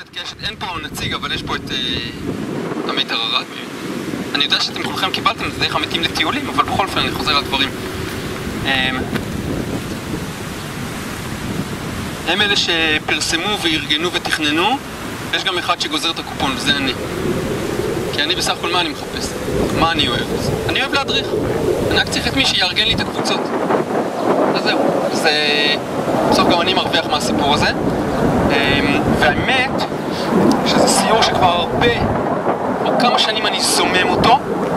קשת, אין פה נציג, אבל יש פה את עמית הררת. אני יודע שאתם כולכם קיבלתם, זה די מתאים לטיולים, אבל בכל אופן אני חוזר על דברים. הם אלה שפרסמו וארגנו ותכננו, יש גם אחד שגוזר את הקופון, וזה אני. כי אני בסך הכל מה אני מחפש? מה אני אוהב? אני אוהב להדריך. אני רק צריך את מי שיארגן לי את הקבוצות. אז זהו. בסוף גם אני מרוויח מהסיפור הזה. והאמת שזה סיור שכבר הרבה, או כמה שנים אני זומם אותו.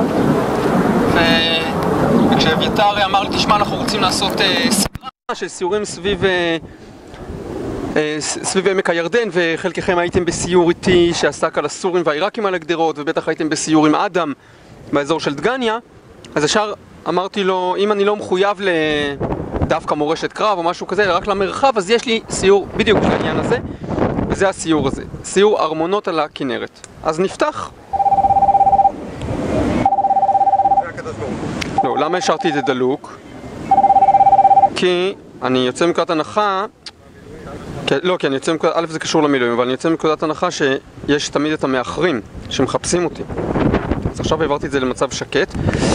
וכשאביתר אמר לי, תשמע, אנחנו רוצים לעשות סדרה של סיורים סביב עמק הירדן, וחלקכם הייתם בסיור איתי שעסק על הסורים והעיראקים על הגדרות, ובטח הייתם בסיור עם אדם באזור של דגניה. אז ישר אמרתי לו, אם אני לא מחויב לדווקא מורשת קרב או משהו כזה, רק למרחב, אז יש לי סיור בדיוק בעניין הזה, וזה הסיור הזה, סיור ארמונות על הכנרת. אז נפתח. לא, למה השארתי את זה דלוק? כי אני יוצא מנקודת הנחה, כי אני יוצא מנקודת, א' זה קשור למילואים, אבל אני יוצא מנקודת הנחה שיש תמיד את המאחרים שמחפשים אותי. אז עכשיו העברתי את זה למצב שקט.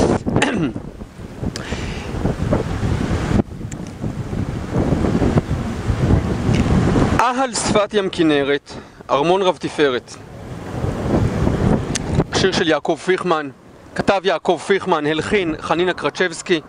אהל שפת ים כנרת, ארמון רב תפארת. השיר של יעקב פיכמן, כתב יעקב פיכמן, הלחין חנינה קרצ'בסקי.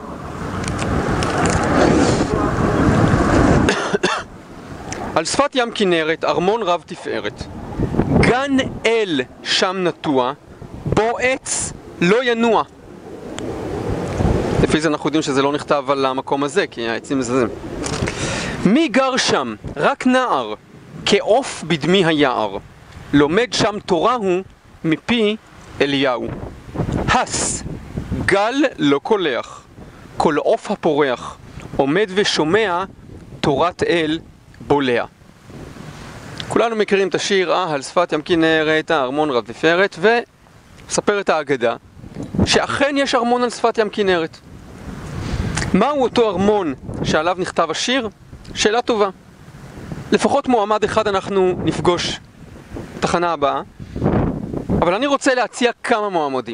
על שפת ים כנרת, ארמון רב תפארת. גן אל שם נטוע, בו עץ לא ינוע. לפי זה אנחנו יודעים שזה לא נכתב על המקום הזה, כי העצים מזזים. מי גר שם? רק נער, כעוף בדמי היער. לומד שם תורה הוא מפי אליהו. הס, גל לא קולח, כל עוף הפורח, עומד ושומע תורת אל בולע. כולנו מכירים את השיר על שפת ים כנרת, ארמון רב תפארת, וספר את האגדה שאכן יש ארמון על שפת ים כנרת. מהו אותו ארמון שעליו נכתב השיר? שאלה טובה. לפחות מועמד אחד אנחנו נפגוש בתחנה הבאה, אבל אני רוצה להציע כמה מועמדים.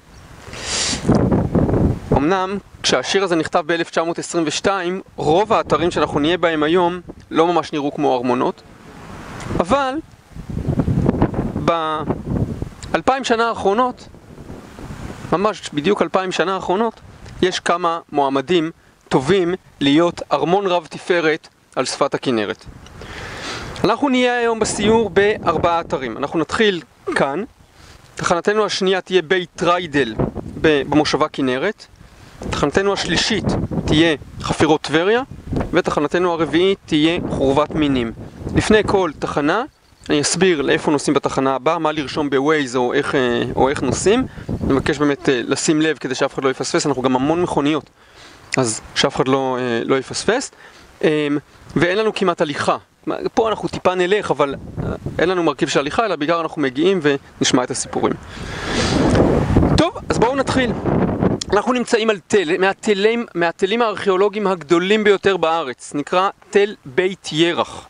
אמנם כשהשיר הזה נכתב ב-1922, רוב האתרים שאנחנו נהיה בהם היום לא ממש נראו כמו ארמונות, אבל ב-2000 שנה האחרונות, ממש בדיוק 2000 שנה האחרונות, יש כמה מועמדים טובים להיות ארמון רב תפארת על שפת הכנרת. אנחנו נהיה היום בסיור בארבעה אתרים. אנחנו נתחיל כאן. תחנתנו השנייה תהיה בית ריידל במושבה כנרת. תחנתנו השלישית תהיה חפירות טבריה, ותחנתנו הרביעית תהיה חורבת מינים. לפני כל תחנה אני אסביר לאיפה נוסעים בתחנה הבאה, מה לרשום בווייז או איך נוסעים. אני מבקש באמת לשים לב כדי שאף אחד לא יפספס, אנחנו גם המון מכוניות, אז שאף אחד לא יפספס. ואין לנו כמעט הליכה. פה אנחנו טיפה נלך, אבל אין לנו מרכיב של הליכה, אלא בעיקר אנחנו מגיעים ונשמע את הסיפורים. טוב, אז בואו נתחיל. אנחנו נמצאים על תל, מהתלים הארכיאולוגיים הגדולים ביותר בארץ, נקרא תל בית ירח.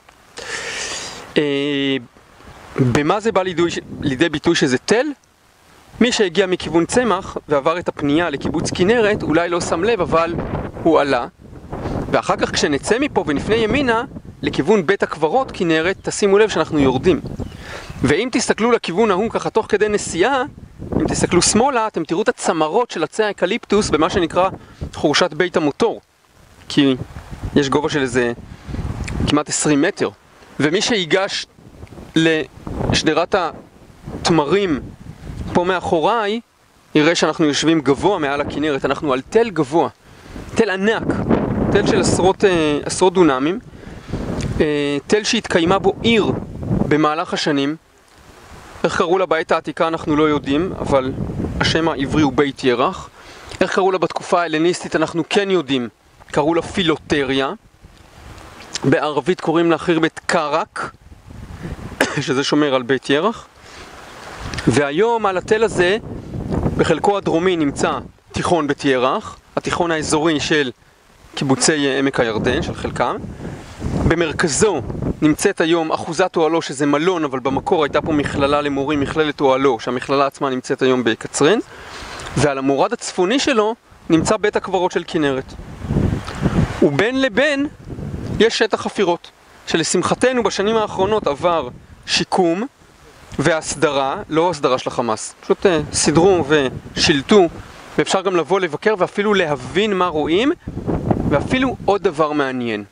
במה זה בא לידי ביטוי שזה תל? מי שהגיע מכיוון צמח ועבר את הפנייה לקיבוץ כנרת, אולי לא שם לב, אבל הוא עלה. ואחר כך כשנצא מפה ונפנה ימינה לכיוון בית הקברות כנרת, תשימו לב שאנחנו יורדים. ואם תסתכלו לכיוון ההוא ככה תוך כדי נסיעה, אם תסתכלו שמאלה, אתם תראו את הצמרות של עצי האקליפטוס במה שנקרא חורשת בית המוטור. כי יש גובה של איזה כמעט 20 מטר. ומי שיגש לשדרת התמרים פה מאחוריי, יראה שאנחנו יושבים גבוה מעל הכנרת. אנחנו על תל גבוה, תל ענק, תל של עשרות דונמים, תל שהתקיימה בו עיר במהלך השנים. איך קראו לה בעת העתיקה אנחנו לא יודעים, אבל השם העברי הוא בית ירח. איך קראו לה בתקופה ההלניסטית אנחנו כן יודעים, קראו לה פילוטריה. בערבית קוראים לה חרבת קרק, שזה שומר על בית ירח. והיום על התל הזה, בחלקו הדרומי נמצא תיכון בית ירח, התיכון האזורי של קיבוצי עמק הירדן, של חלקם. במרכזו נמצאת היום אחוזת אוהלו, שזה מלון, אבל במקור הייתה פה מכללה למורים, מכללת אוהלו, שהמכללה עצמה נמצאת היום בקצרין, ועל המורד הצפוני שלו נמצא בית הקברות של כנרת. ובין לבין יש שטח חפירות, שלשמחתנו בשנים האחרונות עבר שיקום והסדרה, לא הסדרה של החמאס, פשוט סידרו ושילטו, ואפשר גם לבוא לבקר ואפילו להבין מה רואים, ואפילו עוד דבר מעניין.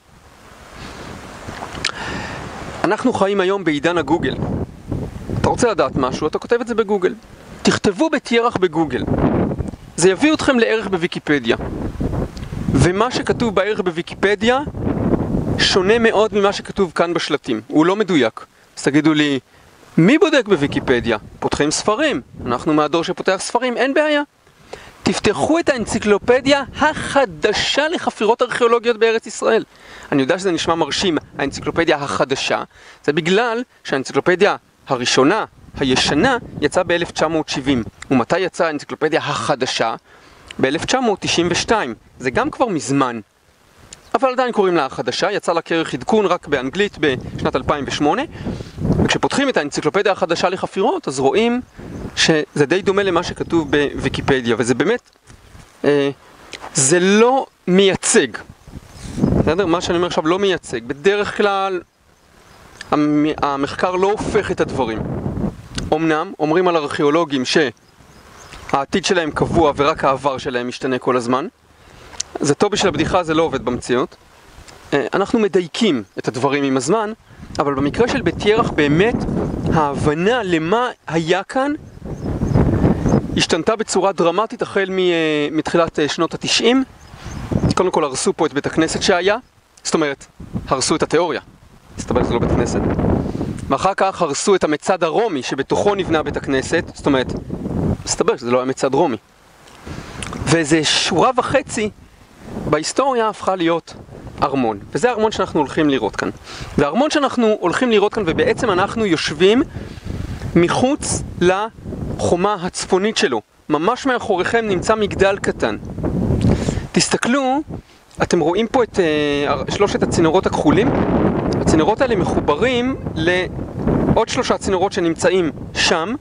אנחנו חיים היום בעידן הגוגל. אתה רוצה לדעת משהו, אתה כותב את זה בגוגל. תכתבו בית ירח בגוגל. זה יביא אתכם לערך בוויקיפדיה. ומה שכתוב בערך בוויקיפדיה שונה מאוד ממה שכתוב כאן בשלטים. הוא לא מדויק. אז תגידו לי, מי בודק בוויקיפדיה? פותחים ספרים. אנחנו מהדור שפותח ספרים, אין בעיה. תפתחו את האנציקלופדיה החדשה לחפירות ארכיאולוגיות בארץ ישראל. אני יודע שזה נשמע מרשים, האנציקלופדיה החדשה. זה בגלל שהאנציקלופדיה הראשונה, הישנה, יצאה ב-1970. ומתי יצאה האנציקלופדיה החדשה? ב-1992. זה גם כבר מזמן. אבל עדיין קוראים לה החדשה, יצא לה כרך עדכון רק באנגלית בשנת 2008. וכשפותחים את האנציקלופדיה החדשה לחפירות, אז רואים שזה די דומה למה שכתוב בוויקיפדיה, וזה באמת, זה לא מייצג. בסדר? מה שאני אומר עכשיו לא מייצג. בדרך כלל המחקר לא הופך את הדברים. אמנם אומרים על ארכיאולוגים שהעתיד שלהם קבוע ורק העבר שלהם משתנה כל הזמן. זה טוב בשביל הבדיחה, זה לא עובד במציאות. אנחנו מדייקים את הדברים עם הזמן, אבל במקרה של בית ירח באמת ההבנה למה היה כאן השתנתה בצורה דרמטית החל מתחילת שנות ה-90. קודם כל הרסו פה את בית הכנסת שהיה, זאת אומרת, הרסו את התיאוריה, מסתבר שזה לא בית הכנסת. ואחר כך הרסו את המצד הרומי שבתוכו נבנה בית הכנסת, זאת אומרת, מסתבר שזה לא היה מצד רומי. ואיזה שורה וחצי בהיסטוריה הפכה להיות ארמון, וזה הארמון שאנחנו הולכים לראות כאן. והארמון שאנחנו הולכים לראות כאן, ובעצם אנחנו יושבים מחוץ לחומה הצפונית שלו. ממש מאחוריכם נמצא מגדל קטן. תסתכלו, אתם רואים פה את שלושת הצינורות הכחולים. הצינורות האלה מחוברים לעוד 3 צינורות שנמצאים שם,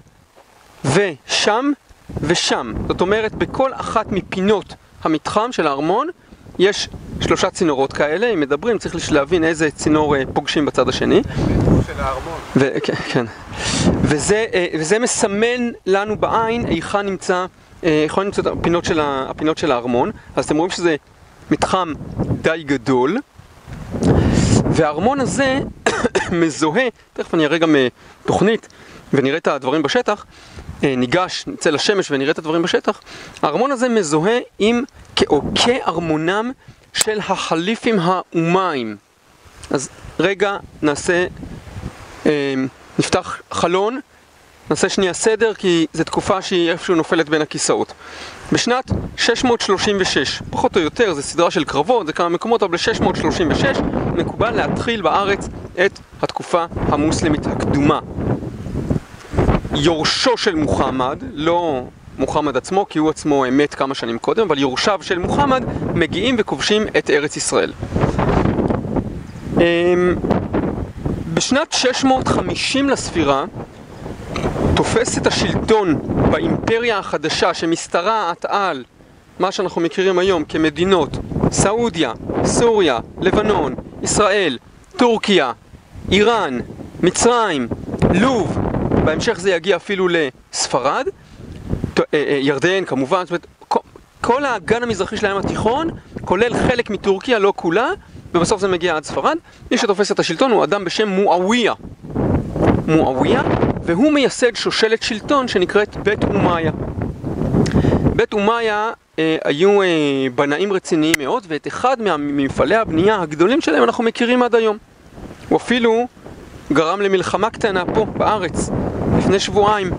ושם, ושם. זאת אומרת, בכל אחת מפינות המתחם של הארמון, יש 3 צינורות כאלה. אם מדברים, צריך להבין איזה צינור פוגשים בצד השני. של הארמון. כן. וזה מסמן לנו בעין היכן נמצא הפינות של הארמון. אז אתם רואים שזה מתחם די גדול. והארמון הזה מזוהה, תכף אני אראה גם תוכנית ונראה את הדברים בשטח, נצא לשמש ונראה את הדברים בשטח. הארמון הזה מזוהה עם כארמונם של החליפים האומיים. אז רגע נפתח חלון, נעשה שנייה סדר כי זו תקופה שהיא איפשהו נופלת בין הכיסאות. בשנת 636, פחות או יותר, זו סדרה של קרבות, זה כמה מקומות, אבל ב-636 מקובל להתחיל בארץ את התקופה המוסלמית הקדומה. יורשו של מוחמד, לא מוחמד עצמו, כי הוא עצמו מת כמה שנים קודם, אבל יורשיו של מוחמד מגיעים וכובשים את ארץ ישראל. בשנת 650 לספירה תופס את השלטון באימפריה החדשה שמשתרעת על מה שאנחנו מכירים היום כמדינות סעודיה, סוריה, לבנון, ישראל, טורקיה, איראן, מצרים, לוב, בהמשך זה יגיע אפילו לספרד, ירדן כמובן, זאת אומרת, כל האגן המזרחי של הים התיכון, כולל חלק מטורקיה, לא כולה, ובסוף זה מגיע עד ספרד. מי שתופס את השלטון הוא אדם בשם מועוויה. מועוויה, והוא מייסד שושלת שלטון שנקראת בית אומיה. בית אומיה היו בנאים רציניים מאוד, ואת אחד ממפעלי הבנייה הגדולים שלהם אנחנו מכירים עד היום. הוא אפילו גרם למלחמה קטנה פה בארץ, לפני שבועיים.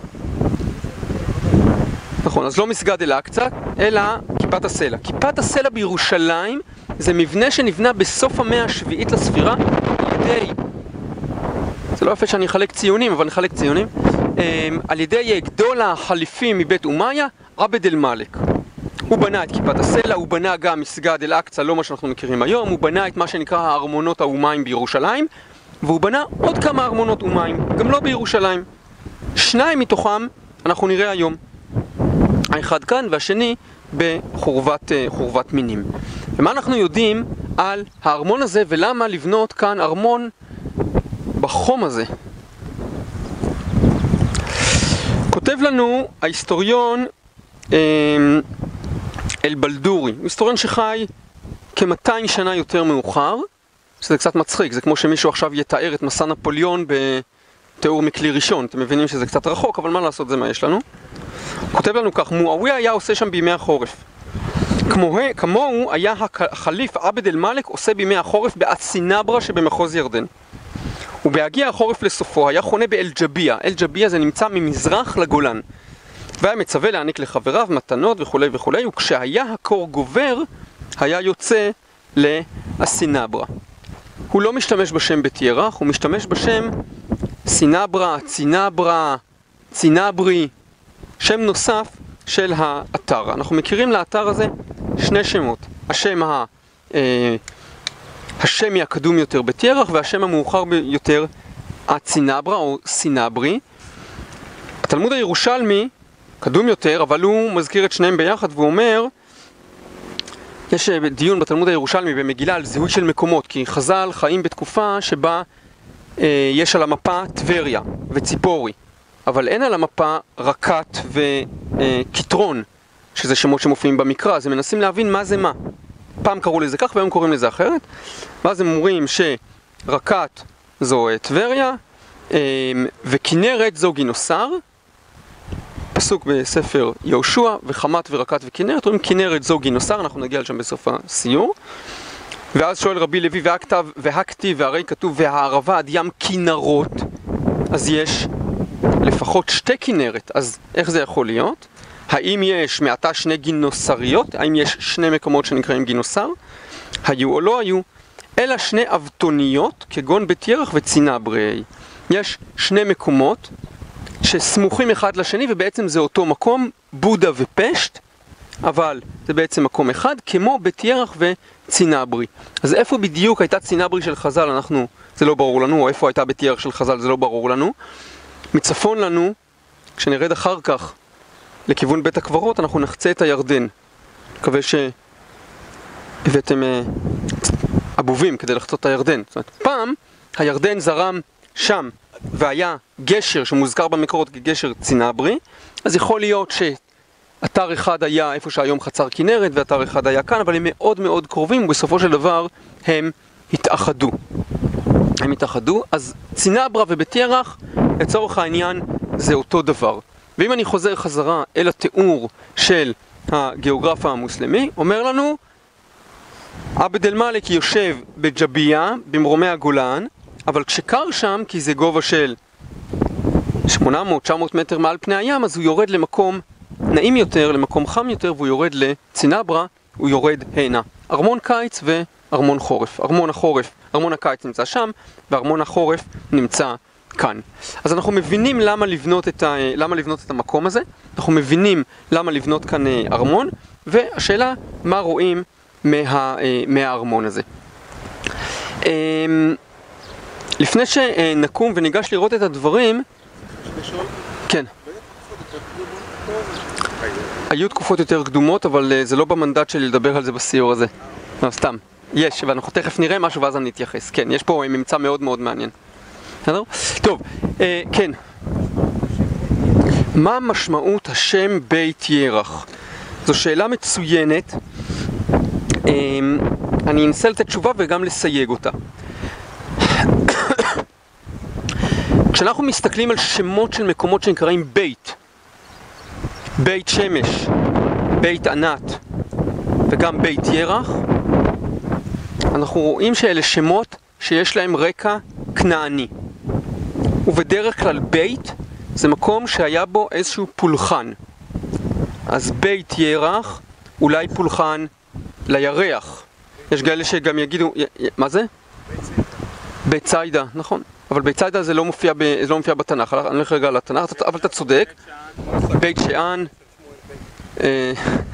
נכון, אז לא מסגד אל-אקצא, אלא כיפת הסלע. כיפת הסלע בירושלים זה מבנה שנבנה בסוף המאה השביעית לספירה על ידי, זה לא יפה שאני אחלק ציונים, אבל נחלק ציונים, על ידי גדול החליפים מבית אומיה, עבד אל-מלך. הוא בנה את כיפת הסלע, הוא בנה גם מסגד אל-אקצא, לא מה שאנחנו מכירים היום, הוא בנה את מה שנקרא הארמונות האומיים בירושלים, והוא בנה עוד כמה ארמונות אומיים, גם לא בירושלים. 2 מתוכם אנחנו נראה היום. האחד כאן והשני בחורבת מינים. ומה אנחנו יודעים על הארמון הזה ולמה לבנות כאן ארמון בחום הזה? כותב לנו ההיסטוריון אל-בלדורי, היסטוריון שחי כ-200 שנה יותר מאוחר, שזה קצת מצחיק, זה כמו שמישהו עכשיו יתאר את מסע נפוליאון בתיאור מכלי ראשון, אתם מבינים שזה קצת רחוק, אבל מה לעשות, זה מה יש לנו. כותב לנו כך, מועאוויה היה עושה שם בימי החורף. כמוהו היה החליף עבד אל-מלך עושה בימי החורף באסינברה שבמחוז ירדן. ובהגיע החורף לסופו היה חונה באל-ג'ביה, אל-ג'ביה זה נמצא ממזרח לגולן. והיה מצווה להעניק לחבריו מתנות וכו' וכו', וכשהיה הקור גובר, היה יוצא לאסינברה. הוא לא משתמש בשם בית ירח, הוא משתמש בשם סינברה, צינברה, צינברי, שם נוסף של האתר. אנחנו מכירים לאתר הזה 2 שמות. השם הקדום יותר בית ירח, והשם המאוחר יותר הצינברה או סינברי. התלמוד הירושלמי קדום יותר, אבל הוא מזכיר את שניהם ביחד והוא אומר, יש דיון בתלמוד הירושלמי במגילה על זיהוי של מקומות, כי חז"ל חיים בתקופה שבה יש על המפה טבריה וציפורי, אבל אין על המפה רקת וכתרון, שזה שמות שמופיעים במקרא, אז הם מנסים להבין מה זה מה. פעם קראו לזה כך והיום קוראים לזה אחרת, ואז הם אומרים שרקת זו טבריה, וכנרת זו גינוסר, פסוק בספר יהושע, וחמת ורקת וכנרת, אומרים כנרת זו גינוסר, אנחנו נגיע לשם בסוף הסיור. ואז שואל רבי לוי, והכתיב, והרי כתוב, והערבה עד ים כנרות, אז יש לפחות 2 כנרת, אז איך זה יכול להיות? האם יש מעתה 2 גינוסריות? האם יש 2 מקומות שנקראים גינוסר? היו או לא היו? אלא 2 אבטוניות, כגון בית ירח וצינברי. יש 2 מקומות שסמוכים אחד לשני, ובעצם זה אותו מקום, בודה ופשט, אבל זה בעצם מקום אחד, כמו בית ירח וצינברי. אז איפה בדיוק הייתה צינברי של חז"ל, זה לא ברור לנו, או איפה הייתה בית ירח של חז"ל, זה לא ברור לנו. מצפון לנו, כשנרד אחר כך לכיוון בית הקברות, אנחנו נחצה את הירדן. מקווה שהבאתם אבובים כדי לחצות את הירדן. זאת אומרת, פעם הירדן זרם שם, והיה גשר שמוזכר במקורות כגשר צינברי, אז יכול להיות שאתר אחד היה איפה שהיום חצר כנרת, ואתר אחד היה כאן, אבל הם מאוד מאוד קרובים, ובסופו של דבר הם התאחדו. אז צינברה ובית ירח, לצורך העניין, זה אותו דבר. ואם אני חוזר חזרה אל התיאור של הגיאוגרף המוסלמי, אומר לנו, עבד אל-מלך יושב בג'ביה, במרומי הגולן, אבל כשקר שם, כי זה גובה של 800-900 מטר מעל פני הים, אז הוא יורד למקום נעים יותר, למקום חם יותר, והוא יורד לצינברה, הוא יורד הנה. ארמון קיץ וארמון חורף. ארמון הקיץ נמצא שם, וארמון החורף נמצא כאן. אז אנחנו מבינים למה לבנות את המקום הזה, אנחנו מבינים למה לבנות כאן ארמון, והשאלה, מה רואים מהארמון הזה. לפני שנקום וניגש לראות את הדברים, כן. היו תקופות יותר קדומות, אבל זה לא במנדט שלי לדבר על זה בסיור הזה. לא, סתם. יש, ואנחנו תכף נראה משהו ואז אני אתייחס. כן, יש פה ממצא מאוד מאוד מעניין. טוב, כן. מה משמעות השם בית ירח? זו שאלה מצוינת. אני אנסה לתת תשובה וגם לסייג אותה. כשאנחנו מסתכלים על שמות של מקומות שנקראים בית שמש, בית ענת וגם בית ירח, אנחנו רואים שאלה שמות שיש להם רקע כנעני. ובדרך כלל בית זה מקום שהיה בו איזשהו פולחן. אז בית ירח אולי פולחן לירח. יש כאלה שגם יגידו, מה זה? בית ציידה, נכון. אבל בית ציידה זה לא מופיע בתנ"ך. אני הולך רגע לתנ"ך, אבל אתה צודק. בית שאן.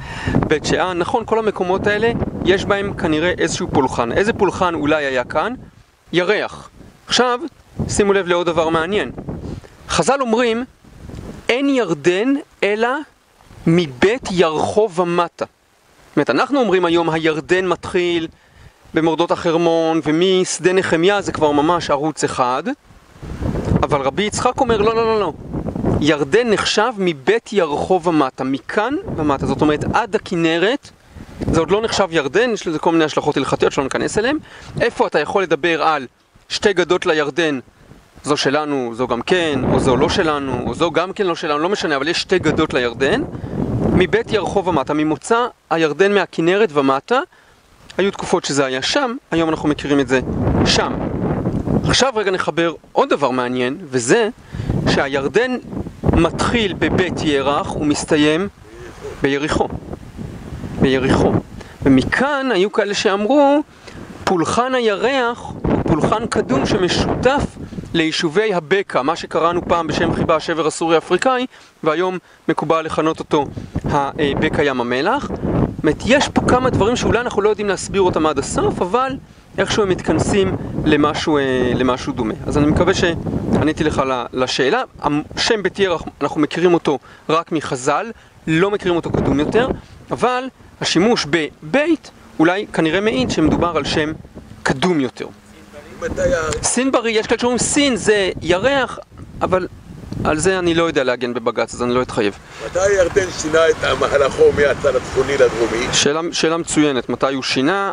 בית שאן, נכון, כל המקומות האלה יש בהם כנראה איזשהו פולחן. איזה פולחן אולי היה כאן? ירח. עכשיו, שימו לב לעוד דבר מעניין. חז"ל אומרים, אין ירדן אלא מבית ירחו ומטה. זאת אומרת, אנחנו אומרים היום הירדן מתחיל במורדות החרמון, ומשדה נחמיה זה כבר ממש ערוץ אחד. אבל רבי יצחק אומר, לא, לא, לא, לא. ירדן נחשב מבית ירחו ומטה, מכאן ומטה. זאת אומרת, עד הכנרת, זה עוד לא נחשב ירדן, יש לזה כל מיני השלכות הלכתיות שלא ניכנס אליהם. איפה אתה יכול לדבר על שתי גדות לירדן, זו שלנו, זו גם כן, או זו לא שלנו, או זו גם כן לא שלנו, לא משנה, אבל יש שתי גדות לירדן. מבית ירחו ומטה, ממוצא הירדן מהכנרת ומטה, היו תקופות שזה היה שם, היום אנחנו מכירים את זה שם. עכשיו רגע נחבר עוד דבר מעניין, וזה שהירדן מתחיל בבית ירח ומסתיים ביריחו. ביריחו. ומכאן היו כאלה שאמרו, פולחן הירח הוא פולחן קדום שמשותף ליישובי הבקע, מה שקראנו פעם בשם חיבה השבר הסורי-אפריקאי, והיום מקובל לכנות אותו הבקע ים המלח. זאת אומרת, יש פה כמה דברים שאולי אנחנו לא יודעים להסביר אותם עד הסוף, אבל איכשהו הם מתכנסים למשהו דומה. אז אני מקווה שעניתי לך לשאלה. השם בית ירח, אנחנו מכירים אותו רק מחז"ל, לא מכירים אותו קדום יותר, אבל השימוש בבית אולי כנראה מעיד שמדובר על שם קדום יותר. סינברי, יש כאלה שאומרים סין זה ירח, אבל על זה אני לא יודע להגן בבג"ץ, אז אני לא אתחייב. מתי ירדן שינה את המהלכו מהצד הצפוני לדרומי? שאלה מצוינת, מתי הוא שינה?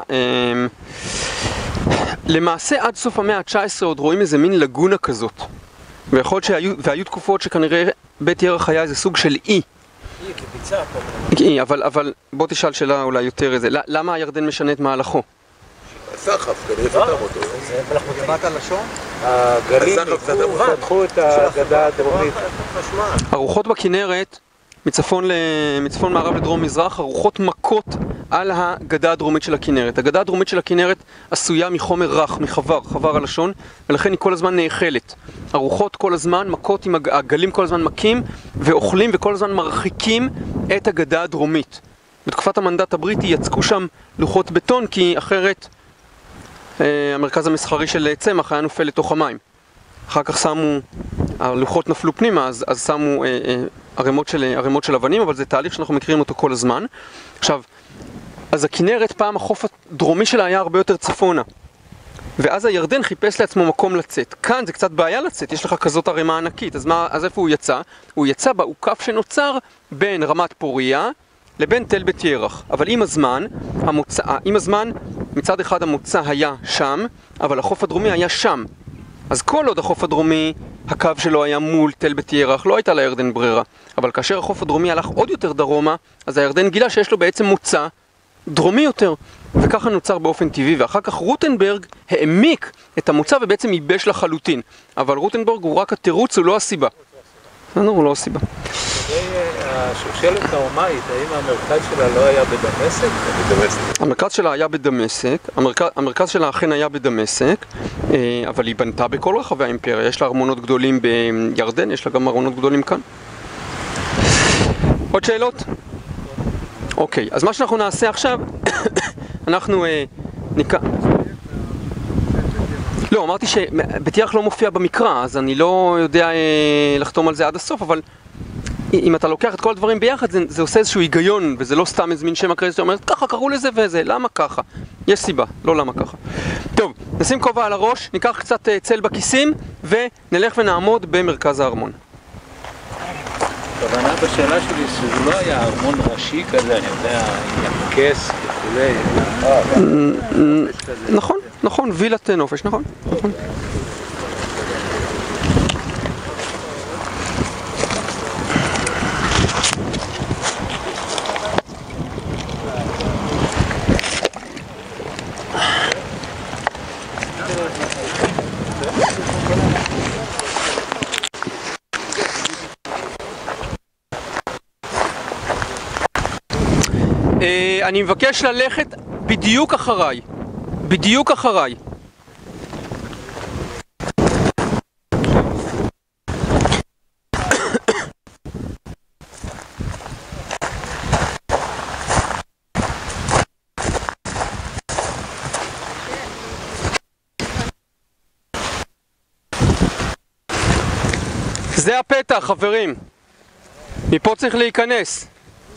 למעשה עד סוף המאה ה-19 עוד רואים איזה מין לגונה כזאת. ויכול להיות והיו תקופות שכנראה בית ירח היה איזה סוג של אי. כפיצה פה. אי, אבל בוא תשאל שאלה אולי יותר איזה. למה הירדן משנה את מהלכו? הסחף, כנראה פתם אותו. אנחנו כמעט הלשון? הגלים פתחו את הגדה הדרומית. הרוחות בכנרת, מצפון מערב לדרום מזרח, הרוחות מכות על הגדה הדרומית של הכנרת. הגדה הדרומית של הכנרת עשויה מחומר רך, חבר הלשון, ולכן היא כל הזמן נאכלת. הרוחות כל הזמן מכות, הגלים כל הזמן מכים ואוכלים וכל הזמן מרחיקים את הגדה הדרומית. בתקופת המנדט הבריטי יצקו שם לוחות בטון, כי אחרת המרכז המסחרי של צמח היה נופל לתוך המים. אחר כך הלוחות נפלו פנימה, אז שמו ערימות של אבנים, אבל זה תהליך שאנחנו מכירים אותו כל הזמן. עכשיו, אז הכנרת פעם החוף הדרומי שלה היה הרבה יותר צפונה. ואז הירדן חיפש לעצמו מקום לצאת. כאן זה קצת בעיה לצאת, יש לך כזאת ערימה ענקית. אז איפה הוא יצא? הוא יצא בעוקף שנוצר בין רמת פוריה לבין תל בית ירח. אבל עם הזמן, מצד אחד המוצא היה שם, אבל החוף הדרומי היה שם. אז כל עוד החוף הדרומי, הקו שלו היה מול תל בית ירח, לא הייתה לירדן ברירה. אבל כאשר החוף הדרומי הלך עוד יותר דרומה, אז הירדן גילה שיש לו בעצם מוצא דרומי יותר. וככה נוצר באופן טבעי, ואחר כך רוטנברג העמיק את המוצא ובעצם ייבש לחלוטין. אבל רוטנברג הוא רק התירוץ, הוא לא הסיבה. הוא לא הסיבה. השושלת הרומאית, האם המרכז שלה לא היה בדמשק? המרכז שלה היה בדמשק, המרכז שלה אכן היה בדמשק, אבל היא בנתה בכל רחבי האימפריה. יש לה ארמונות גדולים בירדן, יש לה גם ארמונות גדולים כאן. עוד שאלות? אוקיי, אז מה שאנחנו נעשה עכשיו, אנחנו לא, אמרתי שבית ירח לא מופיע במקרא, אז אני לא יודע לחתום על זה עד הסוף, אבל אם אתה לוקח את כל הדברים ביחד, זה עושה איזשהו היגיון, וזה לא סתם איזה מין שם הקרדיט שאומרת, ככה קראו לזה וזה, למה ככה? יש סיבה, לא למה ככה. טוב, נשים כובע על הראש, ניקח קצת צל בכיסים, ונלך ונעמוד במרכז הארמון. הכוונה בשאלה שלי שזה לא היה ארמון ראשי כזה, אני יודע, ינקס וכולי. נכון, וילת נופש, נכון. אני מבקש ללכת בדיוק אחריי. זה הפתח, חברים. מפה צריך להיכנס.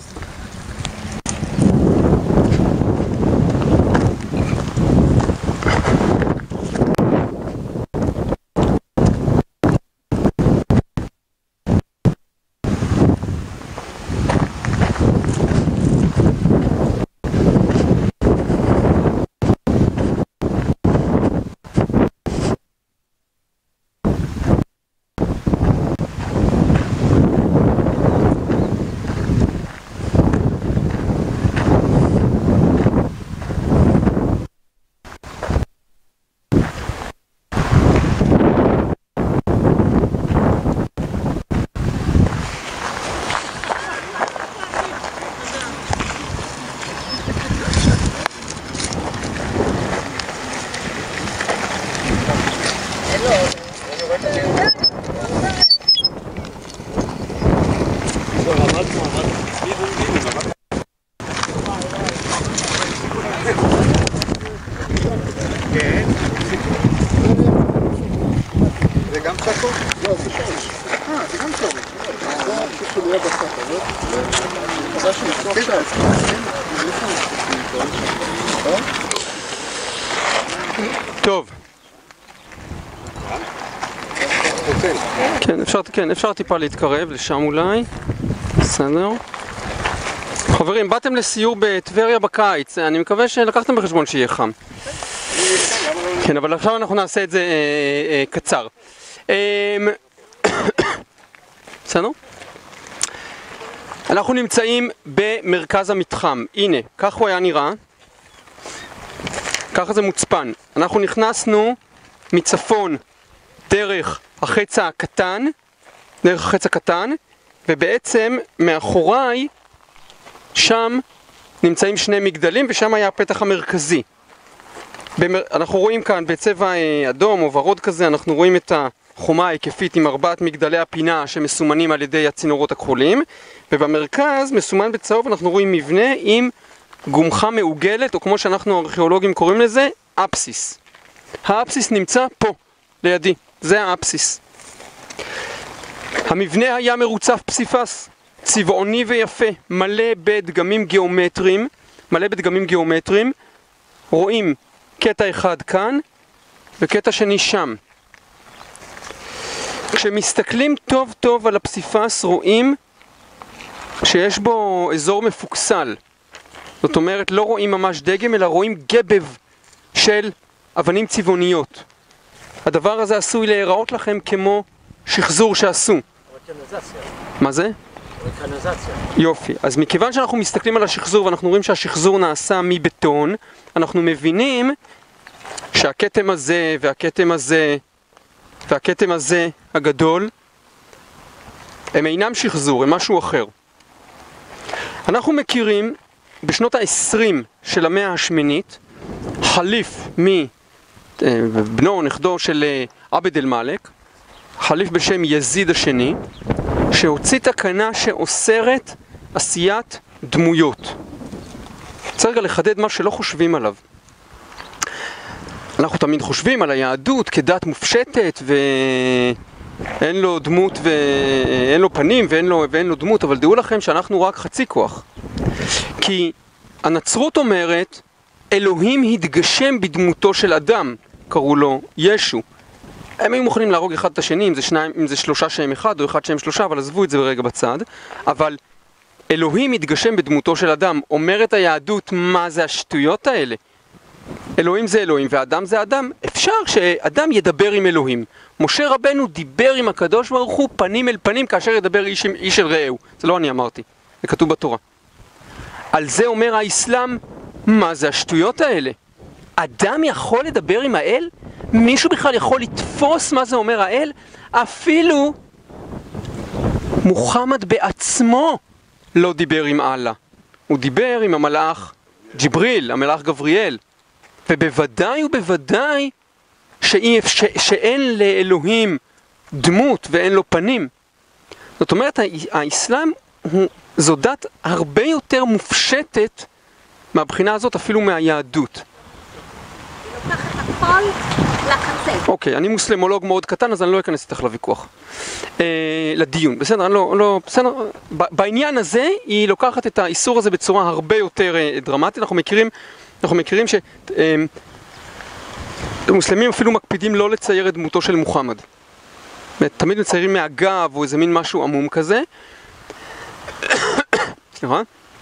זה גם צ'קו? לא, זה שורש. זה גם שורש. זה פשוט ליד הסף הזאת. חדש שמסוף שם. טוב. כן, אפשר טיפה להתקרב לשם אולי. בסדר. חברים, באתם לסיור בטבריה בקיץ. אני מקווה שלקחתם בחשבון שיהיה חם. כן, אבל עכשיו אנחנו נעשה את זה קצר. בסדר? אנחנו נמצאים במרכז המתחם. הנה, כך הוא היה נראה. ככה זה מוצפן. אנחנו נכנסנו מצפון דרך החץ הקטן, ובעצם מאחוריי שם נמצאים שני מגדלים, ושם היה הפתח המרכזי. אנחנו רואים כאן בצבע אדום או ורוד כזה, אנחנו רואים את החומה ההיקפית עם 4 מגדלי הפינה שמסומנים על ידי הצינורות הכחולים, ובמרכז מסומן בצהוב אנחנו רואים מבנה עם גומחה מעוגלת, או כמו שאנחנו הארכיאולוגים קוראים לזה, אפסיס. האפסיס נמצא פה, לידי, זה האפסיס. המבנה היה מרוצף פסיפס, צבעוני ויפה, מלא בדגמים גיאומטריים, רואים קטע אחד כאן וקטע שני שם. כשמסתכלים טוב טוב על הפסיפס רואים שיש בו אזור מפוקסל. זאת אומרת, לא רואים ממש דגם, אלא רואים גבב של אבנים צבעוניות. הדבר הזה עשוי להיראות לכם כמו שחזור שעשו. רקנזציה. מה זה? רקנזציה. יופי. אז מכיוון שאנחנו מסתכלים על השחזור ואנחנו רואים שהשחזור נעשה מבטון, אנחנו מבינים שהכתם הזה והכתם הזה והכתם הזה הגדול הם אינם שחזור, הם משהו אחר. אנחנו מכירים בשנות ה-20 של המאה השמינית חליף מבנו או נכדו של עבד אל-מלך, חליף בשם יזיד השני, שהוציא תקנה שאוסרת עשיית דמויות. צריך לחדד מה שלא חושבים עליו. אנחנו תמיד חושבים על היהדות כדת מופשטת ואין לו דמות ואין לו פנים ואין לו דמות, אבל דעו לכם שאנחנו רק חצי כוח. כי הנצרות אומרת אלוהים התגשם בדמותו של אדם, קראו לו ישו. הם היו מוכנים להרוג אחד את השני, אם זה 3 שהם 1 או 1 שהם 3, אבל עזבו את זה ברגע בצד. אבל אלוהים התגשם בדמותו של אדם. אומרת היהדות, מה זה השטויות האלה? אלוהים זה אלוהים ואדם זה אדם. אפשר שאדם ידבר עם אלוהים. משה רבנו דיבר עם הקדוש ברוך הוא פנים אל פנים כאשר ידבר איש אל רעהו. זה לא אני אמרתי, זה כתוב בתורה. על זה אומר האסלאם, מה זה השטויות האלה? אדם יכול לדבר עם האל? מישהו בכלל יכול לתפוס מה זה אומר האל? אפילו מוחמד בעצמו לא דיבר עם אללה. הוא דיבר עם המלאך ג'יבריל, המלאך גבריאל. ובוודאי ובוודאי שאין לאלוהים דמות ואין לו פנים. זאת אומרת, האסלאם זו דת הרבה יותר מופשטת מהבחינה הזאת אפילו מהיהדות. היא לוקחת הכל לחצר. אוקיי, אני מוסלמולוג מאוד קטן, אז אני לא אכנס איתך לוויכוח. לדיון, בסדר? אני לא, בסדר. בעניין הזה, היא לוקחת את האיסור הזה בצורה הרבה יותר דרמטית. אנחנו מכירים מוסלמים אפילו מקפידים לא לצייר את דמותו של מוחמד. תמיד מציירים מהגב או איזה מין משהו עמום כזה. סליחה.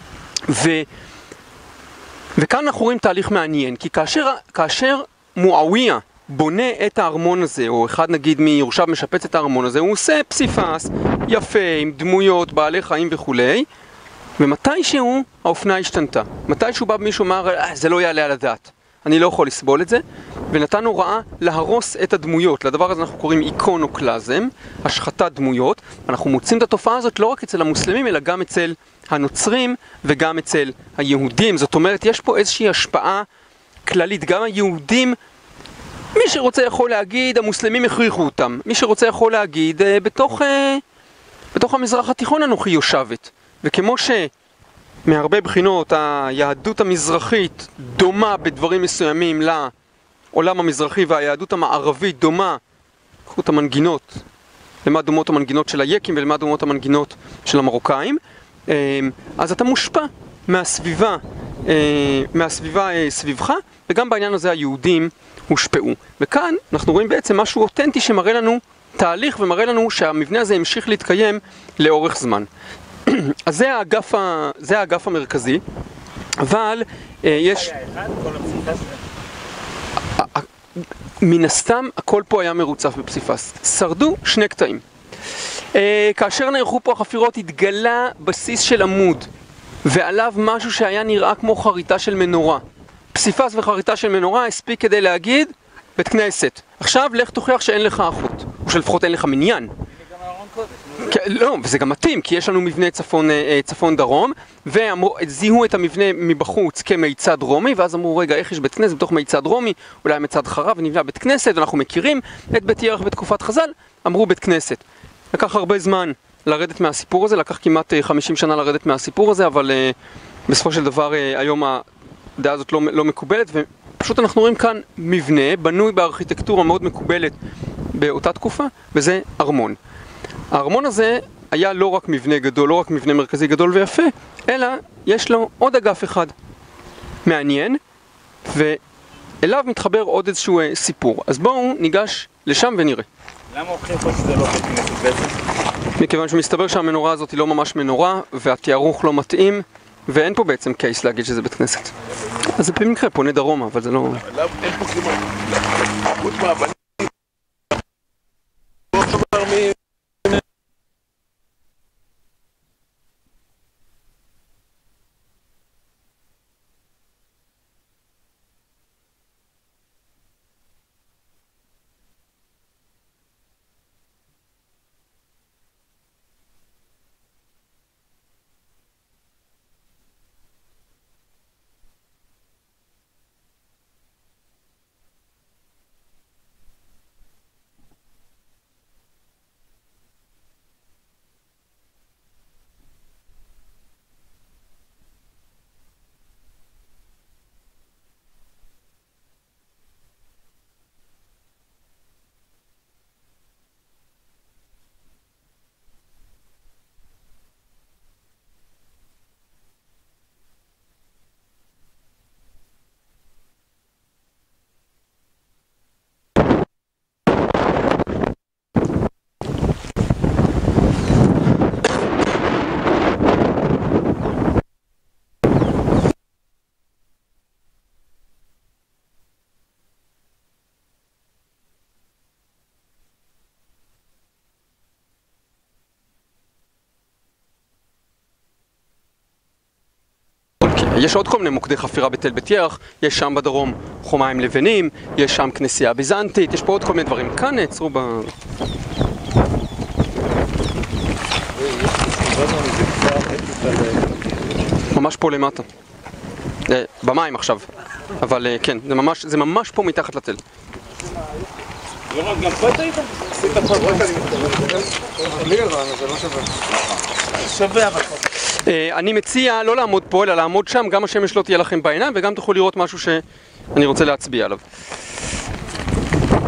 וכאן אנחנו רואים תהליך מעניין, כי כאשר מועאוויה בונה את הארמון הזה, או אחד נגיד מיורשיו משפץ את הארמון הזה, הוא עושה פסיפס יפה עם דמויות, בעלי חיים וכולי, ומתישהו האופנה השתנתה. מתישהו בא מישהו אמר, זה לא יעלה על הדעת, אני לא יכול לסבול את זה, ונתן הוראה להרוס את הדמויות. לדבר הזה אנחנו קוראים איקונוקלזם, השחתת דמויות. אנחנו מוצאים את התופעה הזאת לא רק אצל המוסלמים, אלא גם אצל הנוצרים וגם אצל היהודים. זאת אומרת, יש פה איזושהי השפעה כללית. גם היהודים, מי שרוצה יכול להגיד, המוסלמים הכריחו אותם. מי שרוצה יכול להגיד, בתוך המזרח התיכון אנוכי יושבת. וכמו שמהרבה בחינות היהדות המזרחית דומה בדברים מסוימים לעולם המזרחי, והיהדות המערבית דומה, קחו את המנגינות, למה דומות המנגינות של היקים ולמה דומות המנגינות של המרוקאים, אז אתה מושפע מהסביבה סביבך, וגם בעניין הזה היהודים הושפעו. וכאן אנחנו רואים בעצם משהו אותנטי שמראה לנו תהליך ומראה לנו שהמבנה הזה המשיך להתקיים לאורך זמן. אז זה האגף המרכזי, אבל יש... מן הסתם הכל פה היה מרוצף בפסיפס. שרדו שני קטעים. כאשר נערכו פה החפירות התגלה בסיס של עמוד ועליו משהו שהיה נראה כמו חריטה של מנורה. פסיפס וחריטה של מנורה הספיק כדי להגיד בית כנסת. עכשיו לך תוכיח שאין לך אחות, או שלפחות אין לך מניין. לא, וזה גם מתאים, כי יש לנו מבנה צפון דרום, וזיהו את המבנה מבחוץ כמיצד רומי, ואז אמרו, רגע, איך יש בית כנסת בתוך מיצד רומי, אולי מיצד חרב ונבנה בית כנסת, ואנחנו מכירים את בית ירח בתקופת חז"ל, אמרו בית כנסת. לקח הרבה זמן לרדת מהסיפור הזה, לקח כמעט 50 שנה לרדת מהסיפור הזה, אבל בסופו של דבר היום הדעה הזאת לא מקובלת, ופשוט אנחנו רואים כאן מבנה, בנוי בארכיטקטורה מאוד מקובלת באותה תקופה, וזה ארמון. הארמון הזה היה לא רק מבנה גדול, לא רק מבנה מרכזי גדול ויפה, אלא יש לו עוד אגף אחד מעניין, ואליו מתחבר עוד איזשהו סיפור. אז בואו ניגש לשם ונראה. למה הולכים פה שזה לא בית כנסת בעצם? מכיוון שמסתבר שהמנורה הזאת היא לא ממש מנורה, והתיארוך לא מתאים, ואין פה בעצם קייס להגיד שזה בית כנסת. אז זה במקרה פונה דרומה, אבל זה לא... למה אין פה כמעט? חוץ מהבנים. יש עוד כל מיני מוקדי חפירה בתל בית ירח, יש שם בדרום חומיים לבנים, יש שם כנסייה ביזנטית, יש פה עוד כל מיני דברים. כאן נעצרו ב... ממש פה למטה. במים עכשיו. אבל כן, זה ממש פה מתחת לתל. גם פה אתה איתה? עשית פה זה לא שווה. שווה אבל. אני מציע לא לעמוד פה, אלא לעמוד שם, גם השמש לא תהיה לכם בעיניים, וגם תוכלו לראות משהו שאני רוצה להצביע עליו.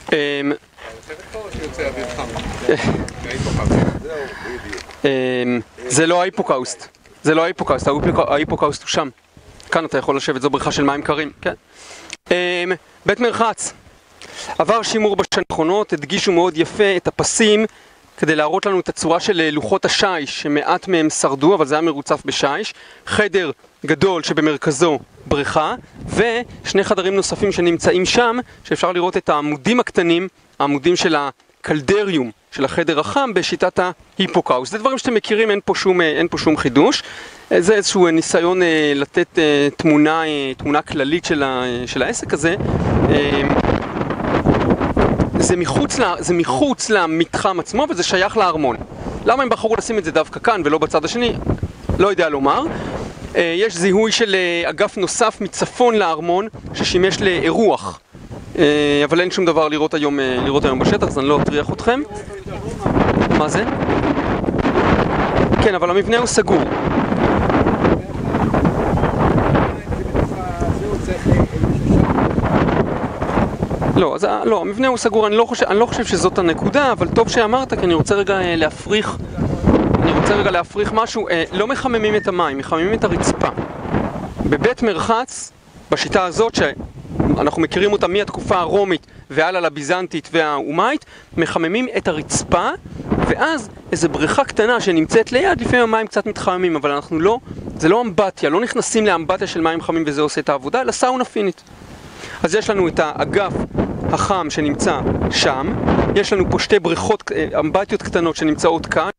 זה לא ההיפוקאוסט. זה לא ההיפוקאוסט, ההיפוקאוסט הוא שם. כאן אתה יכול לשבת, זו בריכה של מים קרים, כן? בית מרחץ. עבר שימור בשנים האחרונות, הדגישו מאוד יפה את הפסים כדי להראות לנו את הצורה של לוחות השיש, שמעט מהם שרדו, אבל זה היה מרוצף בשיש. חדר גדול שבמרכזו בריכה, ושני חדרים נוספים שנמצאים שם, שאפשר לראות את העמודים הקטנים, העמודים של הקלדריום, של החדר החם, בשיטת ההיפוקאוסט. זה דברים שאתם מכירים, אין פה שום חידוש. זה איזשהו ניסיון לתת תמונה כללית של העסק הזה. זה מחוץ למתחם עצמו, וזה שייך לארמון. למה הם בחרו לשים את זה דווקא כאן ולא בצד השני? לא יודע לומר. יש זיהוי של אגף נוסף מצפון לארמון ששימש לאירוח, אבל אין שום דבר לראות היום בשטח, אז אני לא אטריח אתכם. מה זה? כן, אבל המבנה הוא סגור. לא, המבנה הוא סגור, אני לא חושב שזאת הנקודה, אבל טוב שאמרת, כי אני רוצה רגע להפריך משהו. לא מחממים את המים, מחממים את הרצפה. בבית מרחץ, בשיטה הזאת שאנחנו מכירים אותה מהתקופה הרומית והלאה לביזנטית והאומית, מחממים את הרצפה, ואז איזו בריכה קטנה שנמצאת ליד, לפעמים המים קצת מתחממים, אבל זה לא אמבטיה, לא נכנסים לאמבטיה של מים חמים וזה עושה את העבודה, אלא סאונה פינית. אז יש לנו את האגף החם שנמצא שם, יש לנו פה שתי בריכות, אמבטיות קטנות שנמצאות כאן,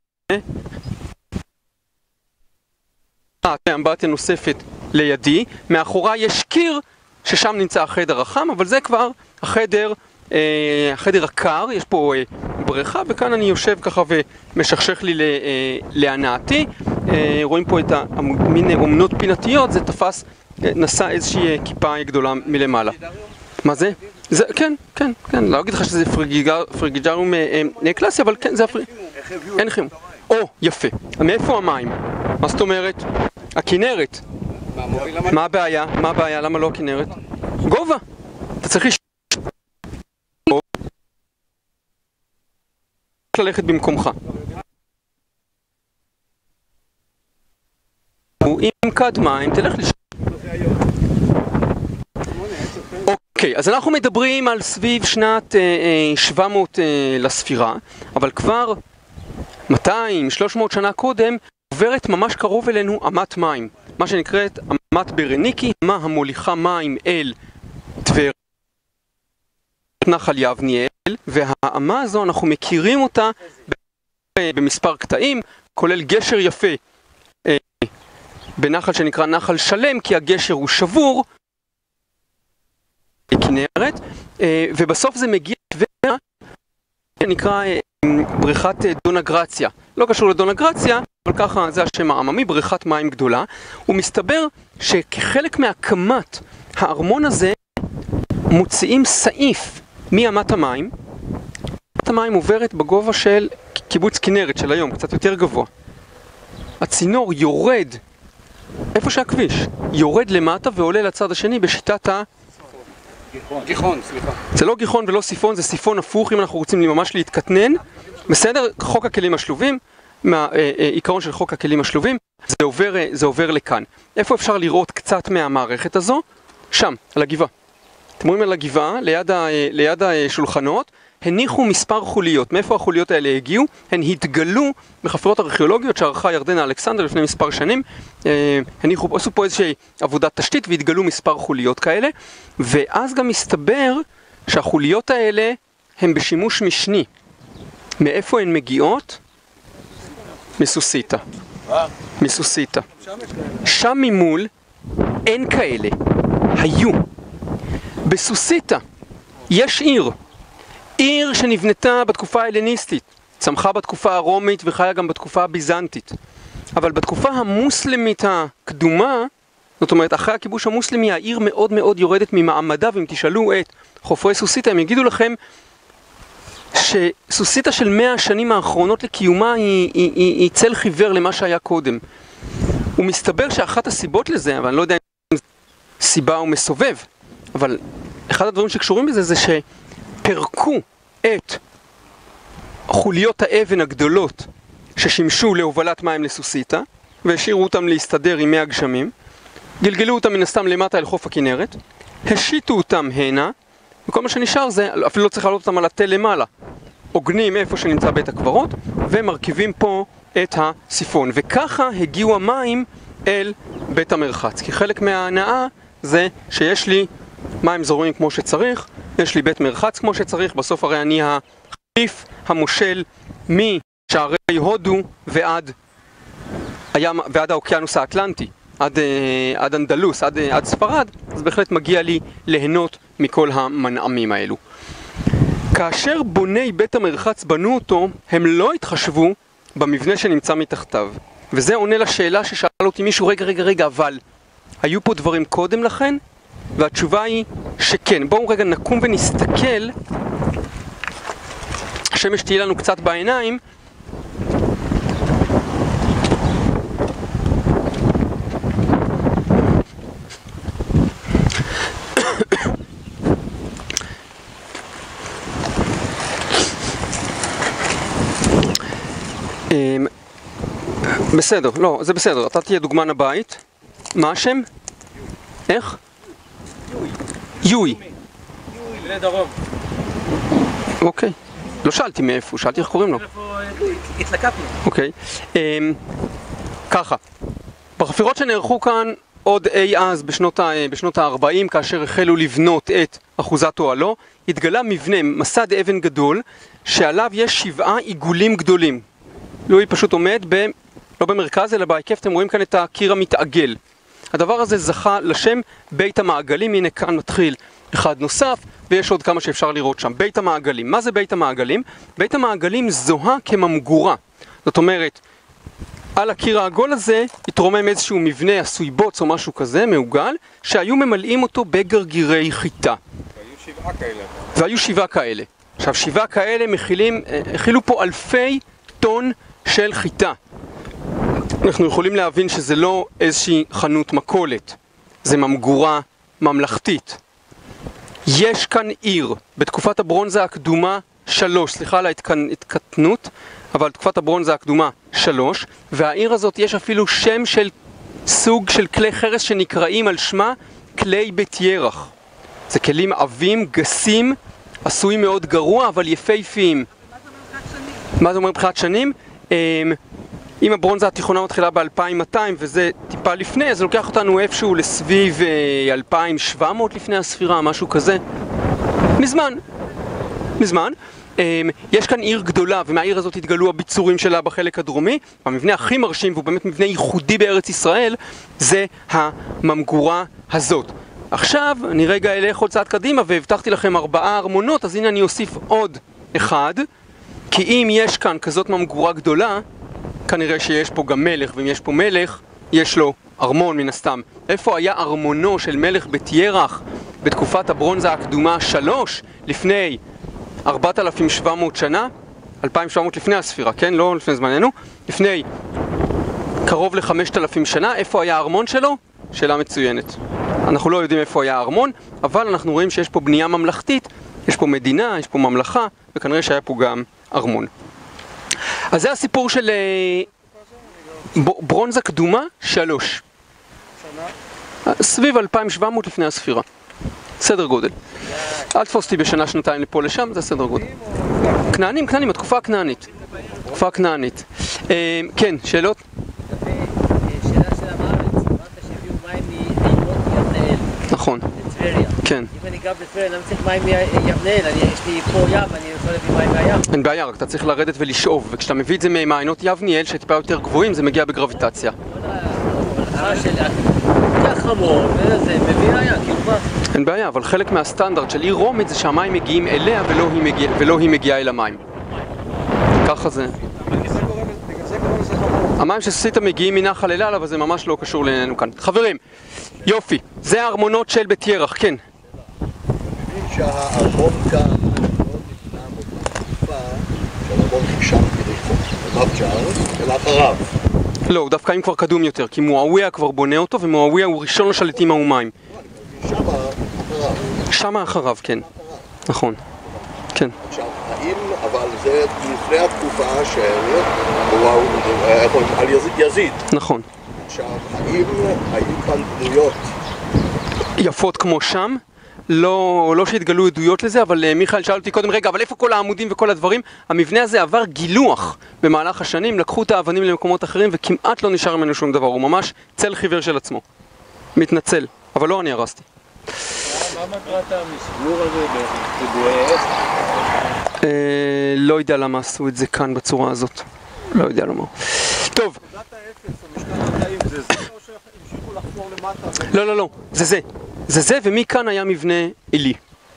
אמבטיה נוספת לידי, מאחורי יש קיר ששם נמצא החדר החם, אבל זה כבר החדר הקר, יש פה בריכה, וכאן אני יושב ככה ומשכשך לי להנאתי. רואים פה את מין אומנות פינתיות, זה תפס, נשא איזושהי כיפה גדולה מלמעלה. מה זה? כן, לא אגיד לך שזה פריגיג'ריום קלאסי, אבל כן, זה אין חימום. יפה. מאיפה המים? מה זאת אומרת? הכנרת. מה הבעיה? למה לא הכנרת? גובה. אתה צריך ללכת במקומך. עם כד מים, תלך לשם. אוקיי, אז אנחנו מדברים על סביב שנת 700 לספירה, אבל כבר 200-300 שנה קודם עוברת ממש קרוב אלינו אמת מים, מה שנקראת אמת ברניקי, מה המוליכה מים אל טבריה, נחל יבניאל, והאמה הזו אנחנו מכירים אותה במספר קטעים, כולל גשר יפה בנחל שנקרא נחל שלם, כי הגשר הוא שבור, כנרת, ובסוף זה מגיע טבריה, נקרא בריכת דונה גרציה. לא קשור לדונה גרציה, אבל ככה זה השם העממי, בריכת מים גדולה. ומסתבר שכחלק מהקמת הארמון הזה מוציאים סעיף מאמת המים. אמת המים עוברת בגובה של קיבוץ כנרת של היום, קצת יותר גבוה. הצינור יורד, איפה שהכביש, יורד למטה ועולה לצד השני בשיטת גיחון, סליחה. זה לא גיחון ולא סיפון, זה סיפון הפוך אם אנחנו רוצים ממש להתקטנן. בסדר? חוק הכלים השלובים, מהעיקרון של חוק הכלים השלובים, זה עובר לכאן. איפה אפשר לראות קצת מהמערכת הזו? שם, על הגבעה. אתם רואים על הגבעה, ליד השולחנות, הניחו מספר חוליות. מאיפה החוליות האלה הגיעו? הן התגלו בחפירות ארכיאולוגיות שערכה ירדנה אלכסנדר לפני מספר שנים. עשו פה איזושהי עבודת תשתית והתגלו מספר חוליות כאלה. ואז גם מסתבר שהחוליות האלה הן בשימוש משני. מאיפה הן מגיעות? מסוסיתא. מסוסיתא. שם ממול אין כאלה. היו. בסוסיתא יש עיר שנבנתה בתקופה ההלניסטית, צמחה בתקופה הרומית וחיה גם בתקופה הביזנטית. אבל בתקופה המוסלמית הקדומה, זאת אומרת אחרי הכיבוש המוסלמי, העיר מאוד מאוד יורדת ממעמדה, ואם תשאלו את חופרי סוסיתא הם יגידו לכם שסוסיתא של 100 השנים האחרונות לקיומה היא צל חיוור למה שהיה קודם. ומסתבר שאחת הסיבות לזה, אבל אני לא יודע אם סיבה או מסובב, אבל אחד הדברים שקשורים בזה זה פרקו את חוליות האבן הגדולות ששימשו להובלת מים לסוסיתא, והשאירו אותם להסתדר עם מי הגשמים, גלגלו אותם מן הסתם למטה אל חוף הכנרת, השיתו אותם הנה, וכל מה שנשאר זה, אפילו לא צריך לעלות אותם על התל למעלה, עוגנים איפה שנמצא בית הקברות, ומרכיבים פה את הסיפון. וככה הגיעו המים אל בית המרחץ. כי חלק מההנאה זה שיש לי מים זורמים כמו שצריך, יש לי בית מרחץ כמו שצריך, בסוף הרי אני החליף המושל משערי הודו ועד האוקיינוס האטלנטי, עד אנדלוס, עד ספרד, אז בהחלט מגיע לי ליהנות מכל המנעמים האלו. כאשר בוני בית המרחץ בנו אותו, הם לא התחשבו במבנה שנמצא מתחתיו. וזה עונה לשאלה ששאל אותי מישהו, רגע, אבל היו פה דברים קודם לכן? והתשובה היא שכן. בואו רגע נקום ונסתכל, השמש תהיה לנו קצת בעיניים. בסדר, לא, זה בסדר, אתה תהיה דוגמן הבית. מה השם? איך? יוי. יוי, לדרום. אוקיי. לא שאלתי מאיפה, שאלתי איך קוראים לו. איפה התלקטנו. אוקיי. ככה, בחפירות שנערכו כאן עוד אי אז בשנות ה-40, כאשר החלו לבנות את אחוזת אוהלו, התגלה מבנה, מסד אבן גדול, שעליו יש 7 עיגולים גדולים. לואי פשוט עומד לא במרכז אלא בהיקף, אתם רואים כאן את הקיר המתעגל. הדבר הזה זכה לשם בית המעגלים. הנה כאן מתחיל אחד נוסף, ויש עוד כמה שאפשר לראות שם. בית המעגלים. מה זה בית המעגלים? בית המעגלים זוהה כממגורה. זאת אומרת, על הקיר העגול הזה התרומם איזשהו מבנה עשוי בוץ או משהו כזה, מעוגל, שהיו ממלאים אותו בגרגירי חיטה. והיו 7 כאלה. עכשיו 7 כאלה הכילו פה אלפי טון של חיטה. אנחנו יכולים להבין שזה לא איזושהי חנות מכולת, זה ממגורה ממלכתית. יש כאן עיר, בתקופת הברונזה הקדומה 3, סליחה על ההתקטנות, אבל תקופת הברונזה הקדומה 3, והעיר הזאת יש אפילו שם של סוג של כלי חרס שנקראים על שמה כלי בית ירח. זה כלים עבים, גסים, עשויים מאוד גרוע, אבל יפהפיים. מה זה אומר מבחינת שנים? אם הברונזה התיכונה מתחילה ב-2200 וזה טיפה לפני, אז זה לוקח אותנו איפשהו לסביב 2700 לפני הספירה, משהו כזה. מזמן. יש כאן עיר גדולה, ומהעיר הזאת התגלו הביצורים שלה בחלק הדרומי. המבנה הכי מרשים, והוא באמת מבנה ייחודי בארץ ישראל, זה הממגורה הזאת. עכשיו, אני רגע אלך עוד צעד קדימה, והבטחתי לכם 4 ארמונות, אז הנה אני אוסיף עוד אחד, כי אם יש כאן כזאת ממגורה גדולה, כנראה שיש פה גם מלך, ואם יש פה מלך, יש לו ארמון מן הסתם. איפה היה ארמונו של מלך בית ירח בתקופת הברונזה הקדומה 3, לפני 4,700 שנה? 2,700 לפני הספירה, כן? לא לפני זמננו. לפני קרוב ל-5,000 שנה, איפה היה הארמון שלו? שאלה מצוינת. אנחנו לא יודעים איפה היה הארמון, אבל אנחנו רואים שיש פה בנייה ממלכתית, יש פה מדינה, יש פה ממלכה, וכנראה שהיה פה גם ארמון. אז זה הסיפור של ברונזה קדומה 3. סביב 2,700 לפני הספירה. סדר גודל. אל תפוס אותי בשנה, שנתיים לפה לשם, זה סדר גודל. כנענים, התקופה הכנענית. תקופה הכנענית. כן, שאלות? שאלה של המארץ, אמרת שהביאו מים מימות יבנאל. נכון. לטבריה. כן. אם אני גר בטבריה, אני לא צריך מים מיבנאל, יש לי פה ים, אני יכול להביא מים מהים. אין בעיה, רק אתה צריך לרדת ולשאוב, וכשאתה מביא את זה ממעיינות יבניאל, שטיפה יותר גבוהים, זה מגיע בגרביטציה. חמור, וזה מביא מים, כאילו מה? אין בעיה, אבל חלק מהסטנדרט של עיר רומית זה שהמים מגיעים אליה ולא היא מגיעה אל המים. ככה זה. המים שסוסיתא מגיעים מנחל אל על, אבל זה ממש לא קשור לענייננו כאן. חברים, יופי, זה הארמונות של בית ירח, כן. מבין שהארמון כאן מאוד נפנה בתקופה שהארמון חישם כדי חוף, אלא אחריו. לא, הוא דווקא אם כבר קדום יותר, כי מואוויה כבר בונה אותו, ומואוויה הוא ראשון לשליטים האומיים. שמה אחריו. שמה אחריו, כן. נכון. כן. עכשיו, האם, אבל זה לפני התקופה של, איך אומרים, על יזיד. נכון. עכשיו, האם היו כאן בנויות? יפות כמו שם, לא שהתגלו עדויות לזה, אבל מיכאל שאל אותי קודם, רגע, אבל איפה כל העמודים וכל הדברים? המבנה הזה עבר גילוח במהלך השנים, לקחו את האבנים למקומות אחרים וכמעט לא נשאר ממנו שום דבר, הוא ממש צל חיוור של עצמו. מתנצל, אבל לא אני הרסתי. מה מטרת המסגור הזה בריבועי עץ? לא יודע למה עשו את זה כאן בצורה הזאת. לא יודע למה. טוב. נקודת האפס, המשקל התאים, זה זה או שהמשיכו לחפור למטה? לא, זה זה. זה זה, ומכאן היה מבנה עילי.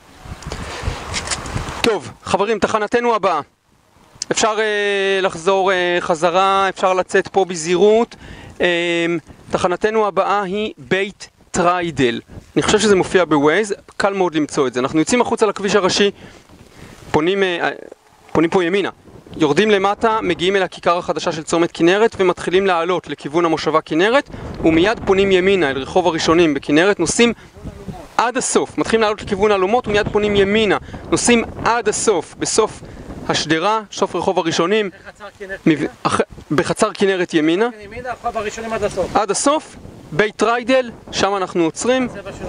טוב, חברים, תחנתנו הבאה. אפשר לחזור חזרה, אפשר לצאת פה בזהירות. תחנתנו הבאה היא בית טריידל. אני חושב שזה מופיע בווייז, קל מאוד למצוא את זה. אנחנו יוצאים החוצה לכביש הראשי, פונים פה ימינה. יורדים למטה, מגיעים אל הכיכר החדשה של צומת כנרת ומתחילים לעלות לכיוון המושבה כנרת, ומיד פונים ימינה אל רחוב הראשונים בכנרת, נוסעים עד הסוף, מתחילים לעלות לכיוון אלומות ומיד פונים ימינה, נוסעים עד הסוף, בסוף השדרה, סוף רחוב הראשונים, בחצר כנרת ימינה, ימינה, רחוב הראשונים עד הסוף. עד הסוף, בית טריידל, שם אנחנו עוצרים.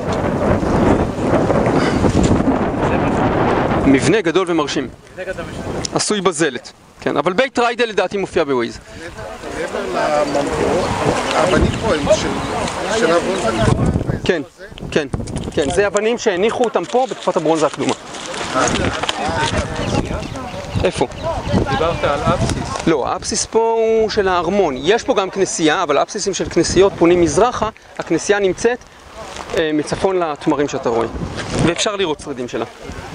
מבנה גדול ומרשים. עשוי בזלת. כן, אבל בית טריידל לדעתי מופיע בווייז. מעבר לממפרות, האבנים פה הם של הברונזה. כן, זה אבנים שהניחו אותם פה בתקופת הברונזה הקדומה. איפה? דיברת על אפסיס. לא, האפסיס פה הוא של הארמון. יש פה גם כנסייה, אבל האפסיסים של כנסיות פונים מזרחה, הכנסייה נמצאת מצפון לתמרים שאתה רואה. ואפשר לראות שרידים שלה.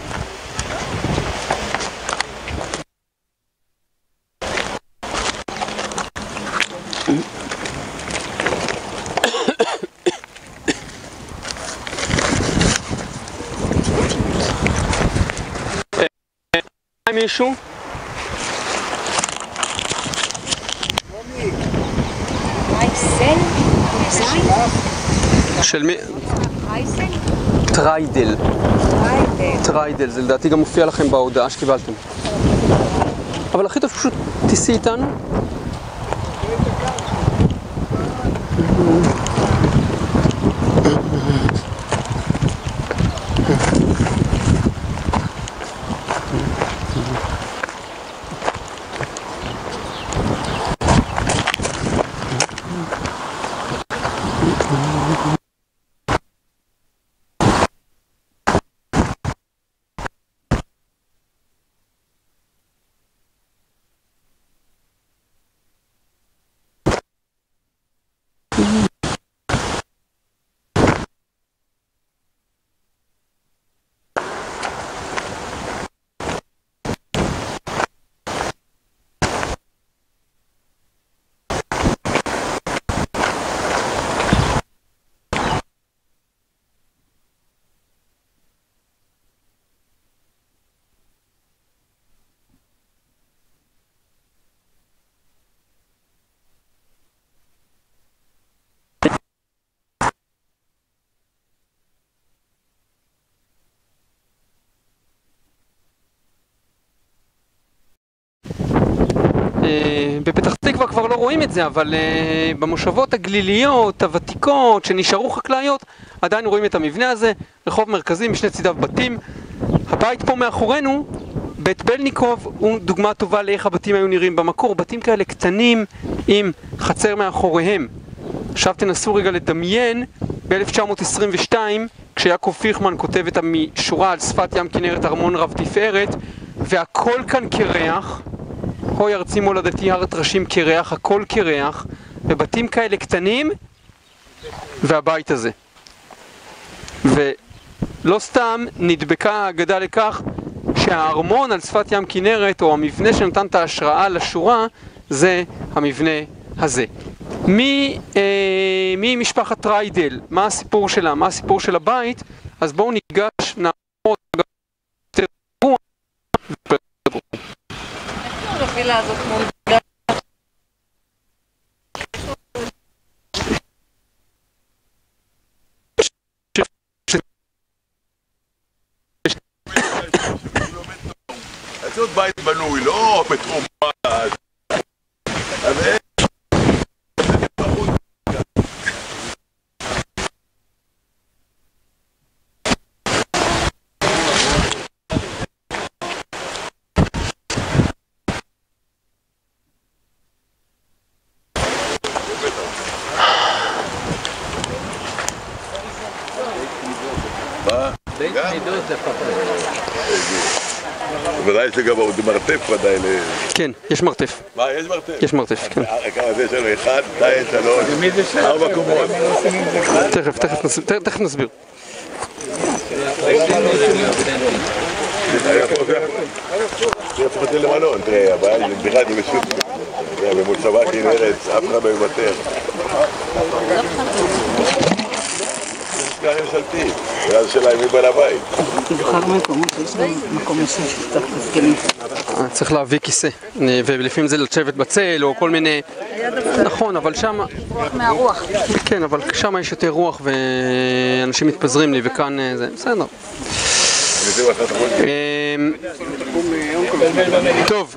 מישהו? של מי? טריידל. טריידל, זה לדעתי גם מופיע לכם בהודעה שקיבלתם. אבל הכי טוב פשוט תיסי איתנו. בפתח תקווה כבר לא רואים את זה, אבל במושבות הגליליות, הוותיקות, שנשארו חקלאיות, עדיין רואים את המבנה הזה, רחוב מרכזי משני צידיו בתים. הבית פה מאחורינו, בית בלניקוב, הוא דוגמה טובה לאיך הבתים היו נראים במקור, בתים כאלה קטנים עם חצר מאחוריהם. עכשיו תנסו רגע לדמיין, ב-1922, כשיעקב פיכמן כותב את המשורה על שפת ים כנרת ארמון רב תפארת, והכל כאן קרח, הוי ארצי מולדתי הר טרשים קרח, הכל קרח, בבתים כאלה קטנים, והבית הזה. ולא סתם נדבקה האגדה לכך שהארמון על שפת ים כנרת, או המבנה שנתן את ההשראה לשורה, זה המבנה הזה. מי משפחת טריידל? מה הסיפור שלה? מה הסיפור של הבית? אז בואו ניגש, נעמוד המילה הזאת מול הבית בנוי, לא מתרומה. אז בית מידות זה פחות. ודאי יש לי גם מרתף ודאי כן, יש מרתף. מה, יש מרתף? יש מרתף, כן. כמה זה שלנו? 1, 2, 3, 4 קומות. תכף נסביר. זה יפוך אותי למלון, תראה, הבעיה היא בדיחה, אני משוט במושבה כנרת, אף אחד לא יוותר. זה ממשלתי, ואז השאלה מי בעל הבית. תבחר מקומות, יש לנו מקום נוסף שפתח תפקידים. צריך להביא כיסא, ולפעמים זה לשבת בצל או כל מיני... נכון, אבל שם... מהרוח. כן, אבל שם יש יותר רוח ואנשים מתפזרים לי וכאן זה... בסדר. טוב.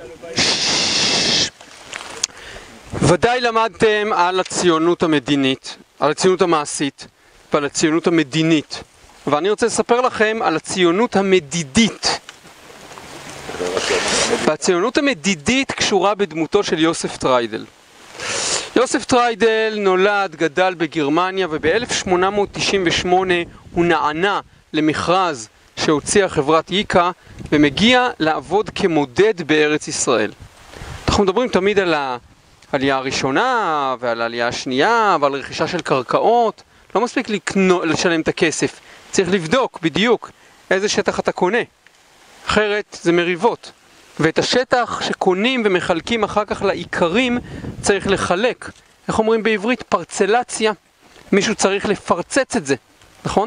ודאי למדתם על הציונות המדינית, על הציונות המעשית ועל הציונות המדינית. ואני רוצה לספר לכם על הציונות המדידית. והציונות המדידית קשורה בדמותו של יוסף טריידל. יוסף טריידל נולד, גדל בגרמניה, וב-1898 הוא נענה למכרז שהוציאה חברת ייקה ומגיע לעבוד כמודד בארץ ישראל. אנחנו מדברים תמיד על העלייה הראשונה ועל העלייה השנייה ועל רכישה של קרקעות. לא מספיק לשלם את הכסף, צריך לבדוק בדיוק איזה שטח אתה קונה. אחרת זה מריבות. ואת השטח שקונים ומחלקים אחר כך לעיקרים צריך לחלק. איך אומרים בעברית? פרצלציה. מישהו צריך לפרצץ את זה, נכון?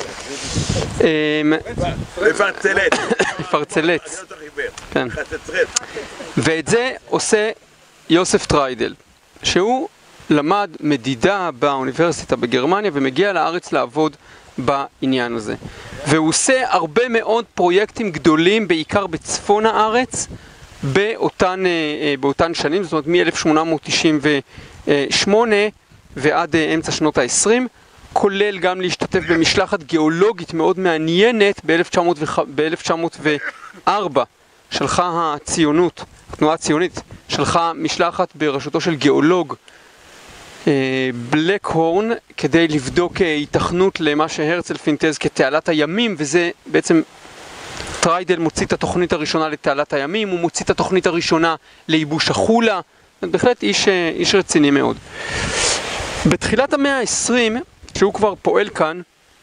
לפרצלץ. לפרצלץ. כן. ואת זה עושה יוסף טריידל, שהוא למד מדידה באוניברסיטה בגרמניה ומגיע לארץ לעבוד בעניין הזה. והוא עושה הרבה מאוד פרויקטים גדולים, בעיקר בצפון הארץ, באותן שנים, זאת אומרת מ-1898 ועד אמצע שנות ה-20, כולל גם להשתתף במשלחת גיאולוגית מאוד מעניינת ב-1904. שלחה הציונות, התנועה הציונית, שלחה משלחת בראשותו של גיאולוג בלק הורן, כדי לבדוק היתכנות למה שהרצל פינטז כתעלת הימים, וזה בעצם טריידל מוציא את התוכנית הראשונה לתעלת הימים, הוא מוציא את התוכנית הראשונה לייבוש החולה, בהחלט איש רציני מאוד. בתחילת המאה ה-20, שהוא כבר פועל כאן,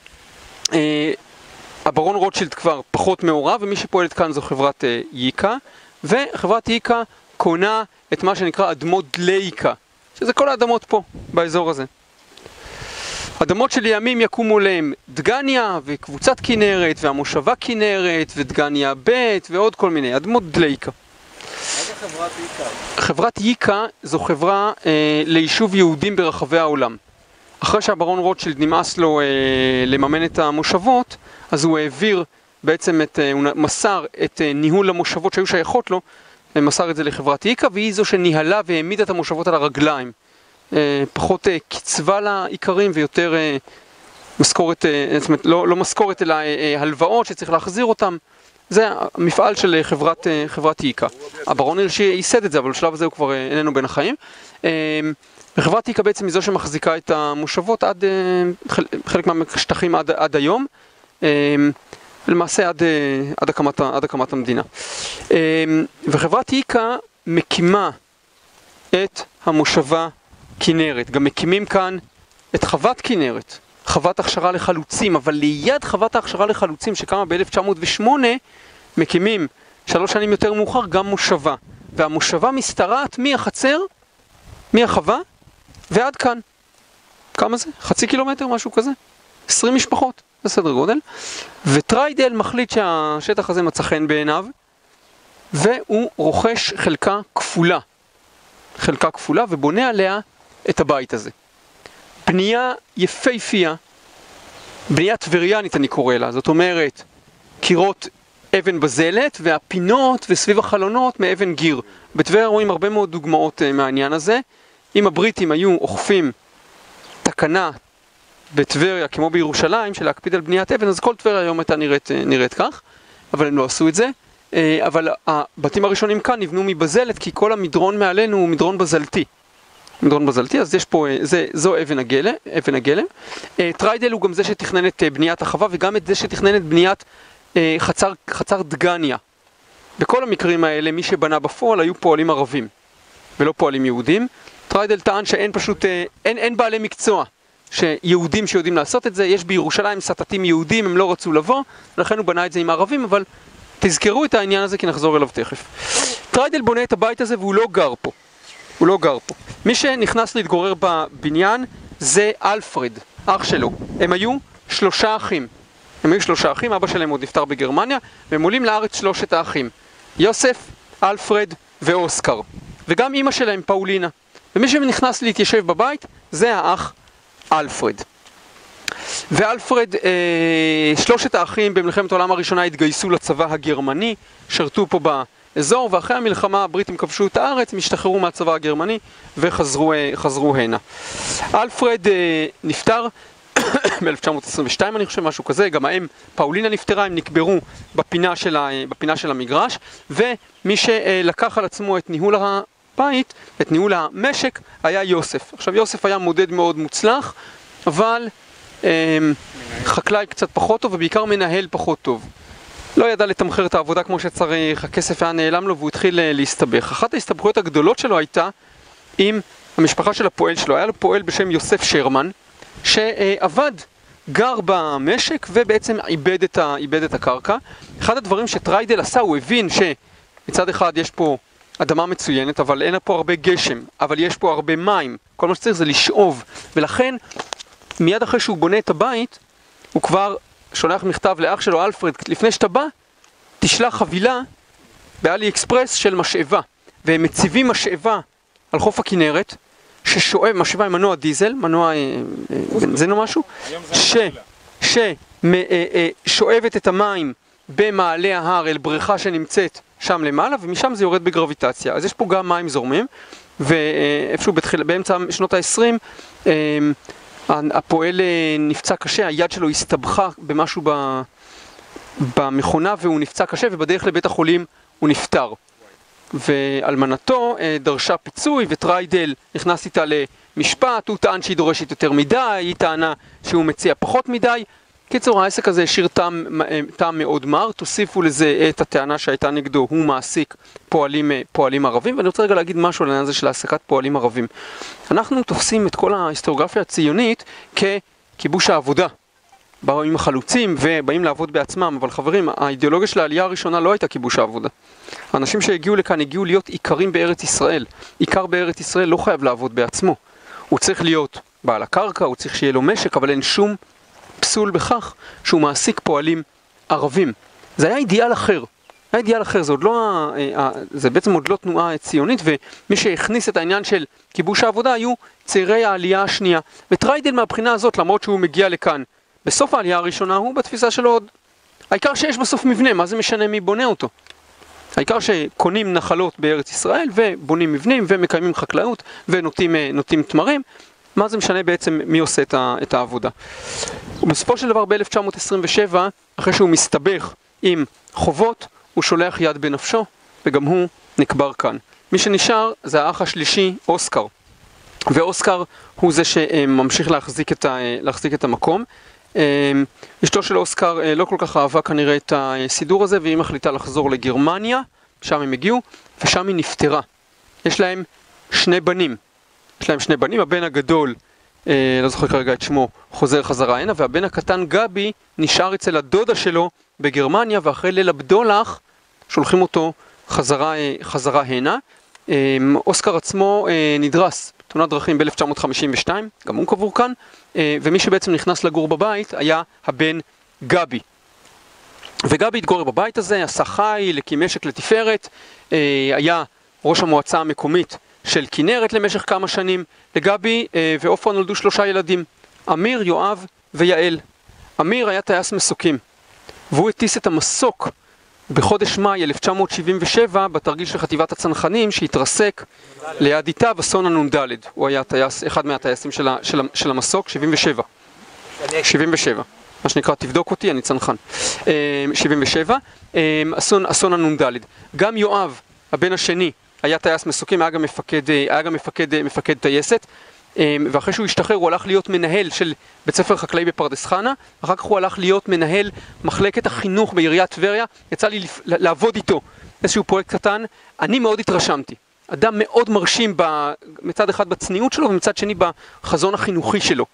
הברון רוטשילד כבר פחות מעורב, ומי שפועלת כאן זו חברת ייקה, וחברת ייקה קונה את מה שנקרא אדמות דלייקה, שזה כל האדמות פה, באזור הזה. אדמות שלימים יקומו להם דגניה וקבוצת כנרת והמושבה כנרת ודגניה ב' ועוד כל מיני, אדמות דלייקה. מה זה חברת ייקה? חברת ייקה זו חברה ליישוב יהודים ברחבי העולם. אחרי שהברון רוטשילד נמאס לו לממן את המושבות, אז הוא העביר בעצם הוא מסר את ניהול המושבות שהיו שייכות לו, מסר את זה לחברת ייקה, והיא זו שניהלה והעמידה את המושבות על הרגליים. פחות קצבה לעיקרים ויותר משכורת, זאת אומרת, לא משכורת אלא הלוואות שצריך להחזיר אותם. זה המפעל של חברת ייקה. הברון הירשי ייסד את זה, אבל בשלב הזה הוא כבר איננו בין החיים. וחברת ייקה בעצם היא זו שמחזיקה את המושבות עד חלק מהשטחים עד היום. למעשה עד הקמת המדינה. וחברת ייקה מקימה את המושבה כנרת. גם מקימים כאן את חוות כנרת, חוות הכשרה לחלוצים, אבל ליד חוות ההכשרה לחלוצים שקמה ב-1908, מקימים 3 שנים יותר מאוחר גם מושבה. והמושבה משתרעת מהחצר, מהחווה, ועד כאן. כמה זה? 0.5 קילומטר, משהו כזה? 20 משפחות, זה סדר גודל. וטריידל מחליט שהשטח הזה מצא חן בעיניו, והוא רוכש חלקה כפולה, ובונה עליה את הבית הזה. בנייה יפהפייה, בנייה טבריאנית אני קורא לה, זאת אומרת, קירות אבן בזלת, והפינות וסביב החלונות מאבן גיר. בטבריה רואים הרבה מאוד דוגמאות מהעניין הזה. אם הבריטים היו אוכפים תקנה בטבריה כמו בירושלים של להקפיד על בניית אבן, אז כל טבריה היום הייתה נראית כך, אבל הם לא עשו את זה. אבל הבתים הראשונים כאן נבנו מבזלת, כי כל המדרון מעלינו הוא מדרון בזלתי. מדרון בזלתי, אז יש פה, זו אבן הגלם. טריידל הוא גם זה שתכנן את בניית החווה, וגם את זה שתכנן את בניית חצר דגניה. בכל המקרים האלה, מי שבנה בפועל היו פועלים ערבים, ולא פועלים יהודים. טריידל טען שאין פשוט, אין בעלי מקצוע שיהודים שיודעים לעשות את זה. יש בירושלים סטטים יהודים, הם לא רצו לבוא, לכן הוא בנה את זה עם הערבים, אבל תזכרו את העניין הזה כי נחזור אליו תכף. טריידל בונה את הבית הזה והוא לא גר פה. הוא לא גר פה. מי שנכנס להתגורר בבניין זה אלפרד, אח שלו. הם היו 3 אחים. אבא שלהם עוד נפטר בגרמניה, והם עולים לארץ 3 האחים. יוסף, אלפרד ואוסקר. וגם אמא שלהם, פאולינה. ומי שנכנס להתיישב בבית זה האח אלפרד. ואלפרד, 3 האחים במלחמת העולם הראשונה התגייסו לצבא הגרמני, שרתו פה באזור, ואחרי המלחמה הבריטים כבשו את הארץ, משתחררו מהצבא הגרמני וחזרו הנה. אלפרד נפטר ב-1922 אני חושב, משהו כזה, גם האם פאולינה נפטרה, הם נקברו בפינה של המגרש, ומי שלקח על עצמו את ניהול הבית, את ניהול המשק, היה יוסף. עכשיו יוסף היה מודד מאוד מוצלח, אבל חקלאי קצת פחות טוב, ובעיקר מנהל פחות טוב. לא ידע לתמחר את העבודה כמו שצריך, הכסף היה נעלם לו והוא התחיל להסתבך. אחת ההסתבכויות הגדולות שלו הייתה עם המשפחה של הפועל שלו. היה לו פועל בשם יוסף שרמן, שעבד, גר במשק ובעצם איבד את הקרקע. אחד הדברים שטריידל עשה, הוא הבין שמצד אחד יש פה אדמה מצוינת, אבל אין פה הרבה גשם, אבל יש פה הרבה מים. כל מה שצריך זה לשאוב, ולכן מיד אחרי שהוא בונה את הבית, הוא כבר שולח מכתב לאח שלו אלפרד, לפני שאתה בא, תשלח חבילה באלי אקספרס של משאבה, והם מציבים משאבה על חוף הכנרת, ששואב, משאבה עם מנוע דיזל, מנוע בנזין או משהו, ששואבת את המים במעלה ההר אל בריכה שנמצאת שם למעלה, ומשם זה יורד בגרביטציה. אז יש פה גם מים זורמים, ואיפשהו באמצע שנות ה-20, הפועל נפצע קשה, היד שלו הסתבכה במשהו במכונה והוא נפצע קשה, ובדרך לבית החולים הוא נפטר. ואלמנתו דרשה פיצוי, וטריידל נכנס איתה למשפט, הוא טען שהיא דורשת יותר מדי, היא טענה שהוא מציע פחות מדי. קיצור, העסק הזה השאיר טעם מאוד מר, תוסיפו לזה את הטענה שהייתה נגדו, הוא מעסיק פועלים ערבים, ואני רוצה רגע להגיד משהו על העניין הזה של העסקת פועלים ערבים. אנחנו תופסים את כל ההיסטוריוגרפיה הציונית ככיבוש העבודה. באים החלוצים ובאים לעבוד בעצמם, אבל חברים, האידיאולוגיה של העלייה הראשונה לא הייתה כיבוש העבודה. האנשים שהגיעו לכאן הגיעו להיות עיקרים בארץ ישראל. עיקר בארץ ישראל לא חייב לעבוד בעצמו. הוא צריך להיות בעל הקרקע, הוא צריך שיהיה לו משק, אבל אין שום פסול בכך שהוא מעסיק פועלים ערבים. זה היה אידיאל אחר. זה עוד לא, זה בעצם עוד לא תנועה ציונית, ומי שהכניס את העניין של כיבוש העבודה היו צעירי העלייה השנייה. וטריידל מהבחינה הזאת, למרות שהוא מגיע לכאן בסוף העלייה הראשונה, הוא בתפיסה שלו עוד. העיקר שיש בסוף מבנה, מה זה משנה מי בונה אותו? העיקר שקונים נחלות בארץ ישראל, ובונים מבנים, ומקיימים חקלאות, ונוטים תמרים. מה זה משנה בעצם מי עושה את העבודה? ובסופו של דבר ב-1927, אחרי שהוא מסתבך עם חובות, הוא שולח יד בנפשו, וגם הוא נקבר כאן. מי שנשאר זה האח השלישי, אוסקר. ואוסקר הוא זה שממשיך להחזיק את המקום. אשתו של אוסקר לא כל כך אהבה כנראה את הסידור הזה, והיא מחליטה לחזור לגרמניה, שם הם הגיעו, ושם היא נפטרה. יש להם 2 בנים. הבן הגדול, לא זוכר כרגע את שמו, חוזר חזרה הנה, והבן הקטן גבי נשאר אצל הדודה שלו בגרמניה, ואחרי ליל הבדולח שולחים אותו חזרה הנה. אוסקר עצמו נדרס בתאונת דרכים ב-1952, גם הוא קבור כאן, ומי שבעצם נכנס לגור בבית היה הבן גבי. וגבי התגורר בבית הזה, עשה חיל, הקים משק לתפארת, היה ראש המועצה המקומית של כנרת למשך כמה שנים. לגבי ועופרה נולדו 3 ילדים, אמיר, יואב ויעל. אמיר היה טייס מסוקים, והוא הטיס את המסוק בחודש מאי 1977, בתרגיל של חטיבת הצנחנים, שהתרסק ליד איתיו, אסון הנ"ד. הוא היה טייס, אחד מהטייסים של המסוק, 77. 77. מה שנקרא, תבדוק אותי, אני צנחן. 77. אסון הנ"ד. גם יואב, הבן השני, היה טייס מסוקים, היה גם מפקד טייסת. ואחרי שהוא השתחרר הוא הלך להיות מנהל של בית ספר חקלאי בפרדס חנה, אחר כך הוא הלך להיות מנהל מחלקת החינוך בעיריית טבריה. יצא לי לעבוד איתו איזשהו פרויקט קטן. אני מאוד התרשמתי, אדם מאוד מרשים מצד אחד בצניעות שלו ומצד שני בחזון החינוכי שלו.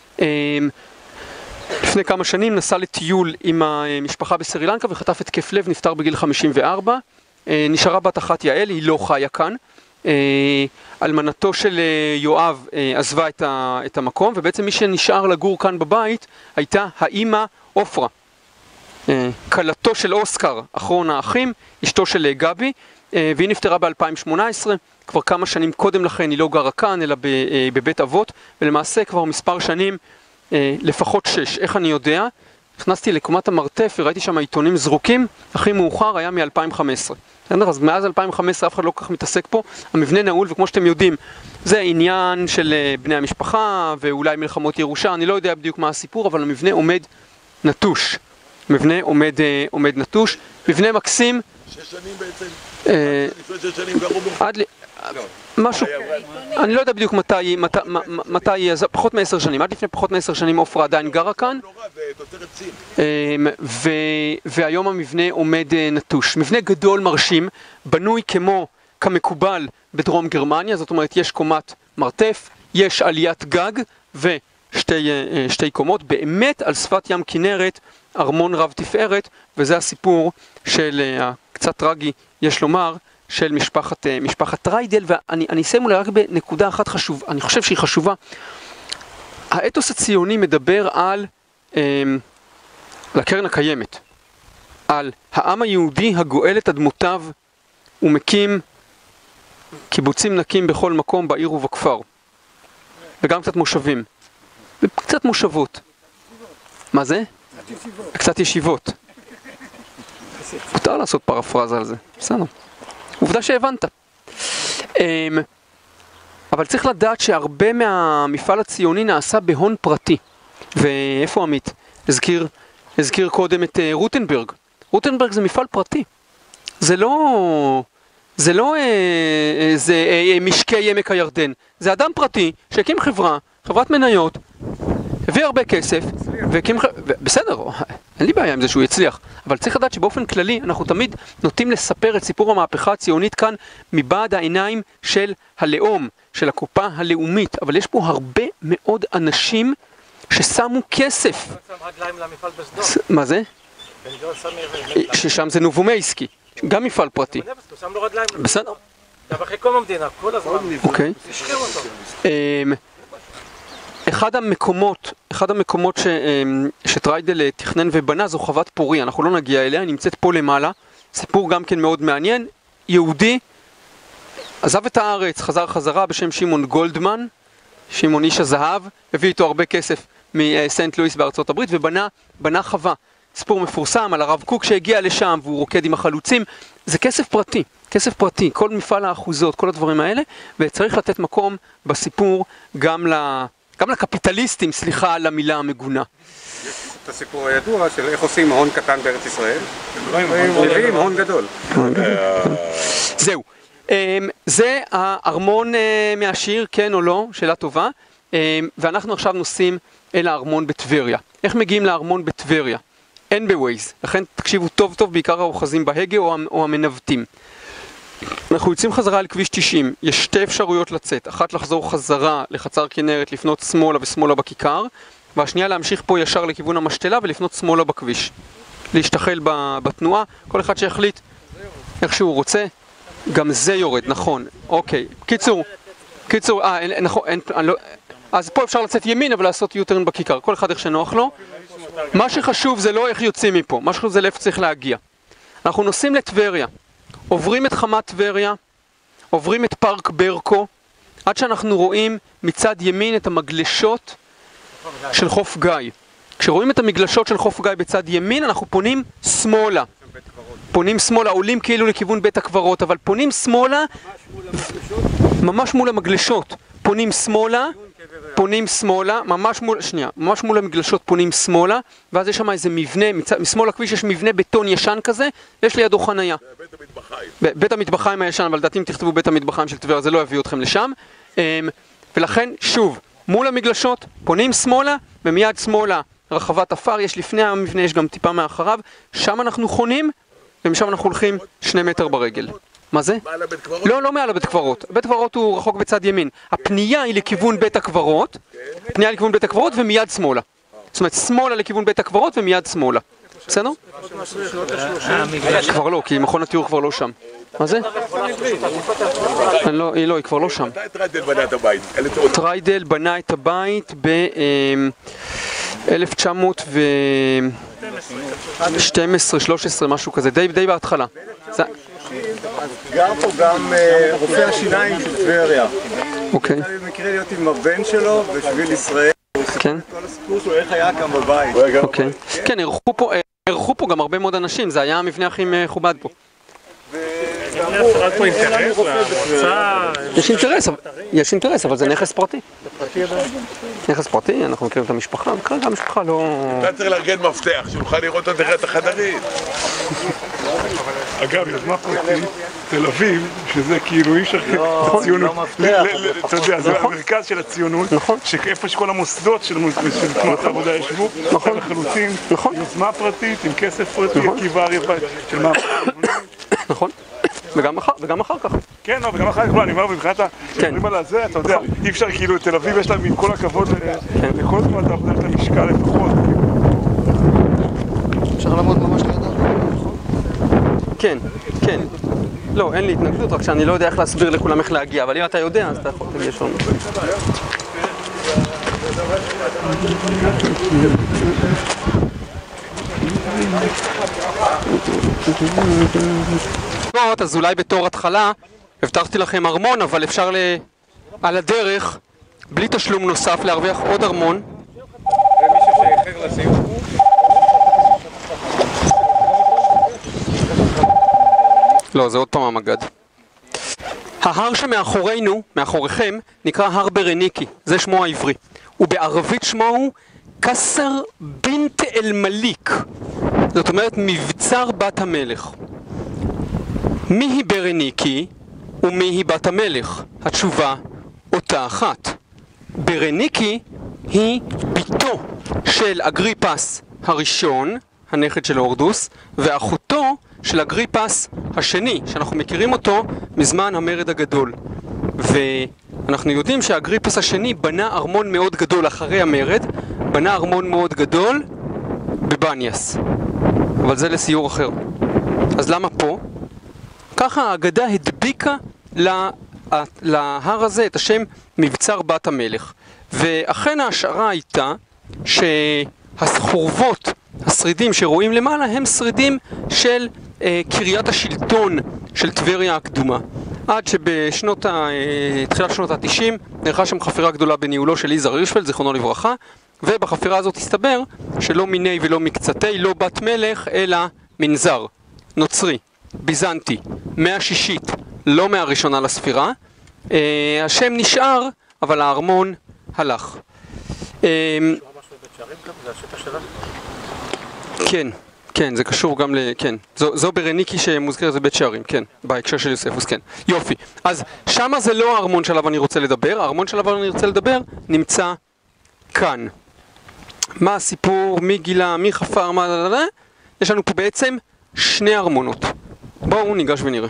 לפני כמה שנים נסע לטיול עם המשפחה בסרי לנקה וחטף התקף לב, נפטר בגיל 54. נשארה בת אחת יעל, היא לא חיה כאן. אלמנתו של יואב עזבה את המקום, ובעצם מי שנשאר לגור כאן בבית הייתה האימא אופרה, כלתו של אוסקר, אחרון האחים, אשתו של גבי, והיא נפטרה ב-2018. כבר כמה שנים קודם לכן היא לא גרה כאן אלא בבית אבות, ולמעשה כבר מספר שנים, לפחות 6. איך אני יודע? נכנסתי לקומת המרתף וראיתי שם עיתונים זרוקים, הכי מאוחר היה מ-2015. אז מאז 2015 אף אחד לא כל כך מתעסק פה, המבנה נעול, וכמו שאתם יודעים, זה עניין של בני המשפחה ואולי מלחמות ירושה, אני לא יודע בדיוק מה הסיפור, אבל המבנה עומד נטוש. מבנה עומד נטוש, מבנה מקסים. 6 שנים בעצם? לפני 6 שנים גרו בו? משהו, אני לא יודע בדיוק מתי, פחות מ10 שנים, עד לפני פחות מ10 שנים אופרה עדיין גרה כאן, והיום המבנה עומד נטוש. מבנה גדול מרשים, בנוי כמקובל בדרום גרמניה, זאת אומרת יש קומת מרתף, יש עליית גג ושתי קומות, באמת על שפת ים כנרת, ארמון רב תפארת, וזה הסיפור של קצת טרגי, יש לומר, של משפחת טריידל. ואני אסיים אולי רק בנקודה אחת חשובה, אני חושב שהיא חשובה. האתוס הציוני מדבר על הקרן הקיימת, על העם היהודי הגואל את אדמותיו ומקים קיבוצים נקים בכל מקום בעיר ובכפר, וגם קצת מושבים וקצת מושבות. מה זה? קצת ישיבות. מותר לעשות פרפרזה על זה, בסדר. עובדה שהבנת. אבל צריך לדעת שהרבה מהמפעל הציוני נעשה בהון פרטי. ואיפה עמית? הזכיר קודם את רוטנברג. רוטנברג זה מפעל פרטי. זה לא משקי עמק הירדן. זה אדם פרטי שהקים חברת מניות, הביא הרבה כסף, בסדר, אין לי בעיה עם זה שהוא יצליח, אבל צריך לדעת שבאופן כללי אנחנו תמיד נוטים לספר את סיפור המהפכה הציונית כאן מבעד העיניים של הלאום, של הקופה הלאומית, אבל יש פה הרבה מאוד אנשים ששמו כסף. מה זה? ששם זה נובומייסקי, גם מפעל פרטי. בסדר. אחרי קום המדינה, כל הזמן. אוקיי. אחד המקומות שטריידל תכנן ובנה זו חוות פורי, אנחנו לא נגיע אליה, היא נמצאת פה למעלה, סיפור גם כן מאוד מעניין. יהודי עזב את הארץ, חזר חזרה בשם שמעון גולדמן, שמעון איש הזהב, הביא איתו הרבה כסף מסנט לואיס בארצות הברית ובנה חווה. סיפור מפורסם על הרב קוק שהגיע לשם והוא רוקד עם החלוצים. זה כסף פרטי, כל מפעל האחוזות, כל הדברים האלה, וצריך לתת מקום בסיפור גם לקפיטליסטים, סליחה על המילה המגונה. את הסיפור הידוע של איך עושים הון קטן בארץ ישראל, מביאים הון גדול. זהו. זה הארמון מהשיר, כן או לא, שאלה טובה. ואנחנו עכשיו נוסעים אל הארמון בטבריה. איך מגיעים לארמון בטבריה? אין בווייז, לכן תקשיבו טוב טוב, בעיקר האוחזים בהגה או המנווטים. אנחנו יוצאים חזרה על כביש 90, יש 2 אפשרויות לצאת, אחת לחזור חזרה לחצר כנרת, לפנות שמאלה ושמאלה בכיכר, והשנייה להמשיך פה ישר לכיוון המשתלה ולפנות שמאלה בכביש. להשתחל בתנועה, כל אחד שיחליט איך שהוא רוצה. גם זה יורד, נכון, אוקיי. קיצור, נכון, אז פה אפשר לצאת ימין אבל לעשות U-turn בכיכר, כל אחד איך שנוח לו. מה שחשוב זה לא איך יוצאים מפה, מה שחשוב זה לאיפה צריך להגיע. אנחנו נוסעים לטבריה, עוברים את חמת טבריה, עוברים את פארק ברקו, עד שאנחנו רואים מצד ימין את המגלשות של חוף גיא. כשרואים את המגלשות של חוף גיא בצד ימין, אנחנו פונים שמאלה. פונים שמאלה, עולים כאילו לכיוון בית הקברות, אבל פונים שמאלה, ממש מול המגלשות, פונים שמאלה, ממש מול המגלשות פונים שמאלה, ואז יש שם איזה מבנה, משמאל הכביש יש מבנה בטון ישן כזה, יש לידו חנייה. בית המטבחיים. בית המטבחיים הישן, אבל לדעתי אם תכתבו בית המטבחיים של טבריה, זה לא יביא אתכם לשם. ולכן, שוב, מול המגלשות, פונים שמאלה, ומיד שמאלה רחבת אפר, יש לפני המבנה, יש גם טיפה מאחריו, שם אנחנו חונים, ומשם אנחנו הולכים 2 מטר ברגל. מה זה? מעל הבית קברות? לא מעל הבית קברות. בית קברות הוא רחוק בצד ימין. הפנייה היא לכיוון בית הקברות, ומיד שמאלה. זאת אומרת, שמאלה לכיוון בית הקברות ומיד שמאלה. בסדר? כבר לא, כי מכון התיאור כבר לא שם. מה זה? היא כבר לא שם. מתי טריידל בנה את הבית? טריידל בנה את הבית ב-1912-13, משהו כזה, די בהתחלה. גר פה גם רופא השיניים של טבריה. אוקיי. אני מקרה להיות עם הבן שלו בשביל ישראל. כן. כל הסיפור שלו, איך היה כאן בבית. אוקיי. כן, אירחו פה גם הרבה מאוד אנשים, זה היה המבנה הכי מכובד פה. יש אינטרס, אבל זה נכס פרטי. נכס פרטי, אנחנו מכירים את המשפחה, וכרגע המשפחה לא... אתה צריך לארגן מפתח, שנוכל לראות את החדרים. אגב, יוזמה פרטית, תל אביב, שזה כאילו איש אחר, הציונות, אתה יודע, זה המרכז של הציונות, שאיפה שכל המוסדות של תנועת העבודה ישבו, לחלוצים, יוזמה פרטית, עם כסף פרטי, עקיבא של מה... נכון, וגם אחר כך. כן, וגם אחר כך, אני אומר, מבחינת הדברים על הזה, אתה יודע, אי אפשר כאילו, תל אביב יש להם עם כל הכבוד לכל תנועת העבודה, יש להם משקל לפחות. אפשר לעמוד ממש לידה. כן. לא, אין לי התנגדות, רק שאני לא יודע איך להסביר לכולם איך להגיע, אבל אם אתה יודע, אז אתה יכול להגיע לנו. אז אולי בתור התחלה, הבטחתי לכם ארמון, אבל אפשר על הדרך, בלי תשלום נוסף, להרוויח עוד ארמון. ומישהו שאיחר לסיום? לא, זה עוד פעם המגד. ההר שמאחורינו, מאחוריכם, נקרא הר ברניקי, זה שמו העברי. ובערבית שמו הוא קסר בינט אל מליק, זאת אומרת מבצר בת המלך. מי היא ברניקי ומי היא בת המלך? התשובה אותה אחת. ברניקי היא ביתו של אגריפס הראשון, הנכד של הורדוס, ואחותו של אגריפס השני, שאנחנו מכירים אותו מזמן המרד הגדול. ואנחנו יודעים שהאגריפס השני בנה ארמון מאוד גדול אחרי המרד, בנה ארמון מאוד גדול בבניאס. אבל זה לסיור אחר. אז למה פה? ככה האגדה הדביקה להר הזה את השם מבצר בת המלך. ואכן ההשערה הייתה שהחורבות, השרידים שרואים למעלה, הם שרידים של קריית השלטון של טבריה הקדומה. עד תחילת שנות ה-90 נערכה שם חפירה גדולה בניהולו של יזהר הירשפלד, זיכרונו לברכה, ובחפירה הזאת הסתבר שלא מיני ולא מקצתי, לא בת מלך, אלא מנזר, נוצרי, ביזנטי, 160, לא מהראשונה לספירה. השם נשאר, אבל הארמון הלך. כן, זה קשור גם כן. זו ברניקי שמוזכרת, זה בית שערים, כן, בהקשר של יוספוס, כן. יופי. אז שמה זה לא הארמון שעליו אני רוצה לדבר, הארמון שעליו אני רוצה לדבר נמצא כאן. מה הסיפור, מי גילה, מי חפר, יש לנו פה בעצם 2 ארמונות. בואו ניגש ונראה.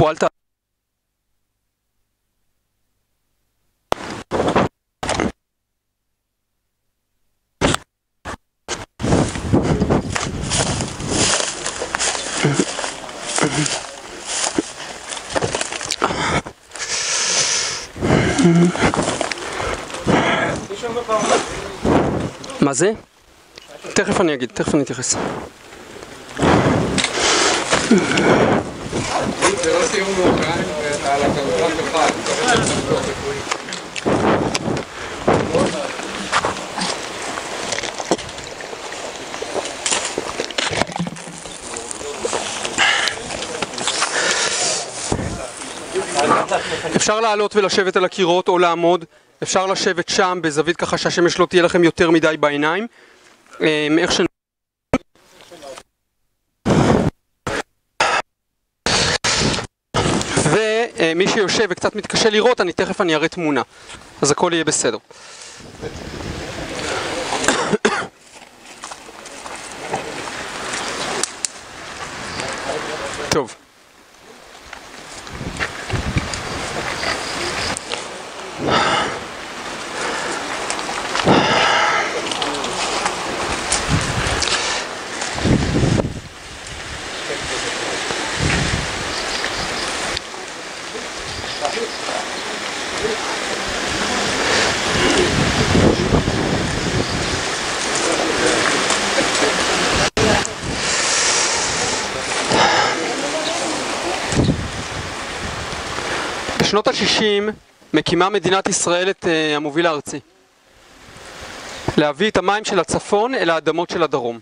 פה אל ת... מה זה? תכף אני אגיד, תכף אני אתייחס. זה לא סיום מאוחר, על הכלכלה שלך, אפשר לעלות ולשבת על הקירות או לעמוד, אפשר לשבת שם בזווית ככה שהשמש לא תהיה לכם יותר מדי בעיניים. איך ש... ומי שיושב וקצת מתקשה לראות, תכף אני אראה תמונה, אז הכל יהיה בסדר. טוב. בשנות ה-60 מקימה מדינת ישראל את המוביל הארצי. להביא את המים של הצפון אל האדמות של הדרום.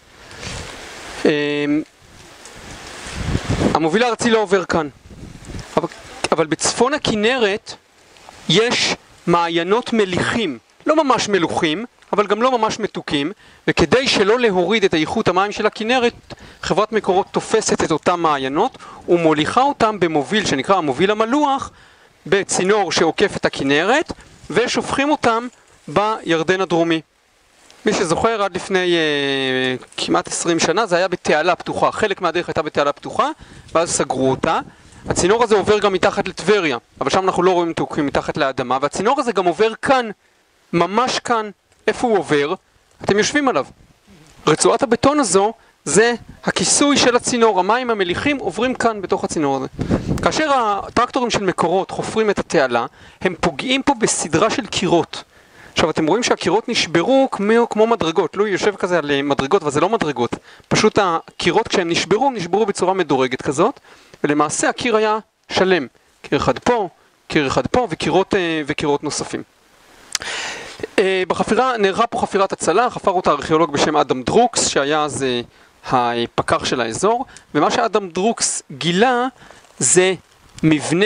המוביל הארצי לא עובר כאן. אבל בצפון הכנרת יש מעיינות מליחים, לא ממש מלוחים, אבל גם לא ממש מתוקים, וכדי שלא להוריד את איכות המים של הכנרת, חברת מקורות תופסת את אותם מעיינות ומוליכה אותם במוביל שנקרא המוביל המלוח, בצינור שעוקף את הכנרת, ושופכים אותם בירדן הדרומי. מי שזוכר, עד לפני כמעט 20 שנה זה היה בתעלה פתוחה, חלק מהדרך הייתה בתעלה פתוחה, ואז סגרו אותה. הצינור הזה עובר גם מתחת לטבריה, אבל שם אנחנו לא רואים תוקים מתחת לאדמה, והצינור הזה גם עובר כאן, ממש כאן. איפה הוא עובר? אתם יושבים עליו. רצועת הבטון הזו זה הכיסוי של הצינור, המים המליחים עוברים כאן בתוך הצינור הזה. כאשר הטרקטורים של מקורות חופרים את התעלה, הם פוגעים פה בסדרה של קירות. עכשיו אתם רואים שהקירות נשברו כמו מדרגות, לא יושב כזה על מדרגות, אבל זה לא מדרגות. פשוט הקירות כשהם נשברו בצורה מדורגת כזאת, ולמעשה הקיר היה שלם. קיר אחד פה, קיר אחד פה, וקירות נוספים. בחפירה, נערכה פה חפירת הצלה, חפר אותה ארכיאולוג בשם אדם דרוקס, שהיה אז הפקח של האזור, ומה שאדם דרוקס גילה זה מבנה,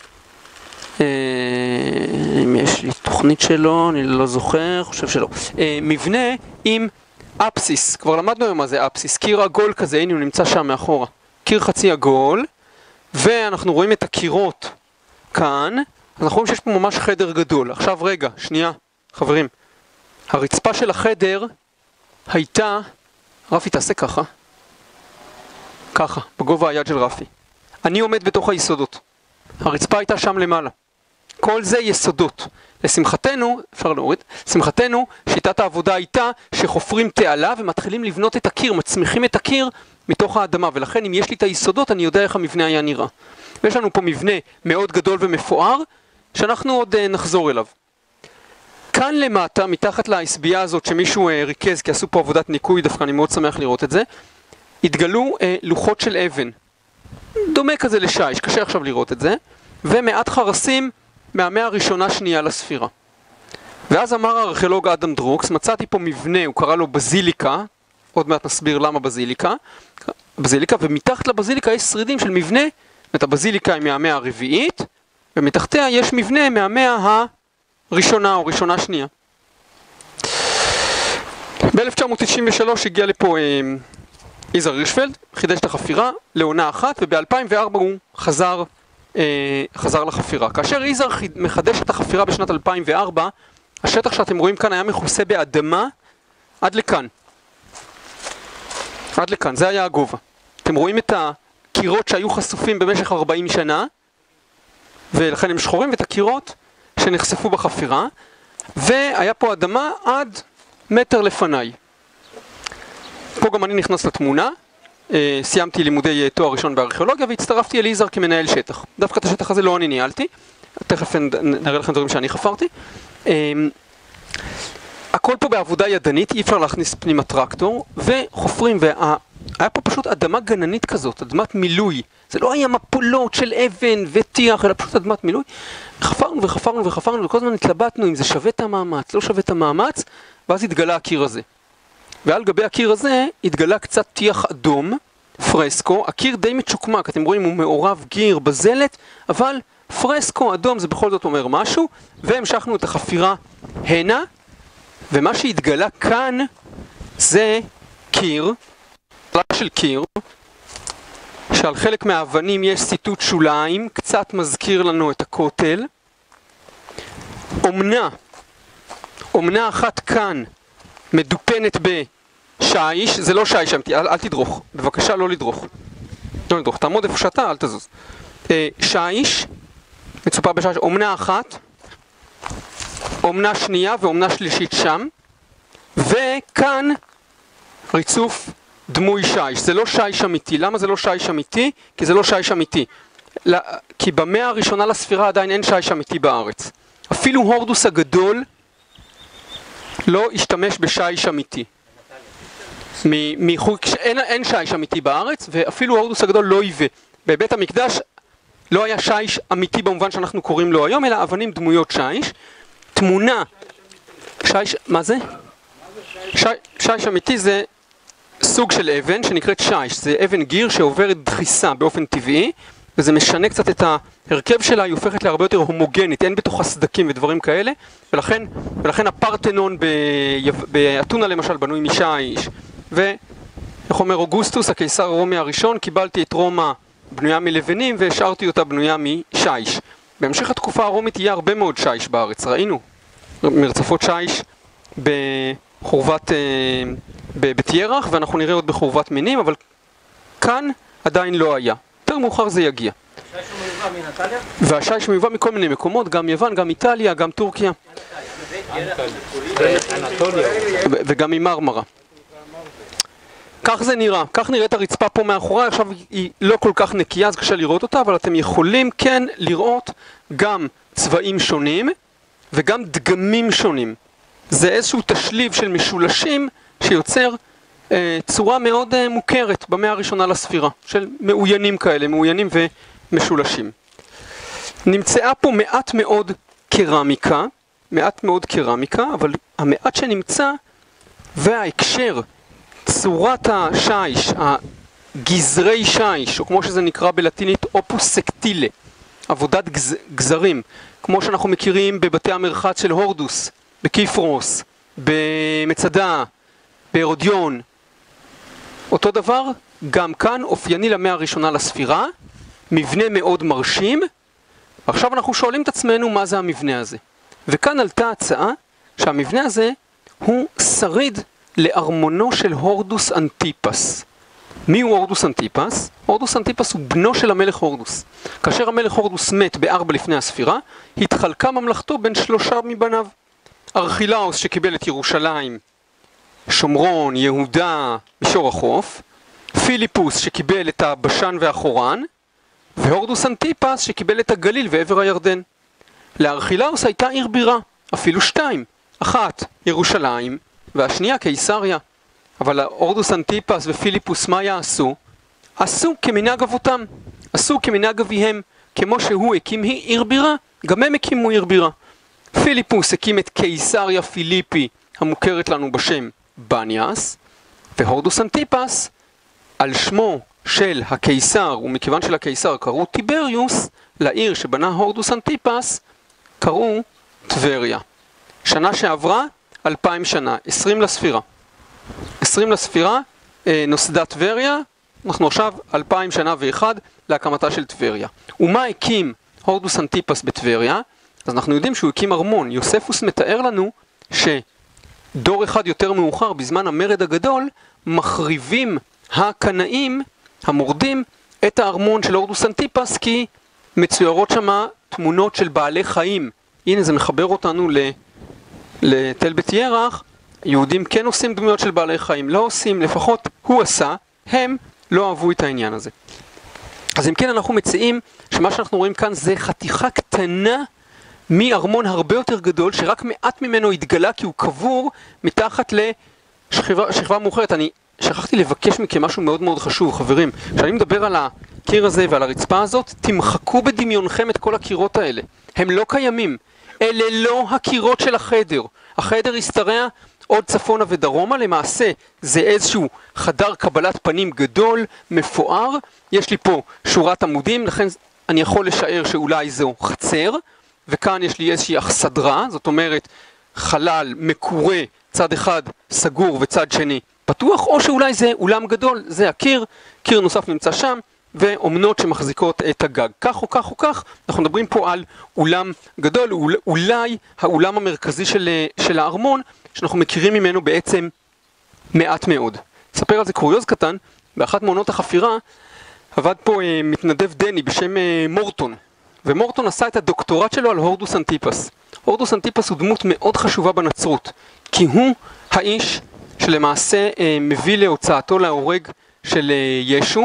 אם יש לי תוכנית שלו, אני לא זוכר, חושב שלא, מבנה עם אפסיס, כבר למדנו היום מה זה אפסיס, קיר עגול כזה, הנה הוא נמצא שם מאחורה, קיר חצי עגול, ואנחנו רואים את הקירות כאן, אנחנו רואים שיש פה ממש חדר גדול. עכשיו רגע, שנייה, חברים, הרצפה של החדר הייתה, רפי תעשה ככה, ככה, בגובה היד של רפי. אני עומד בתוך היסודות. הרצפה הייתה שם למעלה. כל זה יסודות. לשמחתנו, אפשר להוריד, לשמחתנו, שיטת העבודה הייתה שחופרים תעלה ומתחילים לבנות את הקיר, מצמיחים את הקיר מתוך האדמה, ולכן אם יש לי את היסודות אני יודע איך המבנה היה נראה. ויש לנו פה מבנה מאוד גדול ומפואר, שאנחנו עוד נחזור אליו. כאן למטה, מתחת להסבייה הזאת שמישהו ריכז, כי עשו פה עבודת ניקוי, דווקא אני מאוד שמח לראות את זה, התגלו לוחות של אבן. דומה כזה לשיש, קשה עכשיו לראות את זה, ומעט חרסים מהמאה הראשונה שנייה לספירה. ואז אמר הארכיאולוג אדם דרוקס, מצאתי פה מבנה, הוא קרא לו בזיליקה, עוד מעט נסביר למה בזיליקה, ומתחת לבזיליקה יש שרידים של מבנה, את הבזיליקה היא מהמאה הרביעית, ומתחתיה יש מבנה מהמאה הראשונה או ראשונה שנייה. ב-1993 הגיע לפה יזהר הירשפלד, חידש את החפירה לעונה אחת, וב-2004 הוא חזר לחפירה. כאשר יזהר מחדש את החפירה בשנת 2004, השטח שאתם רואים כאן היה מכוסה באדמה עד לכאן. עד לכאן, זה היה הגובה. אתם רואים את קירות שהיו חשופים במשך 40 שנה, ולכן הם שחורים, ואת הקירות שנחשפו בחפירה, והיה פה אדמה עד מטר לפניי. פה גם אני נכנס לתמונה, סיימתי לימודי תואר ראשון בארכיאולוגיה, והצטרפתי אל יזהר כמנהל שטח. דווקא את השטח הזה לא אני ניהלתי, תכף נראה לכם דברים שאני חפרתי. הכל פה בעבודה ידנית, אי אפשר להכניס פנימה טרקטור, וחופרים, היה פה פשוט אדמה גננית כזאת, אדמת מילוי. זה לא היה מפולות של אבן וטיח, אלא פשוט אדמת מילוי. חפרנו וחפרנו וחפרנו, וכל הזמן התלבטנו אם זה שווה את המאמץ, לא שווה את המאמץ, ואז התגלה הקיר הזה. ועל גבי הקיר הזה התגלה קצת טיח אדום, פרסקו. הקיר די מצ'וקמק, אתם רואים, הוא מעורב גיר בזלת, אבל פרסקו אדום זה בכל זאת אומר משהו, והמשכנו את החפירה הנה, ומה שהתגלה כאן זה קיר, של קיר, שעל חלק מהאבנים יש סיטוט שוליים, קצת מזכיר לנו את הכותל. אומנה אחת כאן מדופנת בשיש, זה לא שיש אמיתי, אל תדרוך, בבקשה לא לדרוך. לא לדרוך, תעמוד איפה שאתה, אל תזוז. שיש, מצופה בשיש, אומנה אחת, אומנה שנייה ואומנה שלישית שם, וכאן ריצוף דמוי שיש. זה לא שיש אמיתי. למה זה לא שיש אמיתי? כי זה לא שיש אמיתי. כי במאה הראשונה לספירה עדיין אין שיש אמיתי בארץ. אפילו הורדוס הגדול לא השתמש בשיש אמיתי. אין שיש אמיתי בארץ, ואפילו הורדוס הגדול לא היווה. בבית המקדש לא היה שיש אמיתי במובן שאנחנו קוראים לו היום, אלא אבנים דמויות שיש. תמונה, שיש, מה זה? שיש אמיתי זה סוג של אבן שנקראת שיש, זה אבן גיר שעוברת דחיסה באופן טבעי, וזה משנה קצת את ההרכב שלה, היא הופכת להרבה יותר הומוגנית, אין בתוך הסדקים ודברים כאלה, ולכן הפרטנון באתונה למשל בנוי משיש, ואיך אומר אוגוסטוס, הקיסר הרומי הראשון, קיבלתי את רומא בנויה מלבנים והשארתי אותה בנויה משיש. בהמשך התקופה הרומית יהיה הרבה מאוד שיש בארץ, ראינו מרצפות שיש בחורבת בבית ירח, ואנחנו נראה עוד בחורבת מינים, אבל כאן עדיין לא היה. יותר מאוחר זה יגיע. שיש מיובא מנתניה? והשיש מיובא מכל מיני מקומות, גם יוון, גם איטליה, גם טורקיה. וגם ממרמרה. כך זה נראה, כך נראית הרצפה פה מאחורי, עכשיו היא לא כל כך נקייה, אז קשה לראות אותה, אבל אתם יכולים כן לראות גם צבעים שונים וגם דגמים שונים. זה איזשהו תשליב של משולשים שיוצר צורה מאוד מוכרת במאה הראשונה לספירה, של מאוינים כאלה, מאוינים ומשולשים. נמצאה פה מעט מאוד קרמיקה, אבל המעט שנמצא וההקשר, צורת השיש, הגזרי שיש, או כמו שזה נקרא בלטינית אופוס סקטילה, עבודת גזרים, כמו שאנחנו מכירים בבתי המרחץ של הורדוס, בקיפרוס, במצדה, בהרודיון. אותו דבר, גם כאן אופייני למאה הראשונה לספירה, מבנה מאוד מרשים. עכשיו אנחנו שואלים את עצמנו מה זה המבנה הזה. וכאן עלתה הצעה שהמבנה הזה הוא שריד לארמונו של הורדוס אנטיפס. מי הוא הורדוס אנטיפס? הורדוס אנטיפס הוא בנו של המלך הורדוס. כאשר המלך הורדוס מת ב4 לפני הספירה, התחלקה ממלכתו בין 3 מבניו. ארכילאוס שקיבל את ירושלים, שומרון, יהודה, מישור החוף, פיליפוס שקיבל את הבשן והחורן, והורדוס אנטיפס שקיבל את הגליל ועבר הירדן. לארכילאוס הייתה עיר בירה, אפילו 2, אחת ירושלים והשנייה קיסריה. אבל הורדוס אנטיפס ופיליפוס מה יעשו? עשו כמנהג אבותם, עשו כמנהג אביהם, כמו שהוא הקים עיר בירה, גם הם הקימו עיר בירה. פיליפוס הקים את קיסריה פיליפי המוכרת לנו בשם בניאס, והורדוס אנטיפס על שמו של הקיסר, ומכיוון שלקיסר קראו טיבריוס, לעיר שבנה הורדוס אנטיפס קראו טבריה. שנה שעברה 2000 שנה, 20 לספירה. 20 לספירה נוסדה טבריה, אנחנו עכשיו 2000 שנה ואחד להקמתה של טבריה. ומה הקים הורדוס אנטיפס בטבריה? אז אנחנו יודעים שהוא הקים ארמון. יוספוס מתאר לנו שדור אחד יותר מאוחר, בזמן המרד הגדול, מחריבים הקנאים, המורדים, את הארמון של הורדוס אנטיפס כי מצוירות שמה תמונות של בעלי חיים. הנה זה מחבר אותנו לתל בית ירח. יהודים כן עושים דמויות של בעלי חיים, לא עושים, לפחות הוא עשה, הם לא אהבו את העניין הזה. אז אם כן אנחנו מציעים שמה שאנחנו רואים כאן זה חתיכה קטנה מארמון הרבה יותר גדול, שרק מעט ממנו התגלה כי הוא קבור מתחת לשכבה מאוחרת. אני שכחתי לבקש מכם משהו מאוד מאוד חשוב, חברים. כשאני מדבר על הקיר הזה ועל הרצפה הזאת, תמחקו בדמיונכם את כל הקירות האלה. הם לא קיימים. אלה לא הקירות של החדר. החדר השתרע עוד צפונה ודרומה, למעשה זה איזשהו חדר קבלת פנים גדול, מפואר. יש לי פה שורת עמודים, לכן אני יכול לשער שאולי זהו חצר, וכאן יש לי איזושהי אכסדרה, זאת אומרת חלל מקורה, צד אחד סגור וצד שני פתוח, או שאולי זה אולם גדול, זה הקיר, קיר נוסף נמצא שם, ואומנות שמחזיקות את הגג. כך או כך או כך, אנחנו מדברים פה על אולם גדול, אולי האולם המרכזי של הארמון, שאנחנו מכירים ממנו בעצם מעט מאוד. אספר על זה קוריוז קטן, באחת מעונות החפירה, עבד פה מתנדב דני בשם מורטון, ומורטון עשה את הדוקטורט שלו על הורדוס אנטיפס. הורדוס אנטיפס הוא דמות מאוד חשובה בנצרות, כי הוא האיש שלמעשה מביא להוצאתו להורג של ישו,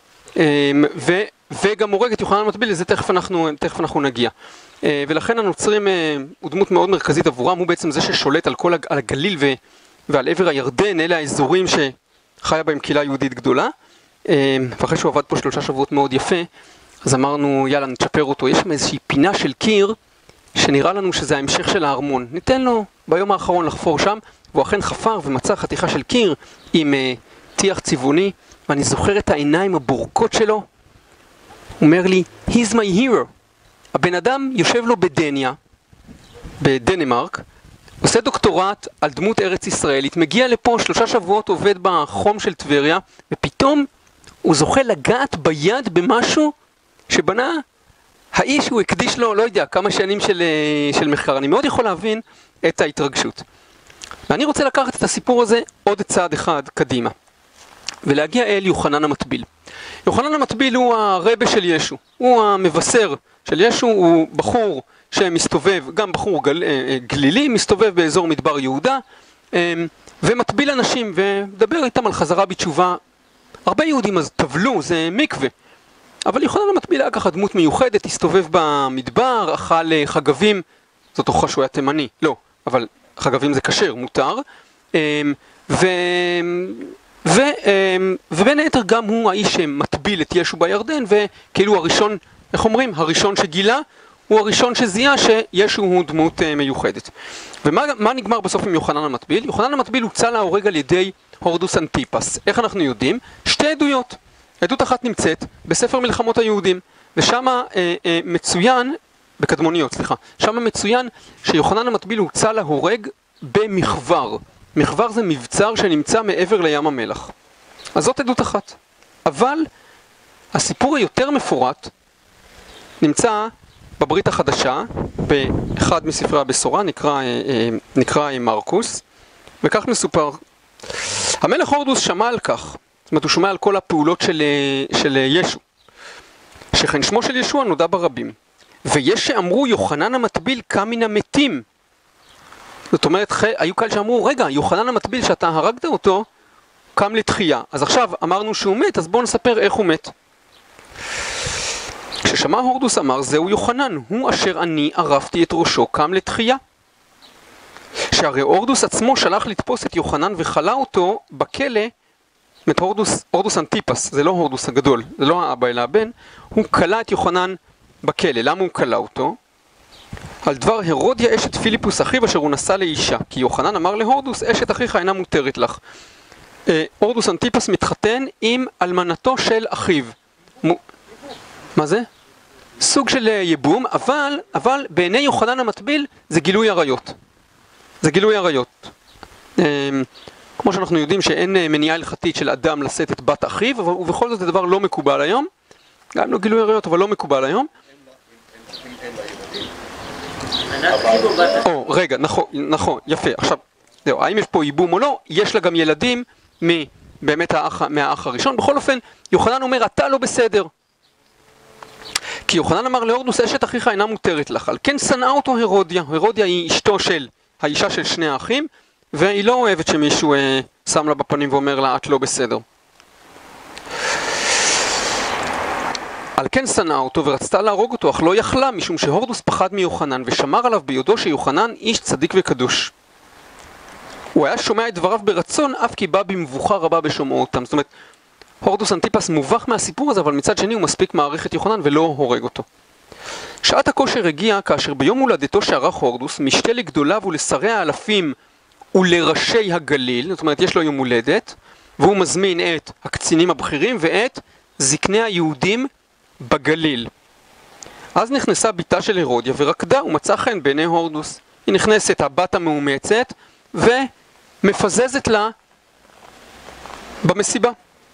וגם הורג את יוחנן המטביל, לזה תכף אנחנו נגיע. ולכן הנוצרים הוא דמות מאוד מרכזית עבורם, הוא בעצם זה ששולט על כל הגליל ועל עבר הירדן, אלה האזורים שחיה בהם קהילה יהודית גדולה. ואחרי שהוא עבד פה 3 שבועות מאוד יפה, אז אמרנו יאללה נצ'פר אותו, יש שם איזושהי פינה של קיר שנראה לנו שזה ההמשך של הארמון, ניתן לו ביום האחרון לחפור שם, והוא אכן חפר ומצא חתיכה של קיר עם טיח צבעוני, ואני זוכר את העיניים הבורקות שלו, הוא אומר לי, he's my hero. הבן אדם יושב לו בדניה, בדנמרק, עושה דוקטורט על דמות ארץ ישראלית, מגיע לפה 3 שבועות, עובד בחום של טבריה, ופתאום הוא זוכה לגעת ביד במשהו שבנה האיש הוא הקדיש לו, לא יודע, כמה שנים של מחקר. אני מאוד יכול להבין את ההתרגשות. ואני רוצה לקחת את הסיפור הזה עוד צעד אחד קדימה, ולהגיע אל יוחנן המטביל. יוחנן המטביל הוא הרבה של ישו, הוא המבשר של ישו, הוא בחור שמסתובב, גם בחור גלילי, מסתובב באזור מדבר יהודה, ומטביל אנשים ודבר איתם על חזרה בתשובה. הרבה יהודים אז טבלו, זה מקווה. אבל יוחנן המטביל היה ככה דמות מיוחדת, הסתובב במדבר, אכל חגבים, זאת הוכחה שהוא היה תימני, לא, אבל חגבים זה כשר, מותר, ובין היתר גם הוא האיש שמטביל את ישו בירדן, וכאילו הראשון, איך אומרים, הראשון שגילה, הוא הראשון שזיהה שישו הוא דמות מיוחדת. ומה נגמר בסוף עם יוחנן המטביל? יוחנן המטביל הוצא להורג על ידי הורדוס אנטיפס. איך אנחנו יודעים? 2 עדויות. עדות אחת נמצאת בספר מלחמות היהודים, ושם מצוין, בקדמוניות, סליחה, שם מצוין שיוחנן המטביל הוצא להורג במחבר. מחבר זה מבצר שנמצא מעבר לים המלח. אז זאת עדות אחת. אבל הסיפור היותר מפורט נמצא בברית החדשה, באחד מספרי הבשורה, נקרא מרקוס, וכך מסופר. המלך הורדוס שמע על כך, זאת אומרת הוא שומע על כל הפעולות של ישו, שכן שמו של ישוע נודע ברבים, ויש שאמרו יוחנן המטביל קם מן המתים. זאת אומרת היו כאלה שאמרו רגע, יוחנן המטביל שאתה הרגת אותו קם לתחייה, אז עכשיו אמרנו שהוא מת, אז בואו נספר איך הוא מת. כששמע הורדוס אמר זהו יוחנן, הוא אשר אני ערפתי את ראשו קם לתחייה. שהרי הורדוס עצמו שלח לתפוס את יוחנן וחלה אותו בכלא, את הורדוס אנטיפס, זה לא הורדוס הגדול, זה לא האבא אלא הבן, הוא קלה את יוחנן בכלא. למה הוא קלה אותו? על דבר הרודיה אשת פיליפוס אחיו אשר הוא נשא לאישה, כי יוחנן אמר להורדוס אשת אחיך אינה מותרת לך. הורדוס אנטיפס מתחתן עם אלמנתו של אחיו. מה זה? סוג של ייבום, אבל בעיני יוחנן המטביל זה גילוי עריות. זה גילוי עריות. כמו שאנחנו יודעים שאין מניעה הלכתית של אדם לשאת את בת אחיו, ובכל זאת זה דבר לא מקובל היום. גם לא גילוי עריות, אבל לא מקובל היום. רגע, נכון, יפה. עכשיו, זהו, האם יש פה ייבום או לא? יש לה גם ילדים באמת מהאח הראשון. בכל אופן, יוחנן אומר, אתה לא בסדר. כי יוחנן אמר להורדוס, אשת אחיך אינה מותרת לך. על כן שנאה אותו הרודיה. הרודיה היא אשתו של האישה של שני האחים, והיא לא אוהבת שמישהו שם לה בפנים ואומר לה, את לא בסדר. על כן שנאה אותו ורצתה להרוג אותו, אך לא יכלה, משום שהורדוס פחד מיוחנן, ושמר עליו ביודו שיוחנן איש צדיק וקדוש. הוא היה שומע את דבריו ברצון, אף כי בא במבוכה רבה בשומעו אותם. זאת אומרת, הורדוס אנטיפס מובך מהסיפור הזה, אבל מצד שני הוא מספיק מעריך את יוחנן ולא הורג אותו. שעת הכושר הגיעה כאשר ביום הולדתו שערך הורדוס, משתה לגדוליו ולשרי האלפים ולראשי הגליל, זאת אומרת יש לו יום הולדת, והוא מזמין את הקצינים הבכירים ואת זקני היהודים בגליל. אז נכנסה ביתה של הרודיה ורקדה ומצאה חן בעיני הורדוס. היא נכנסת הבת המאומצת ומפזזת לה במסיבה.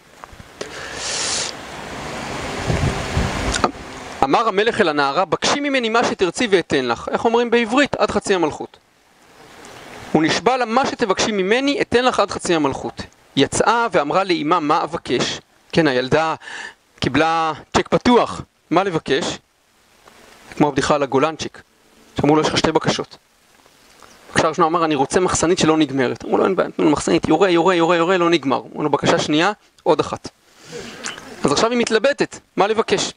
אמר המלך אל הנערה, בקשי ממני מה שתרצי ואתן לך. איך אומרים בעברית? עד חצי המלכות. הוא נשבע לה, מה שתבקשי ממני, אתן לך עד חצי המלכות. יצאה ואמרה לאמא, מה אבקש? כן, הילדה קיבלה צ'ק פתוח. מה לבקש? כמו הבדיחה על הגולנצ'יק. שאמרו לו, יש לך שתי בקשות. בקשה ראשונה אמר, אני רוצה מחסנית שלא נגמרת. אמרו לו, אין בעיה, נתנו לו מחסנית, יורה, לא נגמר. אמרו לו, בקשה שנייה, עוד אחת. אז עכשיו היא מתלבטת, מה לבקש?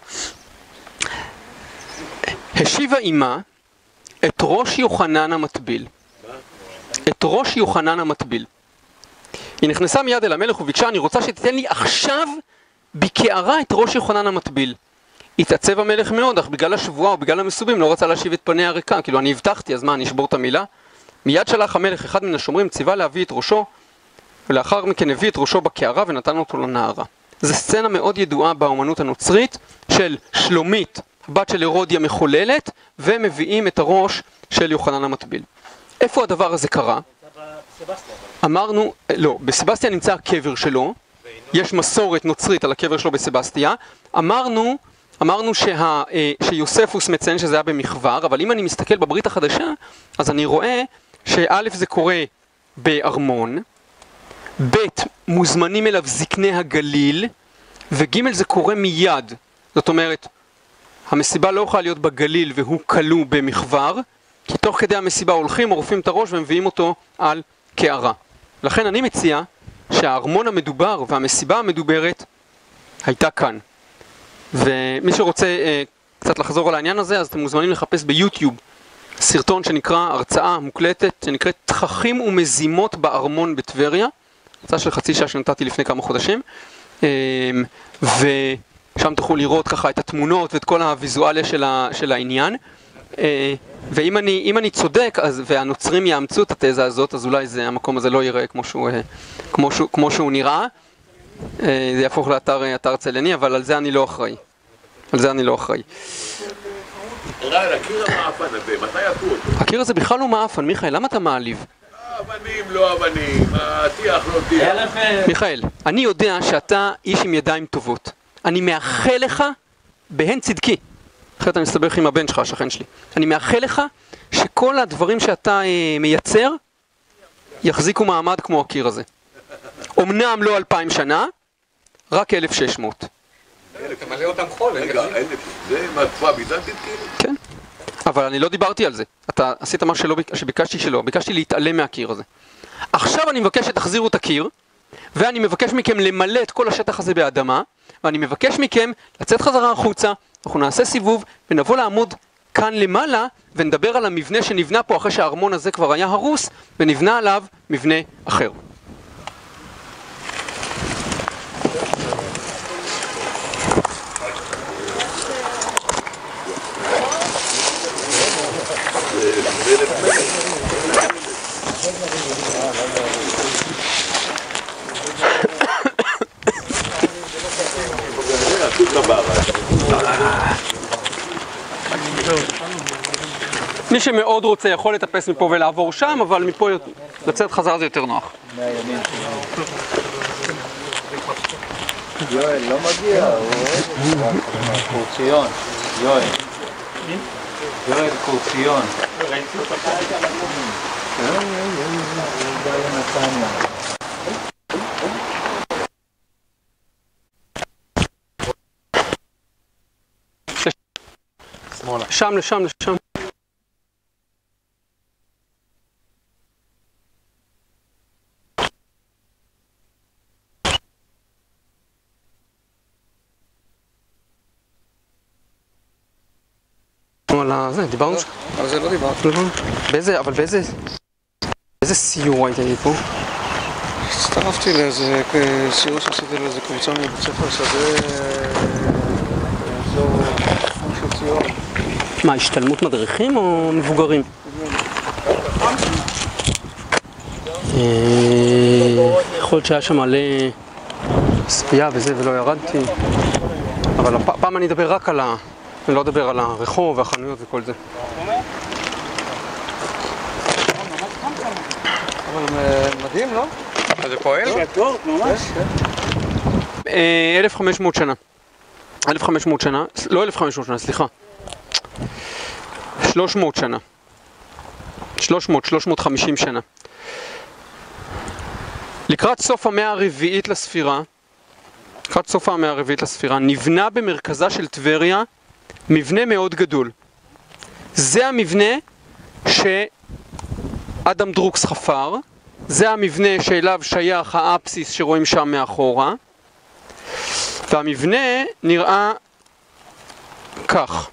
השיבה אמא את ראש יוחנן המטביל. את ראש יוחנן המטביל. היא נכנסה מיד אל המלך וביקשה, אני רוצה שתיתן לי עכשיו בקערה את ראש יוחנן המטביל. התעצב המלך מאוד, אך בגלל השבועה ובגלל המסובים לא רצה להשיב את פניה הריקה. כאילו אני הבטחתי, אז מה, אני אשבור את המילה? מיד שלח המלך אחד מן השומרים, ציווה להביא את ראשו, ולאחר מכן הביא את ראשו בקערה ונתן אותו לנערה. זו סצנה מאוד ידועה באומנות הנוצרית של שלומית, הבת של הרודיה מחוללת, ומביאים את הראש של יוחנן המטביל. איפה הדבר הזה קרה? אמרנו, לא, בסבסטיה נמצא הקבר שלו, יש מסורת נוצרית על הקבר שלו בסבסטיה. אמרנו שיוספוס מציין שזה היה במחבר, אבל אם אני מסתכל בברית החדשה, אז אני רואה שא' זה קורה בארמון, ב' מוזמנים אליו זקני הגליל, וג' זה קורה מיד. זאת אומרת, המסיבה לא יכולה להיות בגליל והוא כלוא במחבר, כי תוך כדי המסיבה הולכים, עורפים את הראש ומביאים אותו על קערה. לכן אני מציע שהארמון המדובר והמסיבה המדוברת הייתה כאן. ומי שרוצה קצת לחזור על העניין הזה, אז אתם מוזמנים לחפש ביוטיוב סרטון שנקרא, הרצאה מוקלטת, שנקראת תככים ומזימות בארמון בטבריה. הרצאה של חצי שעה שנתתי לפני כמה חודשים. ושם תוכלו לראות ככה את התמונות ואת כל הוויזואליה של העניין. ואם אני צודק, והנוצרים יאמצו את התזה הזאת, אז אולי המקום הזה לא ייראה כמו שהוא נראה. זה יהפוך לאתר צלני, אבל על זה אני לא אחראי. הקיר המאפן הזה, מתי עטו אותו? הקיר הזה בכלל לא מאפן, מיכאל, למה אתה מעליב? אבנים, לא אבנים, הטיח לא טיח. מיכאל, אני יודע שאתה איש עם ידיים טובות. אני מאחל לך בהן צדקי. אחרת אני מסתבך עם הבן שלך, השכן שלי. אני מאחל לך שכל הדברים שאתה מייצר יחזיקו מעמד כמו הקיר הזה. אמנם לא 2000 שנה, רק 1600. אתה מלא אותם חול. רגע, זה מהתקופה הביזנטית כאילו? כן, אבל אני לא דיברתי על זה. אתה עשית מה שביקשתי שלא, ביקשתי להתעלם מהקיר הזה. עכשיו אני מבקש שתחזירו את הקיר, ואני מבקש מכם למלא את כל השטח הזה באדמה, ואני מבקש מכם לצאת חזרה החוצה, אנחנו נעשה סיבוב ונבוא לעמוד כאן למעלה, ונדבר על המבנה שנבנה פה אחרי שהארמון הזה כבר היה הרוס, ונבנה עליו מבנה אחר. מי שמאוד רוצה יכול לטפס מפה ולעבור שם, אבל מפה לצאת חזרה זה יותר נוח. יואל לא מגיע, הוא קורציון. יואל קורציון. לשם. על זה, דיברנו? על זה לא דיברתי. באיזה סיור היית פה? הצטרפתי לאיזה סיור שעשיתי לאיזה קבוצה מבית ספר שדה באזור של ציון. מה, השתלמות מדריכים או מבוגרים? יכול להיות שהיה שם מלא ספייה וזה ולא ירדתי, אבל הפעם אני אדבר רק על אני לא אדבר על הרחוב והחנויות וכל זה. אבל מדהים, לא? אז זה פועל? ממש. 1500 שנה. 1500 שנה, לא 1500 שנה, סליחה. 300 שנה. 350 שנה. לקראת סוף המאה הרביעית לספירה, נבנה במרכזה של טבריה מבנה מאוד גדול. זה המבנה שאדם דרוקס חפר, זה המבנה שאליו שייך האפסיס שרואים שם מאחורה, והמבנה נראה כך.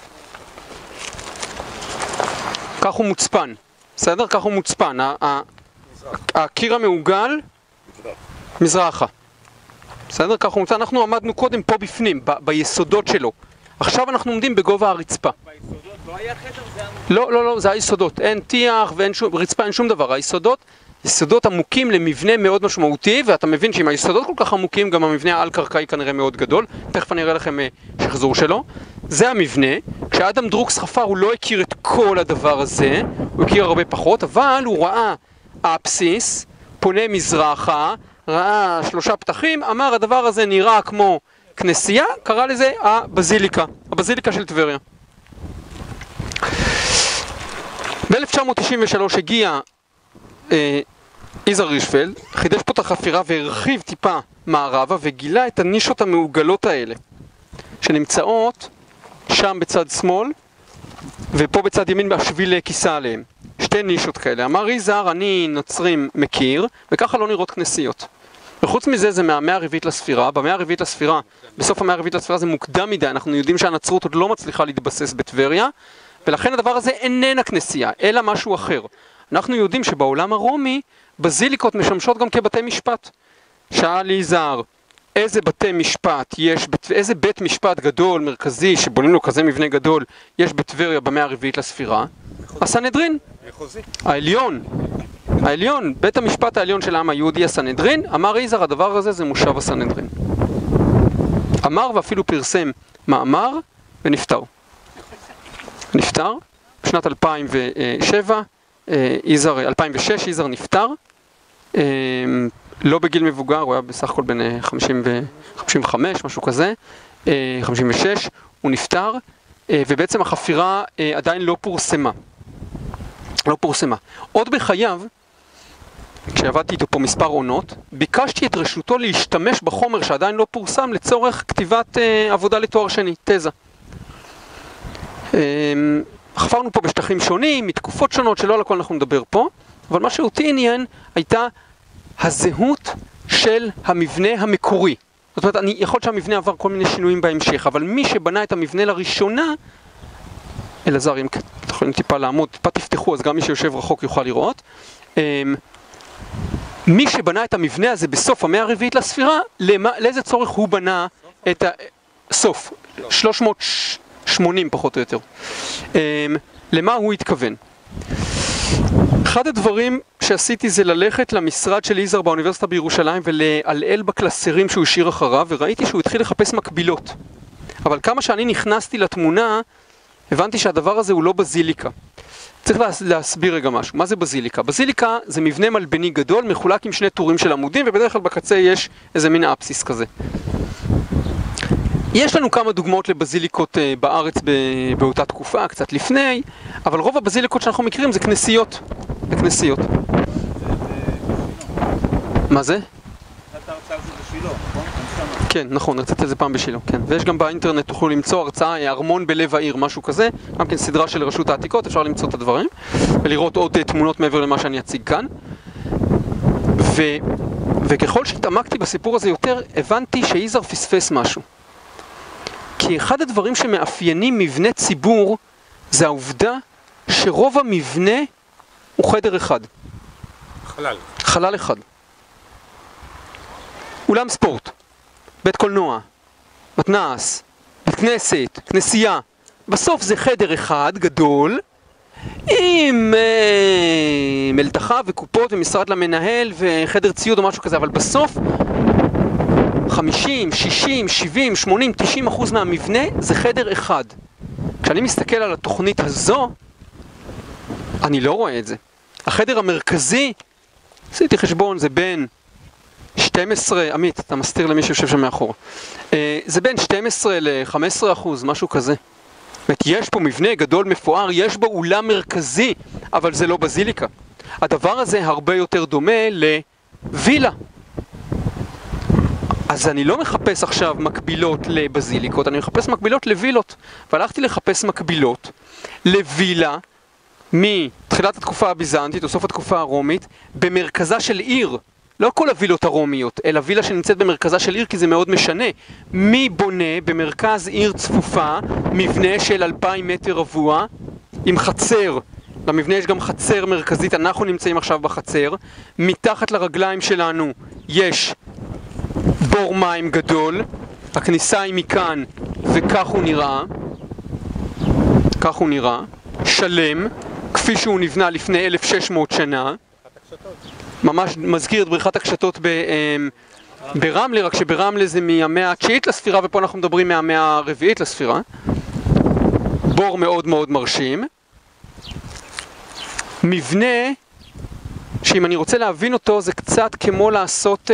כך הוא מוצפן, בסדר? כך הוא מוצפן. הקיר המעוגל מזרחה. בסדר? כך הוא מוצפן. אנחנו עמדנו קודם פה בפנים, ביסודות שלו. עכשיו אנחנו עומדים בגובה הרצפה. ביסודות לא היה חדר? לא, זה היסודות. אין טיח ואין שום, רצפה אין שום דבר. היסודות, יסודות עמוקים למבנה מאוד משמעותי, ואתה מבין שאם היסודות כל כך עמוקים, גם המבנה העל-קרקעי כנראה מאוד גדול. תכף אני אראה לכם שחזור שלו. זה המבנה. כשאדם דרוקס חפר הוא לא הכיר את כל הדבר הזה, הוא הכיר הרבה פחות, אבל הוא ראה האפסיס, פונה מזרחה, ראה 3 פתחים, אמר הדבר הזה נראה כמו כנסייה, קרא לזה הבזיליקה של טבריה. ב-1993 הגיע יזהר רישפלד, חידש פה את החפירה והרחיב טיפה מערבה וגילה את הנישות המעוגלות האלה שנמצאות שם בצד שמאל ופה בצד ימין בשביל כיסה עליהם. 2 נישות כאלה. אמר יזהר, אני נוצרים מכיר וככה לא נראות כנסיות. וחוץ מזה זה מהמאה הרביעית לספירה. במאה הרביעית לספירה, בסוף המאה הרביעית לספירה זה מוקדם מדי, אנחנו יודעים שהנצרות עוד לא מצליחה להתבסס בטבריה, ולכן הדבר הזה איננה כנסייה, אלא משהו אחר. אנחנו יודעים שבעולם הרומי בזיליקות משמשות גם כבתי משפט. שאל יזהר, איזה בתי משפט יש, איזה בית משפט גדול, מרכזי, שבונים לו כזה מבנה גדול, יש בטבריה במאה הרביעית לספירה? הסנהדרין. העליון, בית המשפט העליון של העם היהודי, הסנהדרין. אמר יזהר, הדבר הזה זה מושב הסנהדרין. אמר ואפילו פרסם מאמר ונפטר. בשנת 2007, 2006 יזהר נפטר, לא בגיל מבוגר, הוא היה בסך הכל בין 55, משהו כזה, 56, הוא נפטר, ובעצם החפירה עדיין לא פורסמה. עוד בחייו, כשעבדתי איתו פה מספר עונות, ביקשתי את רשותו להשתמש בחומר שעדיין לא פורסם לצורך כתיבת עבודה לתואר שני, תזה. חפרנו פה בשטחים שונים, מתקופות שונות, שלא על הכל אנחנו נדבר פה, אבל מה שאותי עניין הייתה הזהות של המבנה המקורי. זאת אומרת, יכול להיות שהמבנה עבר כל מיני שינויים בהמשך, אבל מי שבנה את המבנה לראשונה, אלעזר, אם אתם יכולים טיפה לעמוד, טיפה תפתחו, אז גם מי שיושב רחוק יוכל לראות. מי שבנה את המבנה הזה בסוף המאה הרביעית לספירה, לאיזה צורך הוא בנה את הסוף? 380 פחות או יותר. למה הוא התכוון? אחד הדברים שעשיתי זה ללכת למשרד של יזהר באוניברסיטה בירושלים ולעלעל בקלסרים שהוא השאיר אחריו, וראיתי שהוא התחיל לחפש מקבילות. אבל כמה שאני נכנסתי לתמונה, הבנתי שהדבר הזה הוא לא בזיליקה. צריך להסביר רגע משהו. מה זה בזיליקה? בזיליקה זה מבנה מלבני גדול, מחולק עם 2 טורים של עמודים, ובדרך כלל בקצה יש איזה מין אפסיס כזה. יש לנו כמה דוגמאות לבזיליקות בארץ באותה תקופה, קצת לפני, אבל רוב הבזיליקות שאנחנו מכירים זה כנסיות. מה זה? אתה רוצה זה בשילה, נכון? כן, נכון, רציתי על זה פעם בשילה, כן. ויש גם באינטרנט, תוכלו למצוא הרצאה, ארמון בלב העיר, משהו כזה, גם כן סדרה של רשות העתיקות, אפשר למצוא את הדברים, ולראות עוד תמונות מעבר למה שאני אציג כאן. וככל שהתעמקתי בסיפור הזה יותר, הבנתי שיזהר פספס משהו. כי אחד הדברים שמאפיינים מבנה ציבור, זה העובדה שרוב המבנה הוא חדר אחד. חלל. חלל אחד. אולם ספורט, בית קולנוע, מתנ"ס, בית כנסת, כנסייה. בסוף זה חדר אחד גדול, עם מלתחה וקופות ומשרד למנהל וחדר ציוד או משהו כזה, אבל בסוף 50, 60, 70, 80, 90% מהמבנה זה חדר אחד. כשאני מסתכל על התוכנית הזו, אני לא רואה את זה. החדר המרכזי, עשיתי חשבון, זה בין 12, עמית, אתה מסתיר למי שיושב שם מאחור. זה בין 12 ל-15%, משהו כזה. יש פה מבנה גדול מפואר, יש בו אולם מרכזי, אבל זה לא בזיליקה. הדבר הזה הרבה יותר דומה לווילה. אז אני לא מחפש עכשיו מקבילות לבזיליקות, אני מחפש מקבילות לווילות. והלכתי לחפש מקבילות לווילה מתחילת התקופה הביזנטית או סוף התקופה הרומית במרכזה של עיר. לא כל הווילות הרומיות, אלא וילה שנמצאת במרכזה של עיר, כי זה מאוד משנה. מי בונה במרכז עיר צפופה מבנה של 2,000 מטר רבוע עם חצר? למבנה יש גם חצר מרכזית, אנחנו נמצאים עכשיו בחצר. מתחת לרגליים שלנו יש בור מים גדול, הכניסה היא מכאן, וכך הוא נראה. כך הוא נראה, שלם, כפי שהוא נבנה לפני 1,600 שנה. ממש מזכיר את בריכת הקשתות ברמלה, רק שברמלה זה מהמאה ה-9 לספירה, ופה אנחנו מדברים מהמאה ה-4 לספירה. בור מאוד מאוד מרשים. מבנה, שאם אני רוצה להבין אותו, זה קצת כמו לעשות,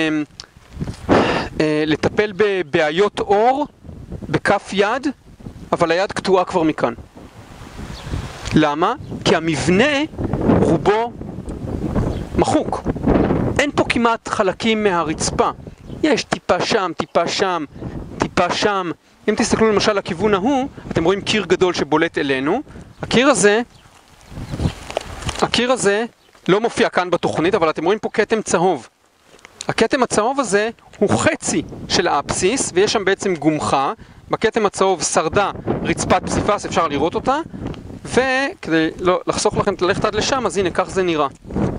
לטפל בבעיות אור, בכף יד, אבל היד קטועה כבר מכאן. למה? כי המבנה רובו מחוק. אין פה כמעט חלקים מהרצפה. יש טיפה שם, טיפה שם, טיפה שם. אם תסתכלו למשל לכיוון ההוא, אתם רואים קיר גדול שבולט אלינו. הקיר הזה לא מופיע כאן בתוכנית, אבל אתם רואים פה כתם צהוב. הכתם הצהוב הזה הוא חצי של האבסיס, ויש שם בעצם גומחה. בכתם הצהוב שרדה רצפת פסיפס, אפשר לראות אותה. וכדי לחסוך לכם ללכת עד לשם, אז הנה, כך זה נראה.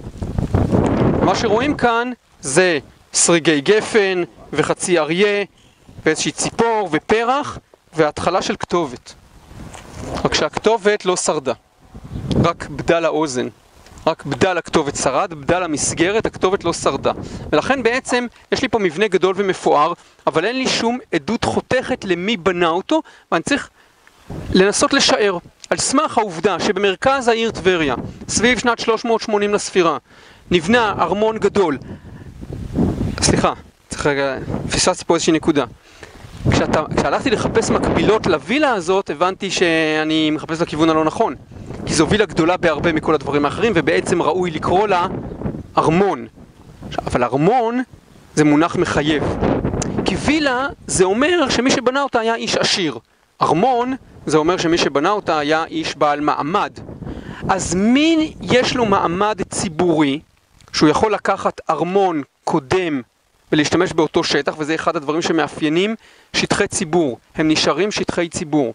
מה שרואים כאן זה שריגי גפן וחצי אריה ואיזושהי ציפור ופרח וההתחלה של כתובת. רק שהכתובת לא שרדה, רק בדל האוזן, רק בדל הכתובת שרד, בדל המסגרת, הכתובת לא שרדה. ולכן בעצם יש לי פה מבנה גדול ומפואר, אבל אין לי שום עדות חותכת למי בנה אותו, ואני צריך לנסות לשער על סמך העובדה שבמרכז העיר טבריה, סביב שנת 380 לספירה, נבנה ארמון גדול. סליחה, צריך רגע, פספסתי פה איזושהי נקודה. כשהלכתי לחפש מקבילות לווילה הזאת, הבנתי שאני מחפש לכיוון הלא נכון. כי זו וילה גדולה בהרבה מכל הדברים האחרים, ובעצם ראוי לקרוא לה ארמון. אבל ארמון זה מונח מחייב. כי וילה זה אומר שמי שבנה אותה היה איש עשיר. ארמון זה אומר שמי שבנה אותה היה איש בעל מעמד. אז מי יש לו מעמד ציבורי שהוא יכול לקחת ארמון קודם ולהשתמש באותו שטח, וזה אחד הדברים שמאפיינים שטחי ציבור. הם נשארים שטחי ציבור.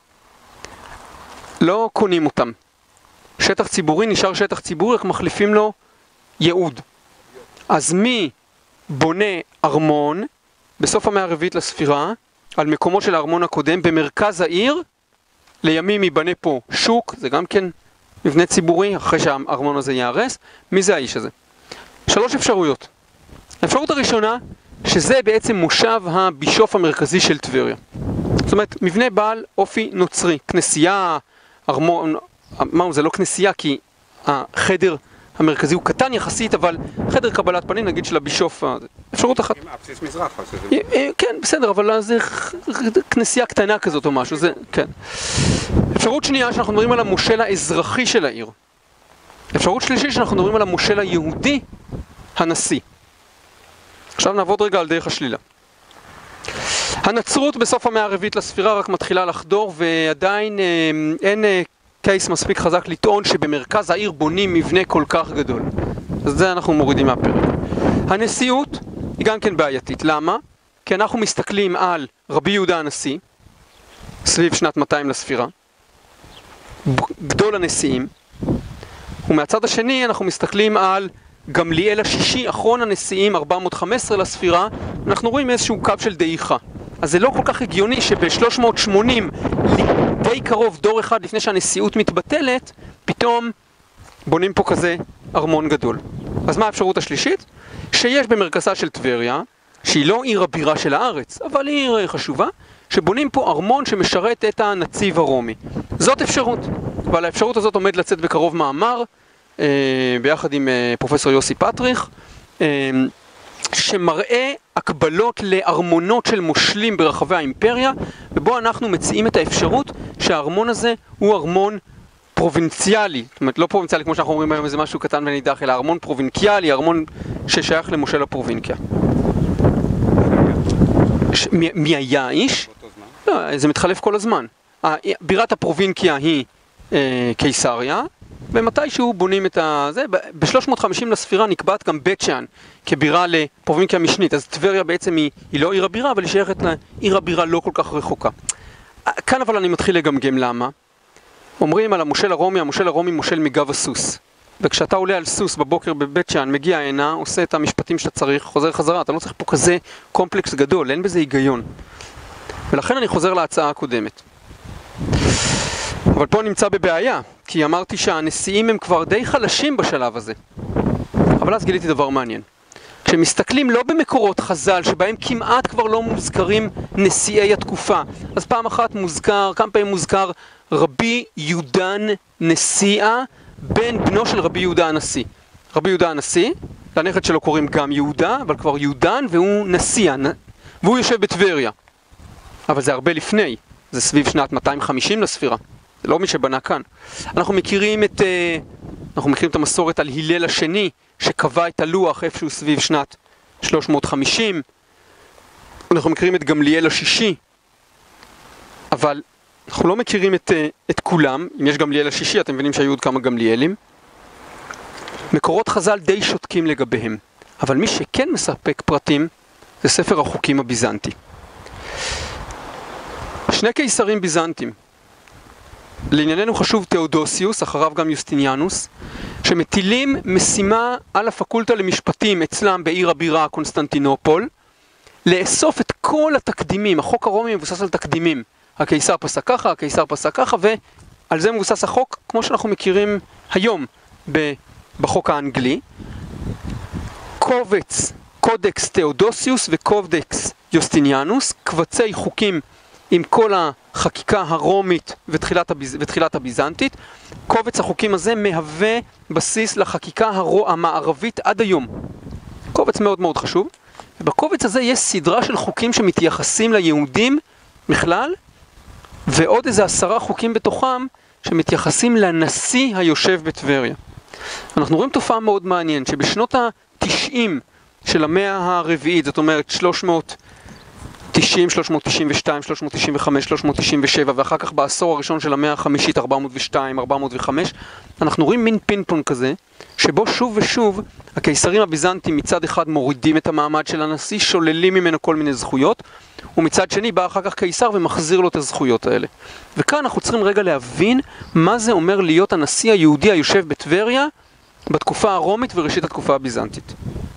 לא קונים אותם. שטח ציבורי נשאר שטח ציבורי, רק מחליפים לו ייעוד. אז מי בונה ארמון בסוף המאה הרביעית לספירה, על מקומו של הארמון הקודם, במרכז העיר, לימים ייבנה פה שוק, זה גם כן מבנה ציבורי, אחרי שהארמון הזה יערס. מי זה האיש הזה? 3 אפשרויות. האפשרות הראשונה, שזה בעצם מושב הבישוף המרכזי של טבריה. זאת אומרת, מבנה בעל אופי נוצרי, כנסייה, ארמון, אמרנו, זה לא כנסייה, כי החדר המרכזי הוא קטן יחסית, אבל חדר קבלת פנים, נגיד, של הבישוף, אפשרות אחת. עם אבסיס מזרח, כן, בסדר, אבל זה כנסייה קטנה כזאת או משהו, זה, כן. אפשרות שנייה, שאנחנו מדברים על המושל האזרחי של העיר. אפשרות שלישית, שאנחנו מדברים על המושל היהודי, הנשיא. עכשיו נעבוד רגע על דרך השלילה. הנצרות בסוף המאה הרביעית לספירה רק מתחילה לחדור, ועדיין אין קייס מספיק חזק לטעון שבמרכז העיר בונים מבנה כל כך גדול. אז זה אנחנו מורידים מהפרק. הנשיאות היא גם כן בעייתית. למה? כי אנחנו מסתכלים על רבי יהודה הנשיא, סביב שנת 200 לספירה, גדול הנשיאים, ומהצד השני אנחנו מסתכלים על גמליאל השישי, אחרון הנשיאים, 415 לספירה, אנחנו רואים איזשהו קו של דעיכה. אז זה לא כל כך הגיוני שב-380, די קרוב דור אחד לפני שהנשיאות מתבטלת, פתאום בונים פה כזה ארמון גדול. אז מה האפשרות השלישית? שיש במרכזה של טבריה, שהיא לא עיר הבירה של הארץ, אבל היא עיר חשובה, שבונים פה ארמון שמשרת את הנציב הרומי. זאת אפשרות, ועל האפשרות הזאת עומד לצאת בקרוב מאמר, ביחד עם פרופסור יוסי פטריך, שמראה הקבלות לארמונות של מושלים ברחבי האימפריה, ובו אנחנו מציעים את האפשרות שהארמון הזה הוא ארמון פרובינציאלי, זאת אומרת לא פרובינציאלי כמו שאנחנו אומרים היום איזה משהו קטן ונידח, אלא ארמון פרובינקיאלי, ארמון ששייך למושל הפרובינקיה. מי היה האיש? לא, זה מתחלף כל הזמן. בירת הפרובינקיה היא קיסריה, ומתישהו בונים את זה. ב-350 לספירה נקבעת גם בית שאן כבירה לפרובינקיה משנית, אז טבריה בעצם היא לא עיר הבירה, אבל היא שייכת לעיר הבירה לא כל כך רחוקה. כאן אבל אני מתחיל לגמגם למה. אומרים על המושל הרומי מושל מגב הסוס. וכשאתה עולה על סוס בבוקר בבית שאן, מגיע הנה, עושה את המשפטים שאתה צריך, חוזר חזרה, אתה לא צריך פה כזה קומפלקס גדול, אין בזה היגיון. ולכן אני חוזר להצעה הקודמת. אבל פה נמצא בבעיה, כי אמרתי שהנשיאים הם כבר די חלשים בשלב הזה. אבל אז גיליתי דבר מעניין. כשמסתכלים לא במקורות חז"ל, שבהם כמעט כבר לא מוזכרים נשיאי התקופה, אז פעם אחת מוזכר, כמה פעמים מוזכר רבי יהודן נשיאה, בן בנו של רבי יהודה הנשיא. רבי יהודה הנשיא, לנכד שלו קוראים גם יהודה, אבל כבר יהודן והוא נשיאה, והוא יושב בטבריה. אבל זה הרבה לפני, זה סביב שנת 250 לספירה. זה לא מי שבנה כאן. אנחנו מכירים את המסורת על הלל השני, שקבע את הלוח איפשהו סביב שנת 350. אנחנו מכירים את גמליאל השישי, אבל אנחנו לא מכירים את כולם. אם יש גמליאל השישי, אתם מבינים שהיו עוד כמה גמליאלים. מקורות חז"ל די שותקים לגביהם, אבל מי שכן מספק פרטים זה ספר החוקים הביזנטי. שני קיסרים ביזנטים, לענייננו חשוב תאודוסיוס, אחריו גם יוסטיניאנוס, שמטילים משימה על הפקולטה למשפטים אצלם בעיר הבירה קונסטנטינופול, לאסוף את כל התקדימים. החוק הרומי מבוסס על תקדימים. הקיסר פסק ככה, הקיסר פסק ככה, ועל זה מבוסס החוק כמו שאנחנו מכירים היום בחוק האנגלי. קודקס תאודוסיוס וקודקס יוסטיניאנוס, קבצי חוקים עם כל החקיקה הרומית ותחילת הביזנטית. קובץ החוקים הזה מהווה בסיס לחקיקה המערבית עד היום. קובץ מאוד מאוד חשוב. ובקובץ הזה יש סדרה של חוקים שמתייחסים ליהודים בכלל, ועוד איזה 10 חוקים בתוכם שמתייחסים לנשיא היושב בטבריה. אנחנו רואים תופעה מאוד מעניינת, שבשנות ה-90 של המאה הרביעית, זאת אומרת 390, 392, 395, 397, ואחר כך בעשור הראשון של המאה החמישית, 402, 405, אנחנו רואים מין פינפון כזה, שבו שוב ושוב הקיסרים הביזנטים מצד אחד מורידים את המעמד של הנשיא, שוללים ממנו כל מיני זכויות, ומצד שני בא אחר כך קיסר ומחזיר לו את הזכויות האלה. וכאן אנחנו צריכים רגע להבין מה זה אומר להיות הנשיא היהודי היושב בטבריה בתקופה הרומית וראשית התקופה הביזנטית.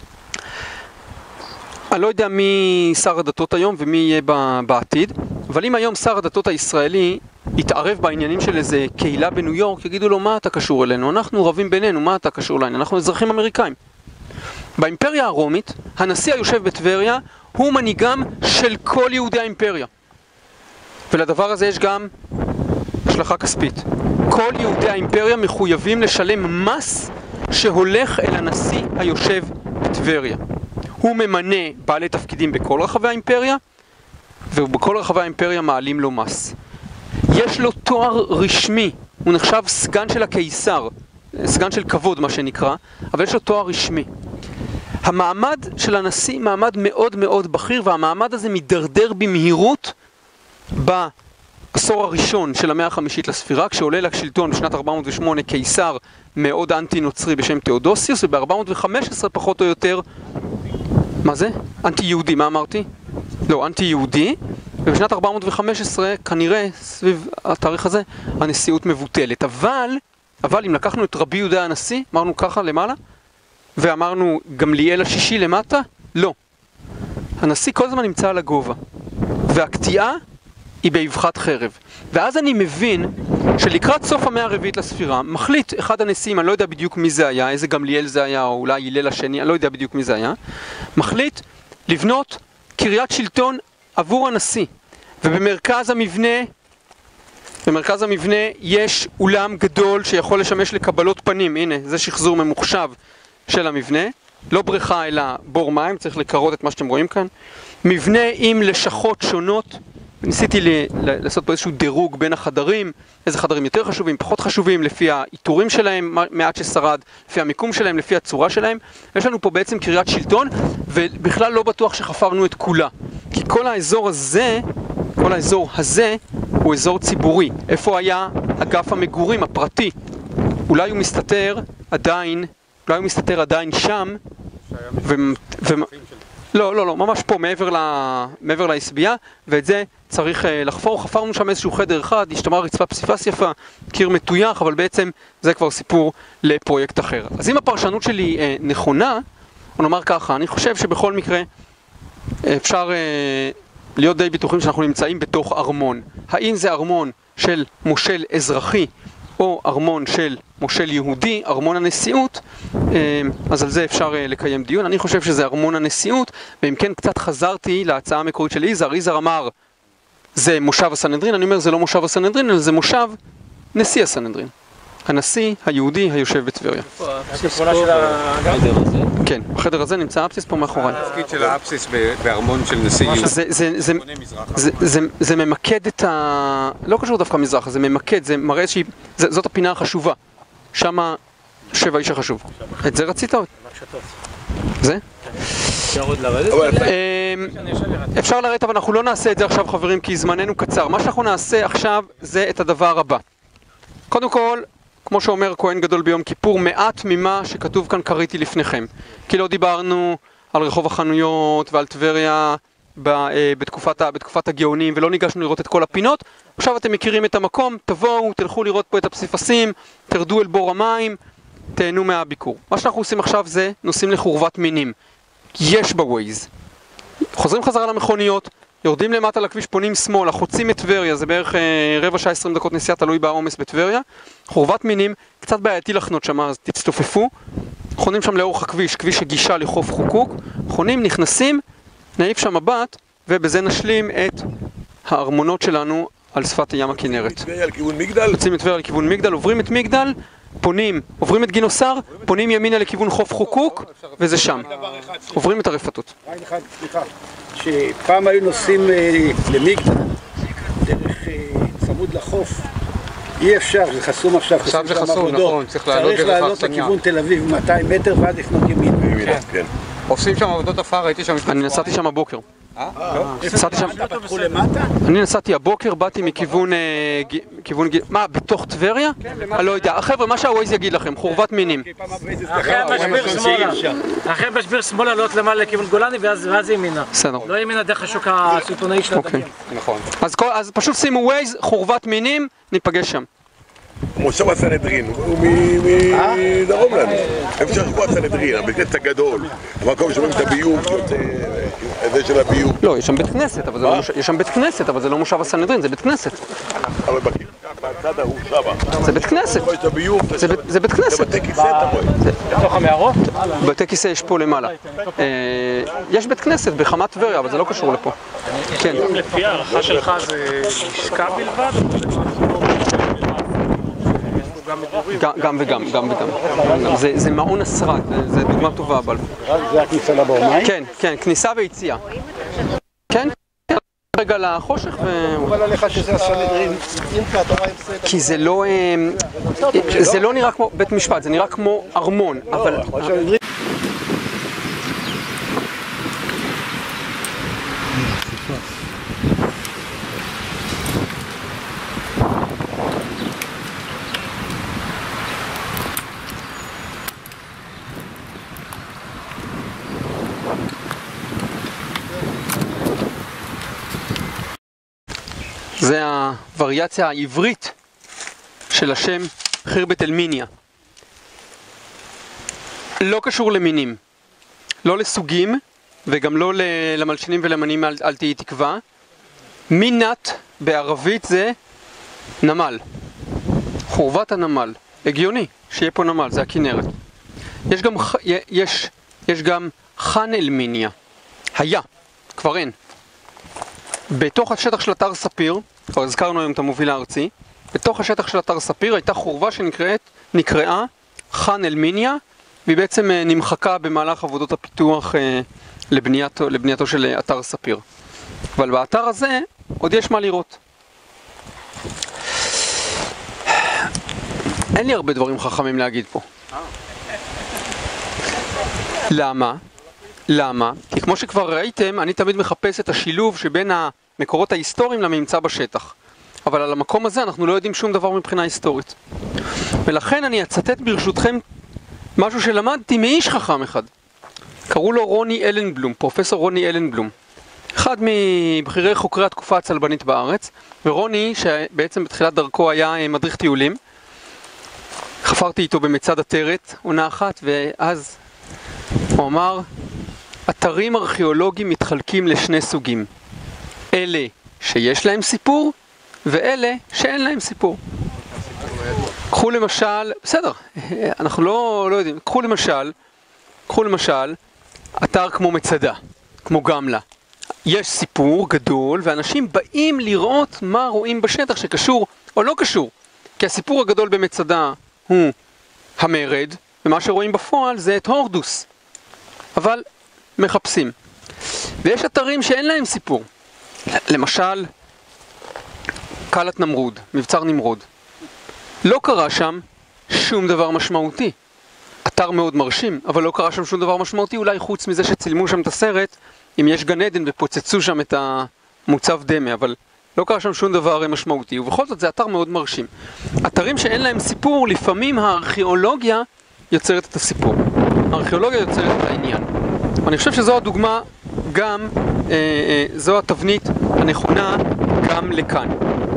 אני לא יודע מי שר הדתות היום ומי יהיה בעתיד, אבל אם היום שר הדתות הישראלי יתערב בעניינים של איזה קהילה בניו יורק, יגידו לו, מה אתה קשור אלינו? אנחנו רבים בינינו, מה אתה קשור אלינו? אנחנו אזרחים אמריקאים. באימפריה הרומית, הנשיא היושב בטבריה הוא מנהיגם של כל יהודי האימפריה. ולדבר הזה יש גם השלכה כספית. כל יהודי האימפריה מחויבים לשלם מס שהולך אל הנשיא היושב בטבריה. הוא ממנה בעלי תפקידים בכל רחבי האימפריה, ובכל רחבי האימפריה מעלים לו מס. יש לו תואר רשמי, הוא נחשב סגן של הקיסר, סגן של כבוד מה שנקרא, אבל יש לו תואר רשמי. המעמד של הנשיא מעמד מאוד מאוד בכיר, והמעמד הזה מדרדר במהירות בעשור הראשון של המאה החמישית לספירה, כשעולה לשלטון בשנת 408 קיסר מאוד אנטי נוצרי בשם תאודוסיוס, וב-415 פחות או יותר, מה זה? אנטי יהודי, מה אמרתי? לא, אנטי יהודי, ובשנת 415 כנראה סביב התאריך הזה הנשיאות מבוטלת. אבל אם לקחנו את רבי יהודה הנשיא, אמרנו ככה למעלה, ואמרנו גמליאל השישי למטה, לא. הנשיא כל הזמן נמצא על הגובה, והקטיעה היא באבחת חרב. ואז אני מבין שלקראת סוף המאה הרביעית לספירה, מחליט אחד הנשיאים, אני לא יודע בדיוק מי זה היה, איזה גמליאל זה היה, או אולי הלל השני, אני לא יודע בדיוק מי זה היה, מחליט לבנות קריית שלטון עבור הנשיא. ובמרכז המבנה יש אולם גדול שיכול לשמש לקבלות פנים. הנה, זה שחזור ממוחשב של המבנה. לא בריכה אלא בור מים, צריך לקרות את מה שאתם רואים כאן. מבנה עם לשכות שונות. ניסיתי לעשות פה איזשהו דירוג בין החדרים, איזה חדרים יותר חשובים, פחות חשובים, לפי האיתורים שלהם, מעט ששרד, לפי המיקום שלהם, לפי הצורה שלהם. יש לנו פה בעצם קריית שלטון, ובכלל לא בטוח שחפרנו את כולה. כי כל האזור הזה הוא אזור ציבורי. איפה היה אגף המגורים הפרטי? אולי הוא מסתתר עדיין שם, לא, ממש פה, מעבר להסבייה, ואת זה צריך לחפור. חפרנו שם איזשהו חדר אחד, השתמרה רצפה פסיפס יפה, קיר מטויח, אבל בעצם זה כבר סיפור לפרויקט אחר. אז אם הפרשנות שלי נכונה, אני אומר ככה, אני חושב שבכל מקרה אפשר להיות די בטוחים שאנחנו נמצאים בתוך ארמון. האם זה ארמון של מושל אזרחי, או ארמון של מושל יהודי, ארמון הנשיאות, אז על זה אפשר לקיים דיון. אני חושב שזה ארמון הנשיאות, ואם כן קצת חזרתי להצעה המקורית של יזהר אמר, זה מושב הסנהדרין, אני אומר זה לא מושב הסנהדרין, אלא זה מושב נשיא הסנהדרין. הנשיא היהודי היושב בטבריה. כן, בחדר הזה נמצא האפסיס פה מאחורי. התפקיד של האפסיס בארמון של נשיא יהודי. זה ממקד את ה... לא קשור דווקא מזרח, זה ממקד, זה מראה זאת הפינה החשובה. שמה יושב האיש החשוב. את זה רצית? זה? אפשר עוד לרדת? אפשר לרדת, אבל אנחנו לא נעשה את זה עכשיו חברים, כי זמננו קצר. מה שאנחנו נעשה עכשיו זה את הדבר הבא. קודם כל, כמו שאומר כהן גדול ביום כיפור, מעט ממה שכתוב כאן קראתי לפניכם. כי לא דיברנו על רחוב החנויות ועל טבריה בתקופת הגאונים, ולא ניגשנו לראות את כל הפינות. עכשיו אתם מכירים את המקום, תבואו, תלכו לראות פה את הפסיפסים, תרדו אל בור המים, תהנו מהביקור. מה שאנחנו עושים עכשיו זה נוסעים לחורבת מינים. יש בווייז. חוזרים חזרה למכוניות, יורדים למטה לכביש, פונים שמאלה, חוצים את טבריה, זה בערך רבע שעה 20 דקות נסיעה, תלוי בעומס בטבריה. חורבת מינים, קצת בעייתי לחנות שם, אז תצטופפו. חונים שם לאורך הכביש, כביש הגישה לחוף חוקוק. חונים, נכנסים, נעיף שם מבט, ובזה נשלים את הארמונות שלנו על שפת ים הכנרת. יוצאים מטבריה לכיוון מגדל, עוברים את מגדל, עוברים את גינוסר, פונים ימינה לכיוון חוף חוקוק, וזה שם. עוברים את הרפתות. סליחה, שפעם היו נוסעים למגדל, דרך צמוד לחוף, אי אפשר, זה חסום עכשיו. עכשיו זה חסום, נכון, צריך לעלות לכיוון תל אביב 200 מטר ועד לפנות ימין. כן. עושים שם עבודות עפר, ראיתי שם... אני נסעתי שם הבוקר. פתחו למטה? אני נסעתי הבוקר, באתי מכיוון... מה, בתוך טבריה? אני לא יודע. חבר'ה, מה שהווייז יגיד לכם, חורבת מינים. אחרי משביר שמאלה לעלות למעלה לכיוון גולני ואז ימינה. בסדר. לא ימינה דרך השוק הסיטונאי של הדגים. נכון. אז פשוט שימו ווייז, חורבת מינים, ניפגש שם. מושב הסנהדרין, הוא מדרום לנו. איפה שחבו הסנהדרין, הבית כנסת הגדול. המקום שומעים את הביוב, זה של הביוב. לא, יש שם בית כנסת, אבל זה לא מושב הסנהדרין, זה בית כנסת. אבל בצד ההוא שמה. זה בית כנסת. זה בית כנסת. זה בתי כיסא, אתה רואה. בתוך המערות? בתי כיסא יש פה למעלה. יש בית כנסת בחמת טבריה, אבל זה לא קשור לפה. כן. לפי הערכה שלך זה לשכה בלבד? גם וגם. זה מעון השרד, זה דוגמה טובה בלפור. זה הכניסה לבור מים? כן, כניסה ויציאה. כן, רגע לחושך אבל עליך שזה הסנהדרין. כי זה לא נראה כמו בית משפט, זה נראה כמו ארמון, אבל... זה הווריאציה העברית של השם חירבת אל-מיניה. לא קשור למינים, לא לסוגים וגם לא למלשינים ולמנים אל תהי תקווה. מינת בערבית זה נמל, חורבת הנמל. הגיוני שיהיה פה נמל, זה הכנרת. יש גם חאן אל-מיניה, היה, כבר אין. בתוך השטח של אתר ספיר, כבר הזכרנו היום את המוביל הארצי, בתוך השטח של אתר ספיר הייתה חורבה שנקראה חאן אל-מיניה, והיא בעצם נמחקה במהלך עבודות הפיתוח לבנייתו של אתר ספיר. אבל באתר הזה עוד יש מה לראות. אין לי הרבה דברים חכמים להגיד פה. למה? למה? כי כמו שכבר ראיתם, אני תמיד מחפש את השילוב שבין המקורות ההיסטוריים לממצא בשטח. אבל על המקום הזה אנחנו לא יודעים שום דבר מבחינה היסטורית. ולכן אני אצטט ברשותכם משהו שלמדתי מאיש חכם אחד. קראו לו רוני אלנבלום, פרופסור רוני אלנבלום. אחד מבכירי חוקרי התקופה הצלבנית בארץ, ורוני, שבעצם בתחילת דרכו היה מדריך טיולים, חפרתי איתו במצד עטרת, עונה אחת, ואז הוא אמר, אתרים ארכיאולוגיים מתחלקים לשני סוגים. אלה שיש להם סיפור, ואלה שאין להם סיפור. קחו למשל, בסדר, אנחנו לא יודעים, קחו למשל, אתר כמו מצדה, כמו גמלה. יש סיפור גדול, ואנשים באים לראות מה רואים בשטח שקשור או לא קשור. כי הסיפור הגדול במצדה הוא המרד, ומה שרואים בפועל זה את הורדוס. אבל מחפשים. ויש אתרים שאין להם סיפור. למשל, קלת נמרוד, מבצר נמרוד. לא קרה שם שום דבר משמעותי. אתר מאוד מרשים, אבל לא קרה שם שום דבר משמעותי, אולי חוץ מזה שצילמו שם את הסרט, אם יש גן עדן ופוצצו שם את המוצב דמה, אבל לא קרה שם שום דבר משמעותי, ובכל זאת זה אתר מאוד מרשים. אתרים שאין להם סיפור, לפעמים הארכיאולוגיה יוצרת את הסיפור. הארכיאולוגיה יוצרת את העניין. אני חושב שזו הדוגמה גם, זו התבנית הנכונה גם לכאן.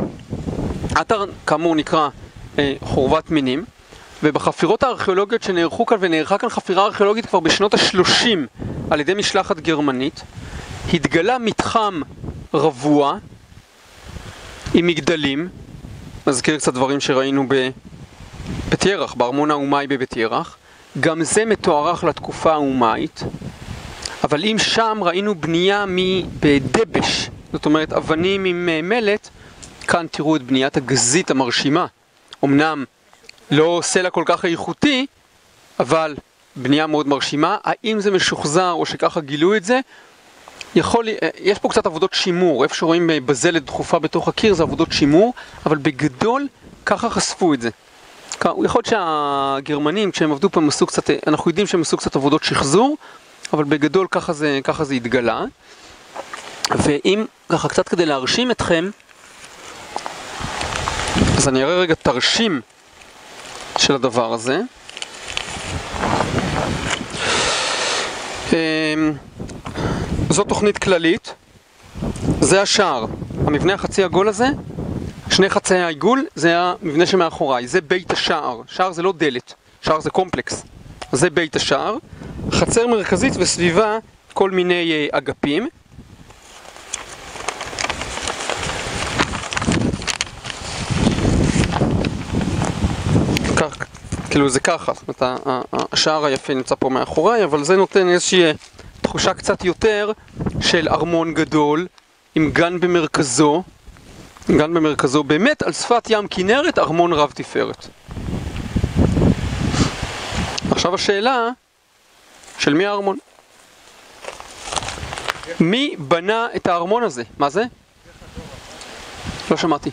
האתר כאמור נקרא חורבת מינים, ובחפירות הארכיאולוגיות שנערכו כאן, ונערכה כאן חפירה ארכיאולוגית כבר בשנות ה-30 על ידי משלחת גרמנית, התגלה מתחם רבוע עם מגדלים, מזכיר קצת דברים שראינו בבית ירח, בארמון האומאי בבית ירח, גם זה מתוארך לתקופה האומאית, אבל אם שם ראינו בנייה בדבש, זאת אומרת אבנים עם מלט, כאן תראו את בניית הגזית המרשימה. אמנם לא סלע כל כך איכותי, אבל בנייה מאוד מרשימה. האם זה משוחזר או שככה גילו את זה? יש פה קצת עבודות שימור, איפה שרואים בזלת דחופה בתוך הקיר זה עבודות שימור, אבל בגדול ככה חשפו את זה. יכול להיות שהגרמנים כשהם עבדו פה הם עשו קצת, אנחנו יודעים שהם עשו קצת עבודות שחזור, אבל בגדול ככה זה התגלה. ואם ככה קצת כדי להרשים אתכם, אז אני אראה רגע תרשים של הדבר הזה. זו תוכנית כללית, זה השער, המבנה החצי עגול הזה, שני חצי העיגול זה המבנה שמאחוריי, זה בית השער, שער זה לא דלת, שער זה קומפלקס, זה בית השער, חצר מרכזית וסביבה כל מיני אגפים. כאילו זה ככה, זאת אומרת, השער היפה נמצא פה מאחוריי, אבל זה נותן איזושהי תחושה קצת יותר של ארמון גדול, עם גן במרכזו, באמת על שפת ים כנרת, ארמון רב תפארת. עכשיו השאלה, של מי הארמון? מי בנה את הארמון הזה? מה זה? לא שמעתי.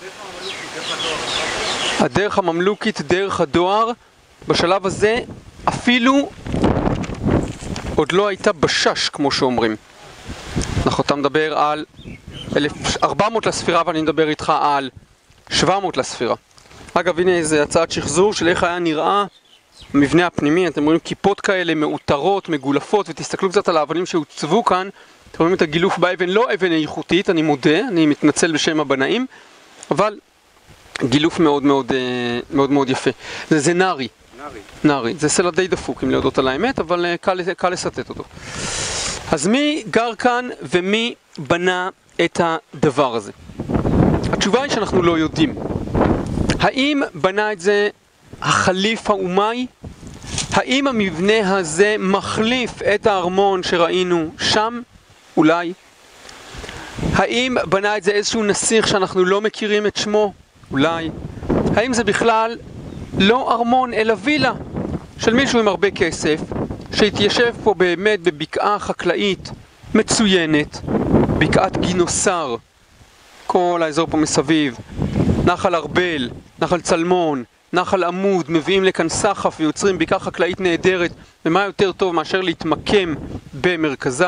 הדרך הממלוכית, דרך הדואר, בשלב הזה אפילו עוד לא הייתה בשש, כמו שאומרים. אתה מדבר על 1400 לספירה ואני מדבר איתך על 700 לספירה. אגב, הנה איזה הצעת שחזור של איך היה נראה המבנה הפנימי. אתם רואים כיפות כאלה מאותרות, מגולפות, ותסתכלו קצת על האבנים שהוצבו כאן. אתם רואים את הגילוף באבן, לא אבן איכותית, אני מודה, אני מתנצל בשם הבנאים, אבל גילוף מאוד מאוד, מאוד, מאוד יפה. זה נארי. נארי. זה סלע די דפוק, אם להודות על האמת, אבל קל לסטט אותו. אז מי גר כאן ומי בנה את הדבר הזה? התשובה היא שאנחנו לא יודעים. האם בנה את זה החליף האומי? האם המבנה הזה מחליף את הארמון שראינו שם? אולי. האם בנה את זה איזשהו נסיך שאנחנו לא מכירים את שמו? אולי. האם זה בכלל לא ארמון אלא וילה של מישהו עם הרבה כסף שהתיישב פה באמת בבקעה חקלאית מצוינת, בקעת גינוסר, כל האזור פה מסביב, נחל ארבל, נחל צלמון, נחל עמוד, מביאים לכאן סחף ויוצרים בקעה חקלאית נהדרת, ומה יותר טוב מאשר להתמקם במרכזה.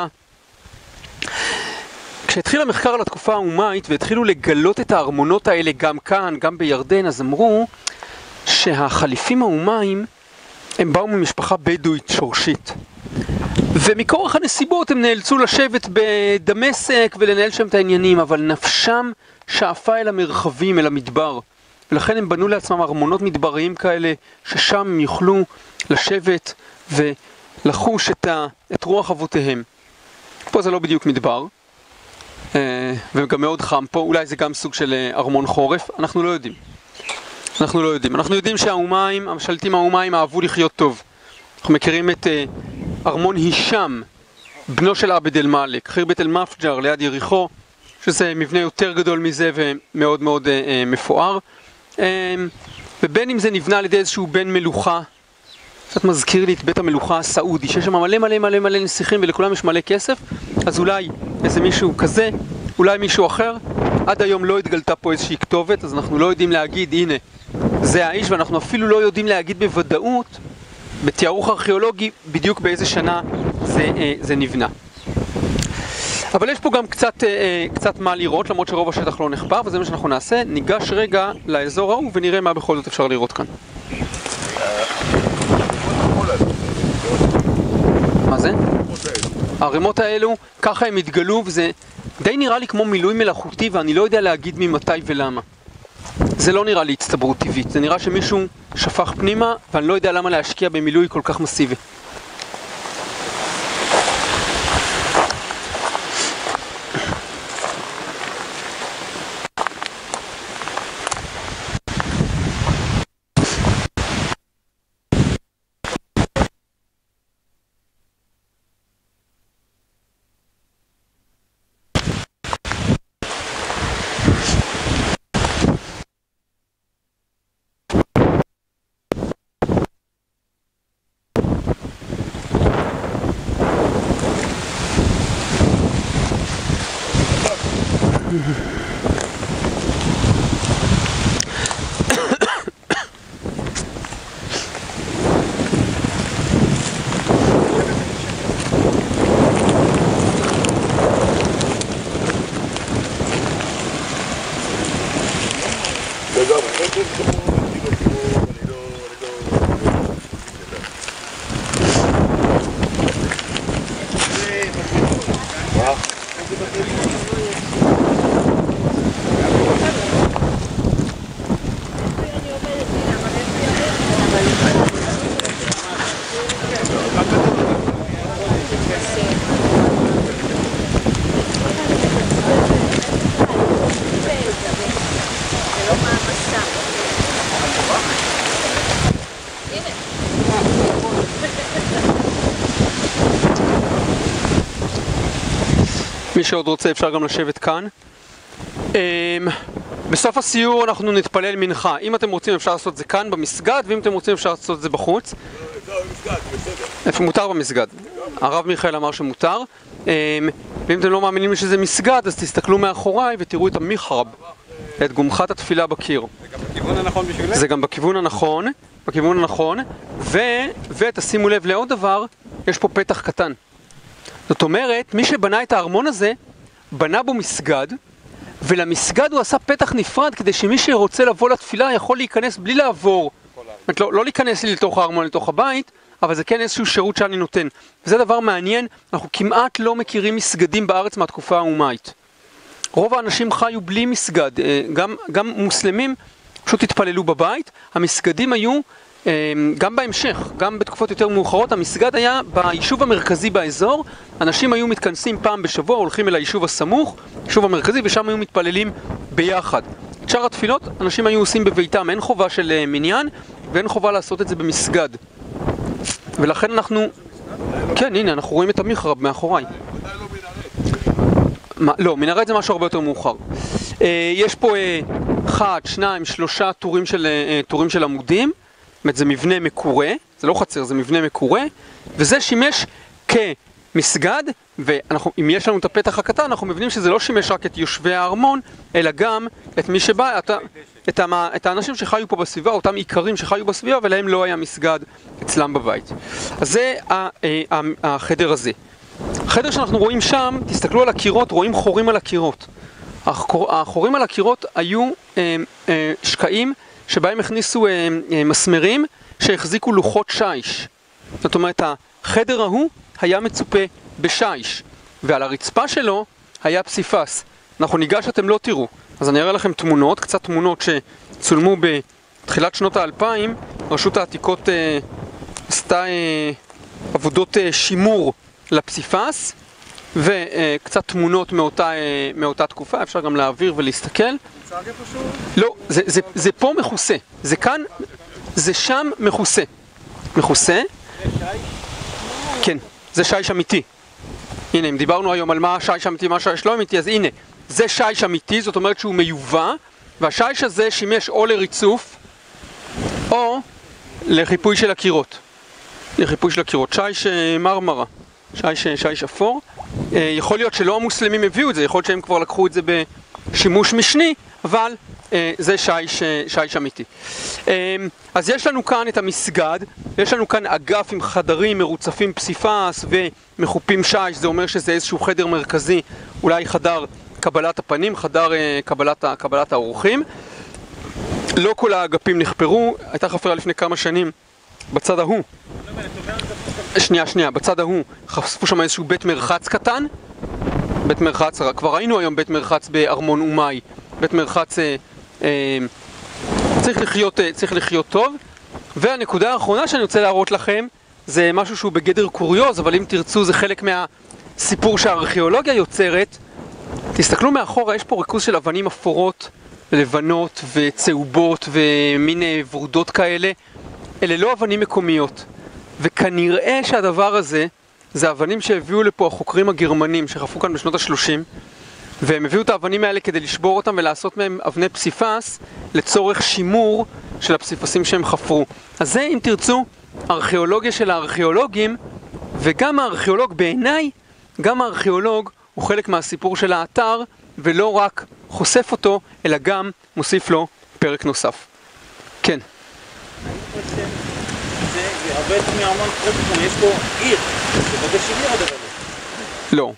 כשהתחיל המחקר על התקופה האומית והתחילו לגלות את הארמונות האלה גם כאן, גם בירדן, אז אמרו שהחליפים האומיים הם באו ממשפחה בדואית שורשית. ומכורח הנסיבות הם נאלצו לשבת בדמשק ולנהל שם את העניינים, אבל נפשם שאפה אל המרחבים, אל המדבר. ולכן הם בנו לעצמם ארמונות מדבריים כאלה, ששם הם יוכלו לשבת ולחוש את רוח אבותיהם. פה זה לא בדיוק מדבר, וגם מאוד חם פה, אולי זה גם סוג של ארמון חורף, אנחנו לא יודעים. אנחנו לא יודעים. אנחנו יודעים שהאומיים, המשלטים האומיים אהבו לחיות טוב. אנחנו מכירים את ארמון הישם, בנו של עבד אל מאלק, חירבת אל מפג'ר ליד יריחו, שזה מבנה יותר גדול מזה ומאוד מאוד מפואר. ובין אם זה נבנה על ידי איזשהו בן מלוכה, קצת מזכיר לי את בית המלוכה הסעודי, שיש שם מלא מלא מלא מלא נסיכים ולכולם יש מלא כסף, אז אולי איזה מישהו כזה, אולי מישהו אחר. עד היום לא התגלתה פה איזושהי כתובת, אז אנחנו לא יודעים להגיד, הנה, זה האיש, ואנחנו אפילו לא יודעים להגיד בוודאות, בתיארוך ארכיאולוגי, בדיוק באיזה שנה זה נבנה. אבל יש פה גם קצת מה לראות, למרות שרוב השטח לא נחפר, וזה מה שאנחנו נעשה. ניגש רגע לאזור ההוא ונראה מה בכל זאת אפשר לראות כאן. מה זה? הערימות האלו, ככה הם התגלו, וזה די נראה לי כמו מילוי מלאכותי, ואני לא יודע להגיד ממתי ולמה. זה לא נראה לי הצטברות טבעית, זה נראה שמישהו שפך פנימה, ואני לא יודע למה להשקיע במילוי כל כך מסיבי. מי שעוד רוצה אפשר גם לשבת כאן. בסוף הסיור אנחנו נתפלל מנחה. אם אתם רוצים אפשר לעשות את זה כאן במסגד, ואם אתם רוצים אפשר לעשות את זה בחוץ. איפה מותר במסגד? הרב מיכאל אמר שמותר. ואם אתם לא מאמינים שזה מסגד, אז תסתכלו מאחוריי ותראו את המחרב, את גומחת התפילה בקיר. זה גם בכיוון הנכון בשבילנו? זה גם בכיוון הנכון, ותשימו לב לעוד דבר, יש פה פתח קטן. זאת אומרת, מי שבנה את הארמון הזה, בנה בו מסגד, ולמסגד הוא עשה פתח נפרד כדי שמי שרוצה לבוא לתפילה יכול להיכנס בלי לעבור. זאת אומרת, לא להיכנס לי לתוך הארמון, לתוך הבית, אבל זה כן איזשהו שירות שאני נותן. וזה דבר מעניין, אנחנו כמעט לא מכירים מסגדים בארץ מהתקופה האומאית. רוב האנשים חיו בלי מסגד, גם מוסלמים פשוט התפללו בבית. המסגדים היו, גם בהמשך, גם בתקופות יותר מאוחרות, המסגד היה ביישוב המרכזי באזור, אנשים היו מתכנסים פעם בשבוע, הולכים אל היישוב הסמוך, היישוב המרכזי, ושם היו מתפללים ביחד. את שאר התפילות, אנשים היו עושים בביתם, אין חובה של מניין, ואין חובה לעשות את זה במסגד. ולכן אנחנו... כן, הנה, אנחנו רואים את המחרב מאחוריי. לא, מנהרת זה משהו הרבה יותר מאוחר. יש פה 1, 2, 3 טורים של עמודים. זאת אומרת, זה מבנה מקורה, זה לא חצר, זה מבנה מקורה, וזה שימש כמסגד, ואם יש לנו את הפתח הקטן, אנחנו מבינים שזה לא שימש רק את יושבי הארמון, אלא גם את מי שבא, את האנשים שחיו פה בסביבה, אותם עיקרים שחיו בסביבה, ולהם לא היה מסגד אצלם בבית. אז זה החדר הזה. החדר שאנחנו רואים שם, תסתכלו על הקירות, רואים חורים על הקירות. החורים על הקירות היו שקעים שבהם הכניסו מסמרים שהחזיקו לוחות שיש. זאת אומרת, החדר ההוא היה מצופה בשיש, ועל הרצפה שלו היה פסיפס. אנחנו ניגש, אתם לא תראו. אז אני אראה לכם תמונות, קצת תמונות שצולמו בתחילת שנות ה-2000. רשות העתיקות עשתה עבודות שימור לפסיפס, וקצת תמונות מאותה תקופה, אפשר גם להעביר ולהסתכל. לא, זה פה מכוסה, זה כאן, זה שם מכוסה. מכוסה? כן, זה שיש אמיתי. הנה, אם דיברנו היום על מה שיש אמיתי, מה שיש לא אמיתי, אז הנה, זה שיש אמיתי, זאת אומרת שהוא מיובא, והשיש הזה שימש או לריצוף, או לחיפוי של הקירות. לחיפוי של הקירות, שיש מרמרה. שיש אפור. יכול להיות שלא המוסלמים הביאו את זה, יכול להיות שהם כבר לקחו את זה בשימוש משני, אבל זה שיש אמיתי. אז יש לנו כאן את המסגד, יש לנו כאן אגף עם חדרים מרוצפים פסיפס ומחופים שיש, זה אומר שזה איזשהו חדר מרכזי, אולי חדר קבלת הפנים, חדר קבלת האורחים. לא כל האגפים נחפרו, הייתה חפרה לפני כמה שנים בצד ההוא. שנייה, בצד ההוא חשפו שם איזשהו בית מרחץ קטן. בית מרחץ, כבר ראינו היום בית מרחץ בארמון אומאי. בית מרחץ צריך לחיות טוב. והנקודה האחרונה שאני רוצה להראות לכם זה משהו שהוא בגדר קוריוז, אבל אם תרצו זה חלק מהסיפור שהארכיאולוגיה יוצרת. תסתכלו מאחורה, יש פה ריכוז של אבנים אפורות, לבנות וצהובות ומין ורודות כאלה. אלה לא אבנים מקומיות. וכנראה שהדבר הזה זה אבנים שהביאו לפה החוקרים הגרמנים שחפרו כאן בשנות ה-30, והם הביאו את האבנים האלה כדי לשבור אותם ולעשות מהם אבני פסיפס לצורך שימור של הפסיפסים שהם חפרו. אז זה, אם תרצו, ארכיאולוגיה של הארכיאולוגים, וגם הארכיאולוג בעיניי, גם הארכיאולוג הוא חלק מהסיפור של האתר, ולא רק חושף אותו, אלא גם מוסיף לו פרק נוסף. כן. זה הרבה מהארמון כמו, יש פה עיר, זה בגלל שלי הדבר הזה. לא.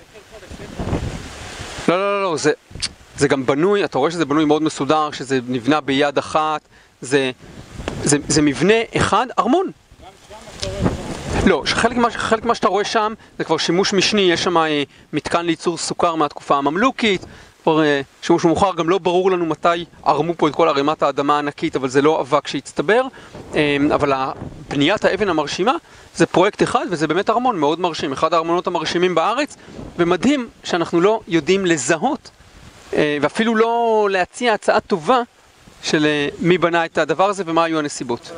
לא, זה גם בנוי, אתה רואה שזה בנוי מאוד מסודר, שזה נבנה ביד אחת, זה מבנה אחד, ארמון. לא, חלק מה שאתה רואה שם זה כבר שימוש משני, יש שם מתקן לייצור סוכר מהתקופה הממלוכית, שימוש מאוחר, גם לא ברור לנו מתי ערמו פה את כל ערימת האדמה הענקית, אבל זה לא אבק שהצטבר, אבל בניית האבן המרשימה זה פרויקט אחד, וזה באמת ארמון מאוד מרשים, אחד הארמונות המרשימים בארץ, ומדהים שאנחנו לא יודעים לזהות, ואפילו לא להציע הצעה טובה של מי בנה את הדבר הזה ומה היו הנסיבות.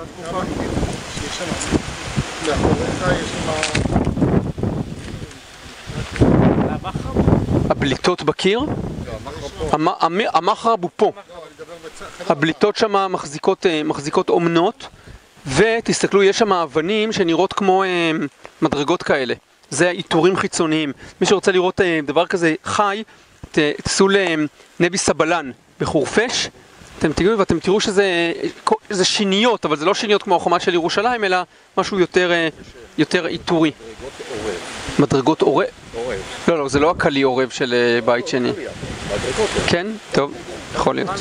הבליטות בקיר? המחרב הוא פה. הבליטות שם מחזיקות אומנות, ותסתכלו, יש שם אבנים שנראות כמו מדרגות כאלה. זה איתורים חיצוניים. מי שרוצה לראות דבר כזה חי, תעשו לנבי סבלן בחורפש, אתם תראו ואתם תראו שזה שיניות, אבל זה לא שיניות כמו החומה של ירושלים, אלא משהו יותר איתורי. מדרגות עורב. לא, זה לא הכלי עורב של בית שני. כן? טוב, יכול להיות.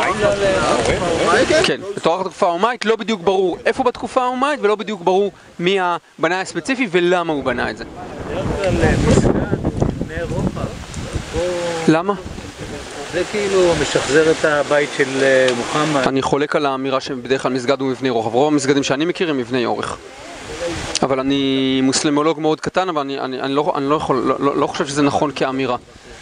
כן, בתור התקופה האומאית לא בדיוק ברור איפה בתקופה האומאית ולא בדיוק ברור מי הבנאי הספציפי ולמה הוא בנה את זה. למה? זה כאילו משחזר את הבית של מוחמד. אני חולק על האמירה שבדרך כלל מסגד הוא מבנה רוחב. רוב המסגדים שאני מכיר הם מבני אורך. אבל אני מוסלמולוג מאוד קטן, אבל אני לא חושב שזה נכון כאמירה.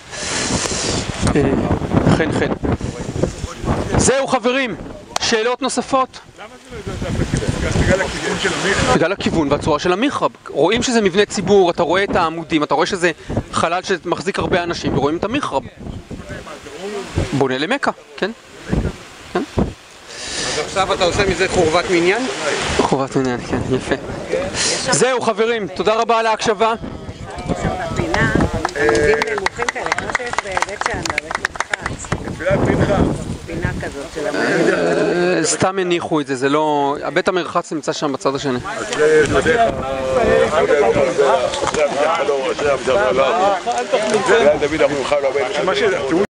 חן. זהו חברים, שאלות נוספות? למה זה לא בגלל הכיוון של המחרב? בגלל הכיוון והצורה של המחרב. רואים שזה מבנה ציבור, אתה רואה את העמודים, אתה רואה שזה חלל שמחזיק הרבה אנשים, ורואים את המחרב. בונה למכה, כן? אז עכשיו אתה עושה מזה חורבת מניין? חורבת מניין, כן, יפה. זהו חברים, תודה רבה על ההקשבה. בפינה, עמודים נמוכים כאלה, כמו שיש בבית שאן, בבית מרחץ. פינה כזאת של המרחץ. סתם הניחו את זה, זה לא... בית המרחץ נמצא שם בצד השני. זה